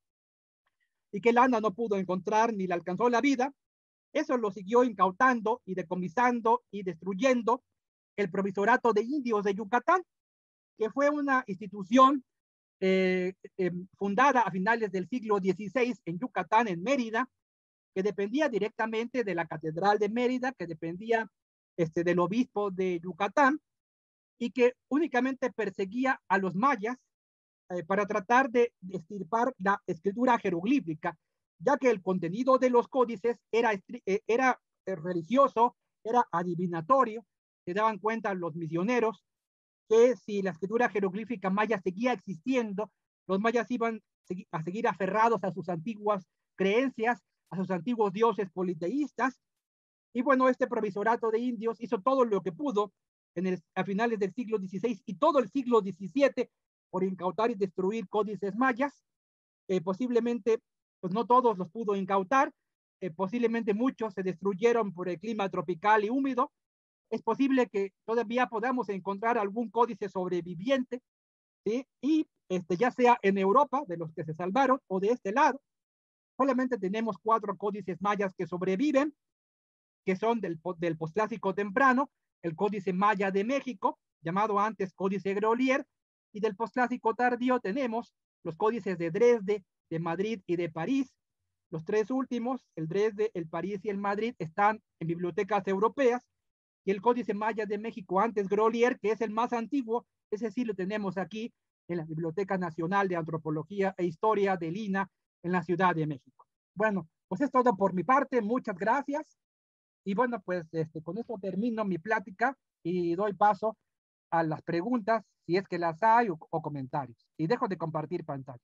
y que Lana no pudo encontrar ni le alcanzó la vida, eso lo siguió incautando y decomisando y destruyendo el Provisorato de Indios de Yucatán, que fue una institución eh, eh, fundada a finales del siglo dieciséis en Yucatán, en Mérida, que dependía directamente de la Catedral de Mérida, que dependía este, del obispo de Yucatán, y que únicamente perseguía a los mayas eh, para tratar de extirpar la escritura jeroglífica, ya que el contenido de los códices era, eh, era religioso, era adivinatorio. Se daban cuenta los misioneros que si la escritura jeroglífica maya seguía existiendo, los mayas iban a seguir aferrados a sus antiguas creencias, a sus antiguos dioses politeístas. Y bueno, este provisorato de indios hizo todo lo que pudo en el, a finales del siglo dieciséis y todo el siglo diecisiete por incautar y destruir códices mayas. Eh, posiblemente, pues no todos los pudo incautar, eh, posiblemente muchos se destruyeron por el clima tropical y húmedo. Es posible que todavía podamos encontrar algún códice sobreviviente, ¿sí? Y este, ya sea en Europa, de los que se salvaron, o de este lado. Solamente tenemos cuatro códices mayas que sobreviven, que son del, del posclásico temprano, el Códice Maya de México, llamado antes Códice Grolier, y del posclásico tardío tenemos los códices de Dresde, de Madrid y de París. Los tres últimos, el Dresde, el París y el Madrid, están en bibliotecas europeas, y el Códice Maya de México, antes Grolier, que es el más antiguo, ese sí lo tenemos aquí en la Biblioteca Nacional de Antropología e Historia de Lina, en la Ciudad de México. Bueno, pues es todo por mi parte, muchas gracias. Y bueno, pues este, con esto termino mi plática y doy paso a las preguntas, si es que las hay, o, o comentarios. Y dejo de compartir pantalla.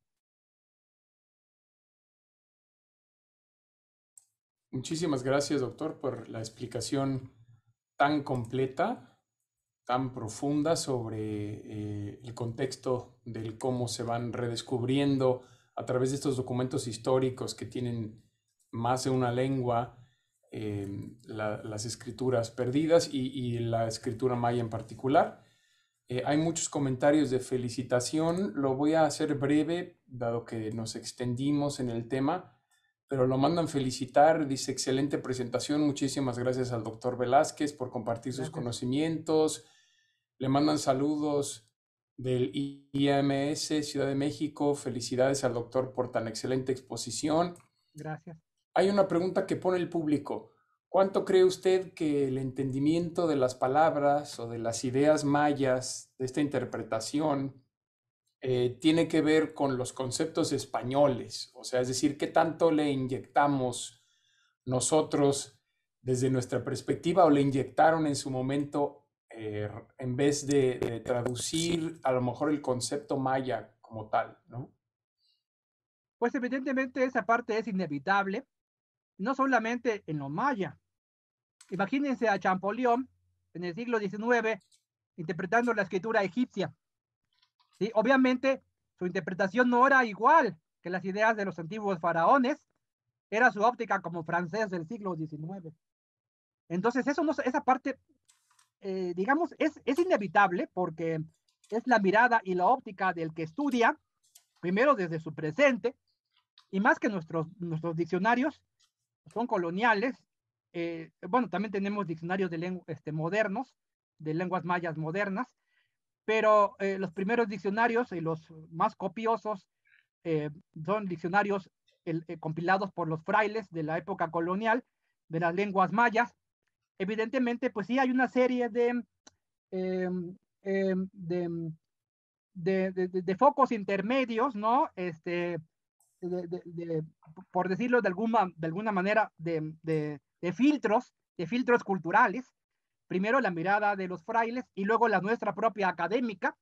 Muchísimas gracias, doctor, por la explicación tan completa, tan profunda sobre eh, el contexto del cómo se van redescubriendo a través de estos documentos históricos que tienen más de una lengua, eh, la, las escrituras perdidas y, y la escritura maya en particular. Eh, hay muchos comentarios de felicitación, lo voy a hacer breve, dado que nos extendimos en el tema, pero lo mandan felicitar, dice excelente presentación, muchísimas gracias al doctor Velázquez por compartir sus Gracias. conocimientos, le mandan saludos del I M S Ciudad de México, felicidades al doctor por tan excelente exposición. Gracias. Hay una pregunta que pone el público. ¿Cuánto cree usted que el entendimiento de las palabras o de las ideas mayas de esta interpretación eh, tiene que ver con los conceptos españoles? O sea, es decir, ¿qué tanto le inyectamos nosotros desde nuestra perspectiva o le inyectaron en su momento eh, en vez de, de traducir a lo mejor el concepto maya como tal, ¿no? Pues evidentemente esa parte es inevitable, no solamente en lo maya. Imagínense a Champollion en el siglo diecinueve interpretando la escritura egipcia. ¿Sí? Obviamente su interpretación no era igual que las ideas de los antiguos faraones, era su óptica como francés del siglo diecinueve. Entonces eso no, esa parte, eh, digamos, es, es inevitable porque es la mirada y la óptica del que estudia, primero desde su presente, y más que nuestros, nuestros diccionarios son coloniales. Eh, bueno, también tenemos diccionarios de lengu este, modernos, de lenguas mayas modernas, pero eh, los primeros diccionarios y los más copiosos eh, son diccionarios el, eh, compilados por los frailes de la época colonial de las lenguas mayas. Evidentemente, pues sí hay una serie de, eh, eh, de, de, de, de, focos intermedios, ¿no? Este, de, de, de, por decirlo de alguna, de alguna manera, de, de, de filtros, de filtros culturales. Primero la mirada de los frailes y luego la nuestra propia académica.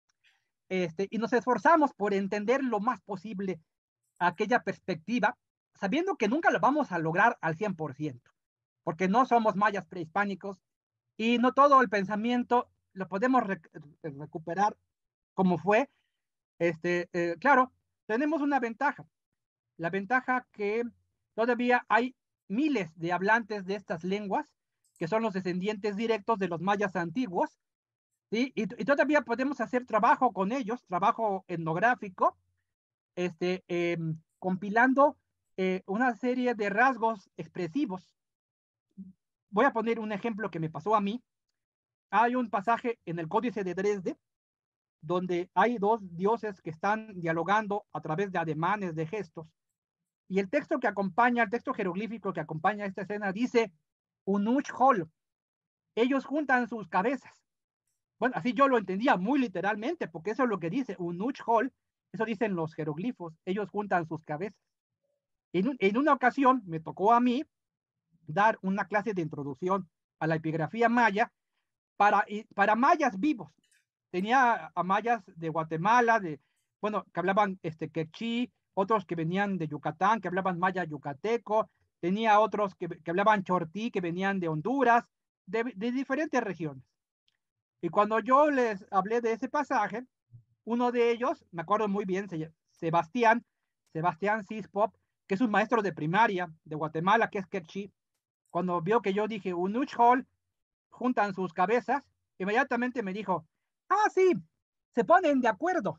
Este, y nos esforzamos por entender lo más posible aquella perspectiva, sabiendo que nunca lo vamos a lograr al cien por ciento, porque no somos mayas prehispánicos y no todo el pensamiento lo podemos rec recuperar como fue. Este, eh, claro, tenemos una ventaja, la ventaja que todavía hay miles de hablantes de estas lenguas, que son los descendientes directos de los mayas antiguos, ¿sí? Y, y todavía podemos hacer trabajo con ellos, trabajo etnográfico, este, eh, compilando eh, una serie de rasgos expresivos. Voy a poner un ejemplo que me pasó a mí. Hay un pasaje en el Códice de Dresde donde hay dos dioses que están dialogando a través de ademanes, de gestos. Y el texto que acompaña, el texto jeroglífico que acompaña esta escena dice Unuch Hol. Ellos juntan sus cabezas. Bueno, así yo lo entendía muy literalmente, porque eso es lo que dice Unuch Hol. Eso dicen los jeroglifos. Ellos juntan sus cabezas. En, en una ocasión me tocó a mí dar una clase de introducción a la epigrafía maya para, para mayas vivos. Tenía a mayas de Guatemala, de, bueno, que hablaban este, quechí, otros que venían de Yucatán, que hablaban maya yucateco, tenía otros que, que hablaban chortí, que venían de Honduras, de, de diferentes regiones. Y cuando yo les hablé de ese pasaje, uno de ellos, me acuerdo muy bien, Sebastián, Sebastián Cispop, que es un maestro de primaria de Guatemala, que es quechí, cuando vio que yo dije Unuch Hol, juntan sus cabezas, inmediatamente me dijo, ah, sí, se ponen de acuerdo.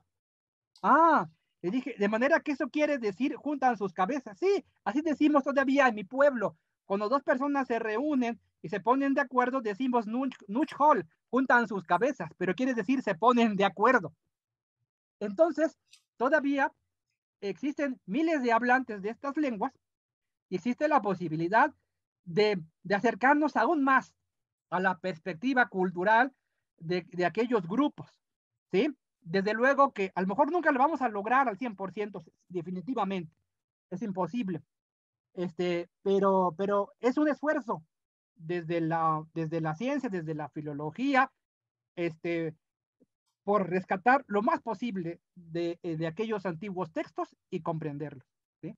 Ah, le dije, de manera que eso quiere decir juntan sus cabezas. Sí, así decimos todavía en mi pueblo. Cuando dos personas se reúnen y se ponen de acuerdo, decimos nuch, nuch hol, juntan sus cabezas, pero quiere decir se ponen de acuerdo. Entonces, todavía existen miles de hablantes de estas lenguas y existe la posibilidad de, de acercarnos aún más a la perspectiva cultural de, de aquellos grupos, ¿sí? Desde luego que a lo mejor nunca lo vamos a lograr al cien por ciento, definitivamente, es imposible, este, pero, pero es un esfuerzo desde la, desde la ciencia, desde la filología, este, por rescatar lo más posible de, de aquellos antiguos textos y comprenderlos, ¿sí?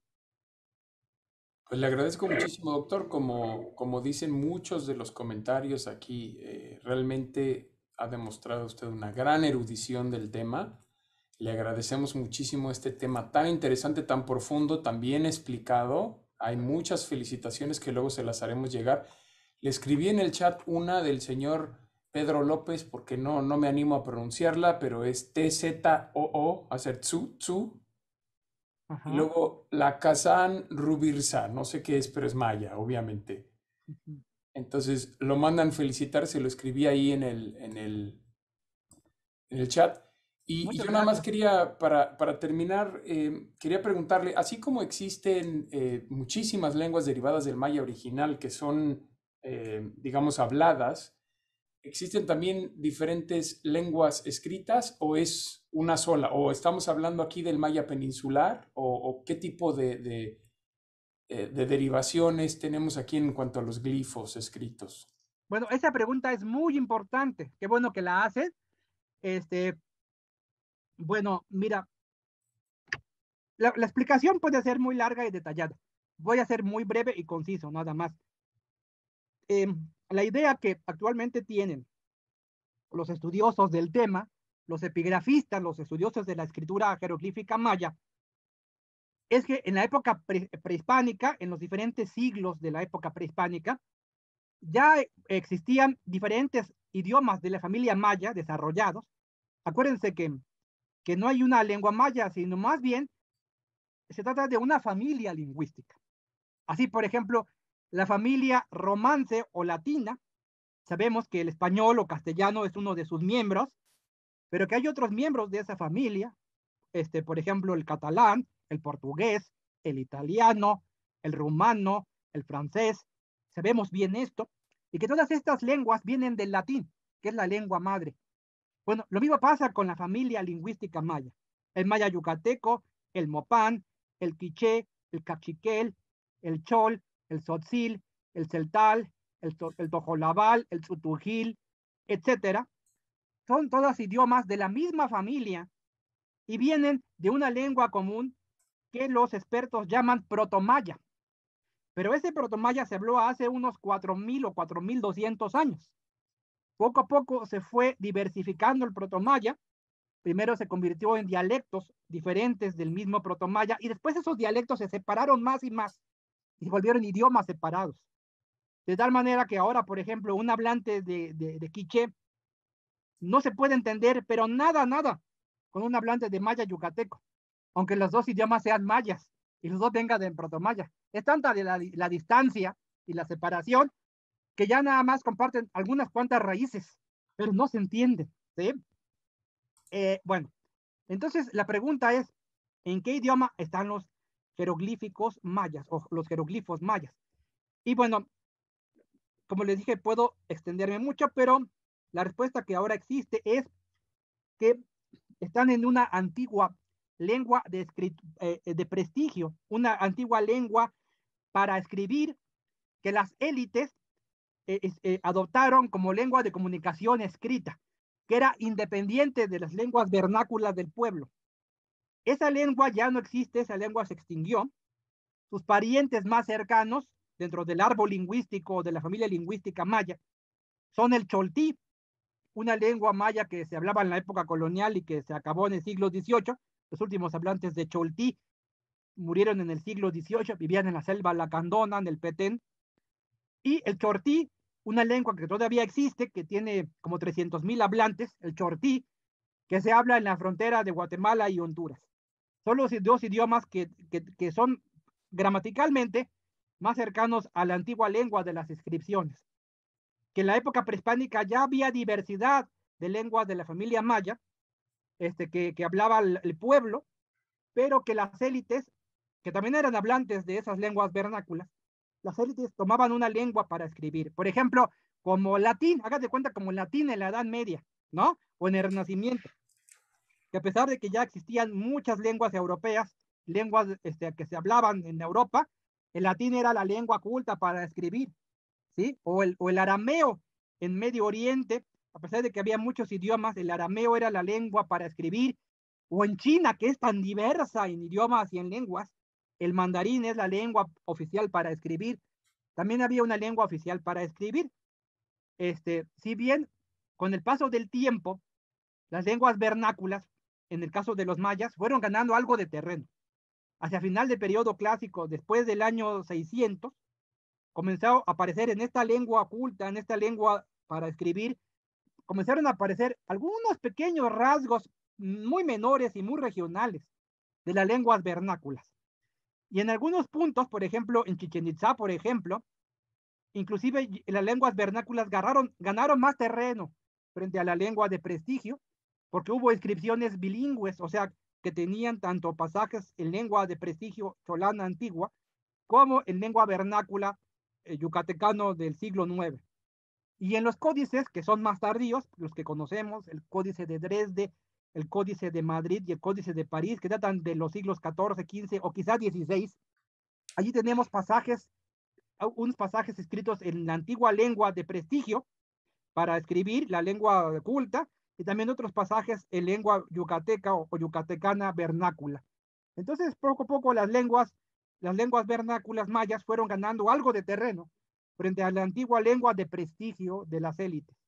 Pues le agradezco muchísimo, doctor. Como, como dicen muchos de los comentarios aquí, eh, realmente ha demostrado usted una gran erudición del tema. Le agradecemos muchísimo este tema tan interesante, tan profundo, tan bien explicado. Hay muchas felicitaciones que luego se las haremos llegar. Le escribí en el chat una del señor Pedro López, porque no, no me animo a pronunciarla, pero es T Z O O, hacer tsu, tsu. Y Ajá. luego la Kazan Rubirsa, no sé qué es, pero es maya, obviamente. Ujú. Entonces lo mandan felicitar, se lo escribí ahí en el, en el, en el chat. Y, y Muchas yo nada más gracias. quería, para, para terminar, eh, quería preguntarle, así como existen eh, muchísimas lenguas derivadas del maya original que son, eh, digamos, habladas, ¿existen también diferentes lenguas escritas o es una sola? ¿O estamos hablando aquí del maya peninsular? ¿O, o qué tipo de, de, eh, de derivaciones tenemos aquí en cuanto a los glifos escritos? Bueno, esa pregunta es muy importante. Qué bueno que la haces. Este, bueno, mira, la, la explicación puede ser muy larga y detallada. Voy a ser muy breve y conciso, nada más. Eh, la idea que actualmente tienen los estudiosos del tema, los epigrafistas, los estudiosos de la escritura jeroglífica maya, es que en la época pre prehispánica, en los diferentes siglos de la época prehispánica, ya existían diferentes idiomas de la familia maya desarrollados. Acuérdense que, que no hay una lengua maya, sino más bien se trata de una familia lingüística. Así, por ejemplo, la familia romance o latina, sabemos que el español o castellano es uno de sus miembros, pero que hay otros miembros de esa familia, este, por ejemplo, el catalán, el portugués, el italiano, el rumano, el francés, sabemos bien esto, y que todas estas lenguas vienen del latín, que es la lengua madre. Bueno, lo mismo pasa con la familia lingüística maya. El maya yucateco, el mopán, el quiché, el cachiquel, el chol, el tzotzil, el celtal, el, el tojolabal, el tzutujil, etcétera. Son todos idiomas de la misma familia y vienen de una lengua común que los expertos llaman protomaya. Pero ese protomaya se habló hace unos cuatro mil o cuatro mil doscientos años. Poco a poco se fue diversificando el protomaya. Primero se convirtió en dialectos diferentes del mismo protomaya y después esos dialectos se separaron más y más. y se volvieron idiomas separados. De tal manera que ahora, por ejemplo, un hablante de, de, de quiché no se puede entender, pero nada, nada, con un hablante de maya yucateco, aunque los dos idiomas sean mayas y los dos vengan de protomaya. Es tanta la, la distancia y la separación que ya nada más comparten algunas cuantas raíces, pero no se entienden, ¿sí? Eh, bueno, entonces la pregunta es, ¿en qué idioma están los jeroglíficos mayas o los jeroglifos mayas? Y bueno, como les dije, puedo extenderme mucho, pero la respuesta que ahora existe es que están en una antigua lengua de, eh, de prestigio, una antigua lengua para escribir que las élites eh, eh, adoptaron como lengua de comunicación escrita, que era independiente de las lenguas vernáculas del pueblo. Esa lengua ya no existe, esa lengua se extinguió. Sus parientes más cercanos dentro del árbol lingüístico de la familia lingüística maya son el choltí, una lengua maya que se hablaba en la época colonial y que se acabó en el siglo dieciocho. Los últimos hablantes de choltí murieron en el siglo dieciocho, vivían en la selva lacandona, en el Petén. Y el chortí, una lengua que todavía existe, que tiene como trescientos mil hablantes, el chortí, que se habla en la frontera de Guatemala y Honduras. Son los dos idiomas que, que, que son gramaticalmente más cercanos a la antigua lengua de las inscripciones. Que en la época prehispánica ya había diversidad de lenguas de la familia maya, este, que, que hablaba el, el pueblo, pero que las élites, que también eran hablantes de esas lenguas vernáculas, las élites tomaban una lengua para escribir. Por ejemplo, como latín, hágate cuenta como latín en la Edad Media, ¿no? O en el Renacimiento. Que a pesar de que ya existían muchas lenguas europeas, lenguas este, que se hablaban en Europa, el latín era la lengua culta para escribir, ¿sí? O el, o el arameo en Medio Oriente, a pesar de que había muchos idiomas, el arameo era la lengua para escribir. O en China, que es tan diversa en idiomas y en lenguas, el mandarín es la lengua oficial para escribir. También había una lengua oficial para escribir. Este, si bien con el paso del tiempo, las lenguas vernáculas, en el caso de los mayas, fueron ganando algo de terreno. Hacia final del periodo clásico, después del año seiscientos, comenzó a aparecer en esta lengua oculta, en esta lengua para escribir, comenzaron a aparecer algunos pequeños rasgos muy menores y muy regionales de las lenguas vernáculas. Y en algunos puntos, por ejemplo, en Chichén Itzá, por ejemplo, inclusive las lenguas vernáculas ganaron, ganaron más terreno frente a la lengua de prestigio, porque hubo inscripciones bilingües, o sea, que tenían tanto pasajes en lengua de prestigio cholana antigua, como en lengua vernácula eh, yucatecano del siglo nueve. Y en los códices, que son más tardíos, los que conocemos, el códice de Dresde, el códice de Madrid y el códice de París, que datan de los siglos catorce, quince o quizás dieciséis, allí tenemos pasajes, unos pasajes escritos en la antigua lengua de prestigio para escribir, la lengua culta, y también otros pasajes en lengua yucateca o, o yucatecana vernácula. Entonces, poco a poco las lenguas, las lenguas vernáculas mayas fueron ganando algo de terreno frente a la antigua lengua de prestigio de las élites.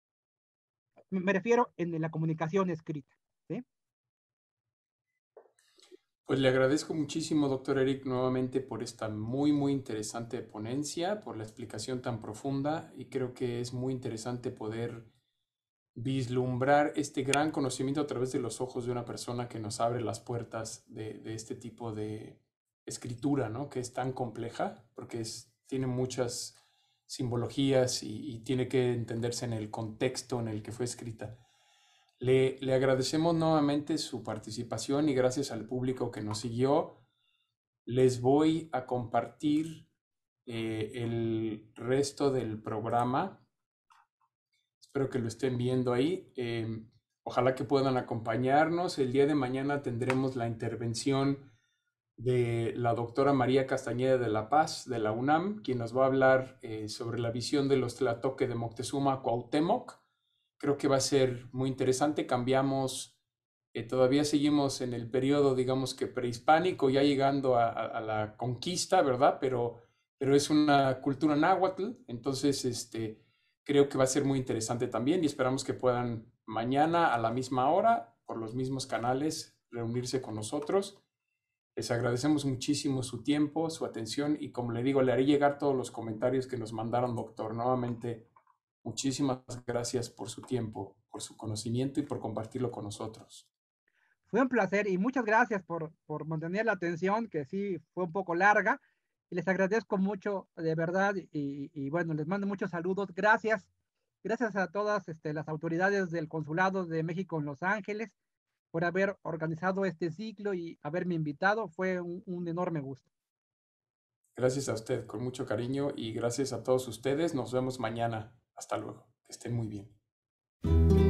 Me refiero en la comunicación escrita, ¿sí? Pues le agradezco muchísimo, doctor Eric, nuevamente por esta muy, muy interesante ponencia, por la explicación tan profunda, y creo que es muy interesante poder vislumbrar este gran conocimiento a través de los ojos de una persona que nos abre las puertas de, de este tipo de escritura, ¿no? Que es tan compleja, porque es, tiene muchas simbologías y, y tiene que entenderse en el contexto en el que fue escrita. Le, le agradecemos nuevamente su participación y gracias al público que nos siguió. Les voy a compartir eh, el resto del programa. Espero que lo estén viendo ahí. Eh, ojalá que puedan acompañarnos. El día de mañana tendremos la intervención de la doctora María Castañeda de la Paz de la UNAM, quien nos va a hablar eh, sobre la visión de los Tlatoque de Moctezuma a Cuauhtémoc. Creo que va a ser muy interesante. Cambiamos, eh, todavía seguimos en el periodo, digamos que prehispánico, ya llegando a, a, a la conquista, ¿verdad? Pero, pero es una cultura náhuatl, entonces este, creo que va a ser muy interesante también y esperamos que puedan mañana a la misma hora, por los mismos canales, reunirse con nosotros. Les agradecemos muchísimo su tiempo, su atención y como le digo, le haré llegar todos los comentarios que nos mandaron, doctor. Nuevamente, muchísimas gracias por su tiempo, por su conocimiento y por compartirlo con nosotros. Fue un placer y muchas gracias por, por mantener la atención, que sí fue un poco larga. Y les agradezco mucho, de verdad. Y, y bueno, les mando muchos saludos. Gracias. Gracias a todas este, las autoridades del Consulado de México en Los Ángeles por haber organizado este ciclo y haberme invitado. Fue un, un enorme gusto. Gracias a usted, con mucho cariño y gracias a todos ustedes. Nos vemos mañana. Hasta luego. Que estén muy bien.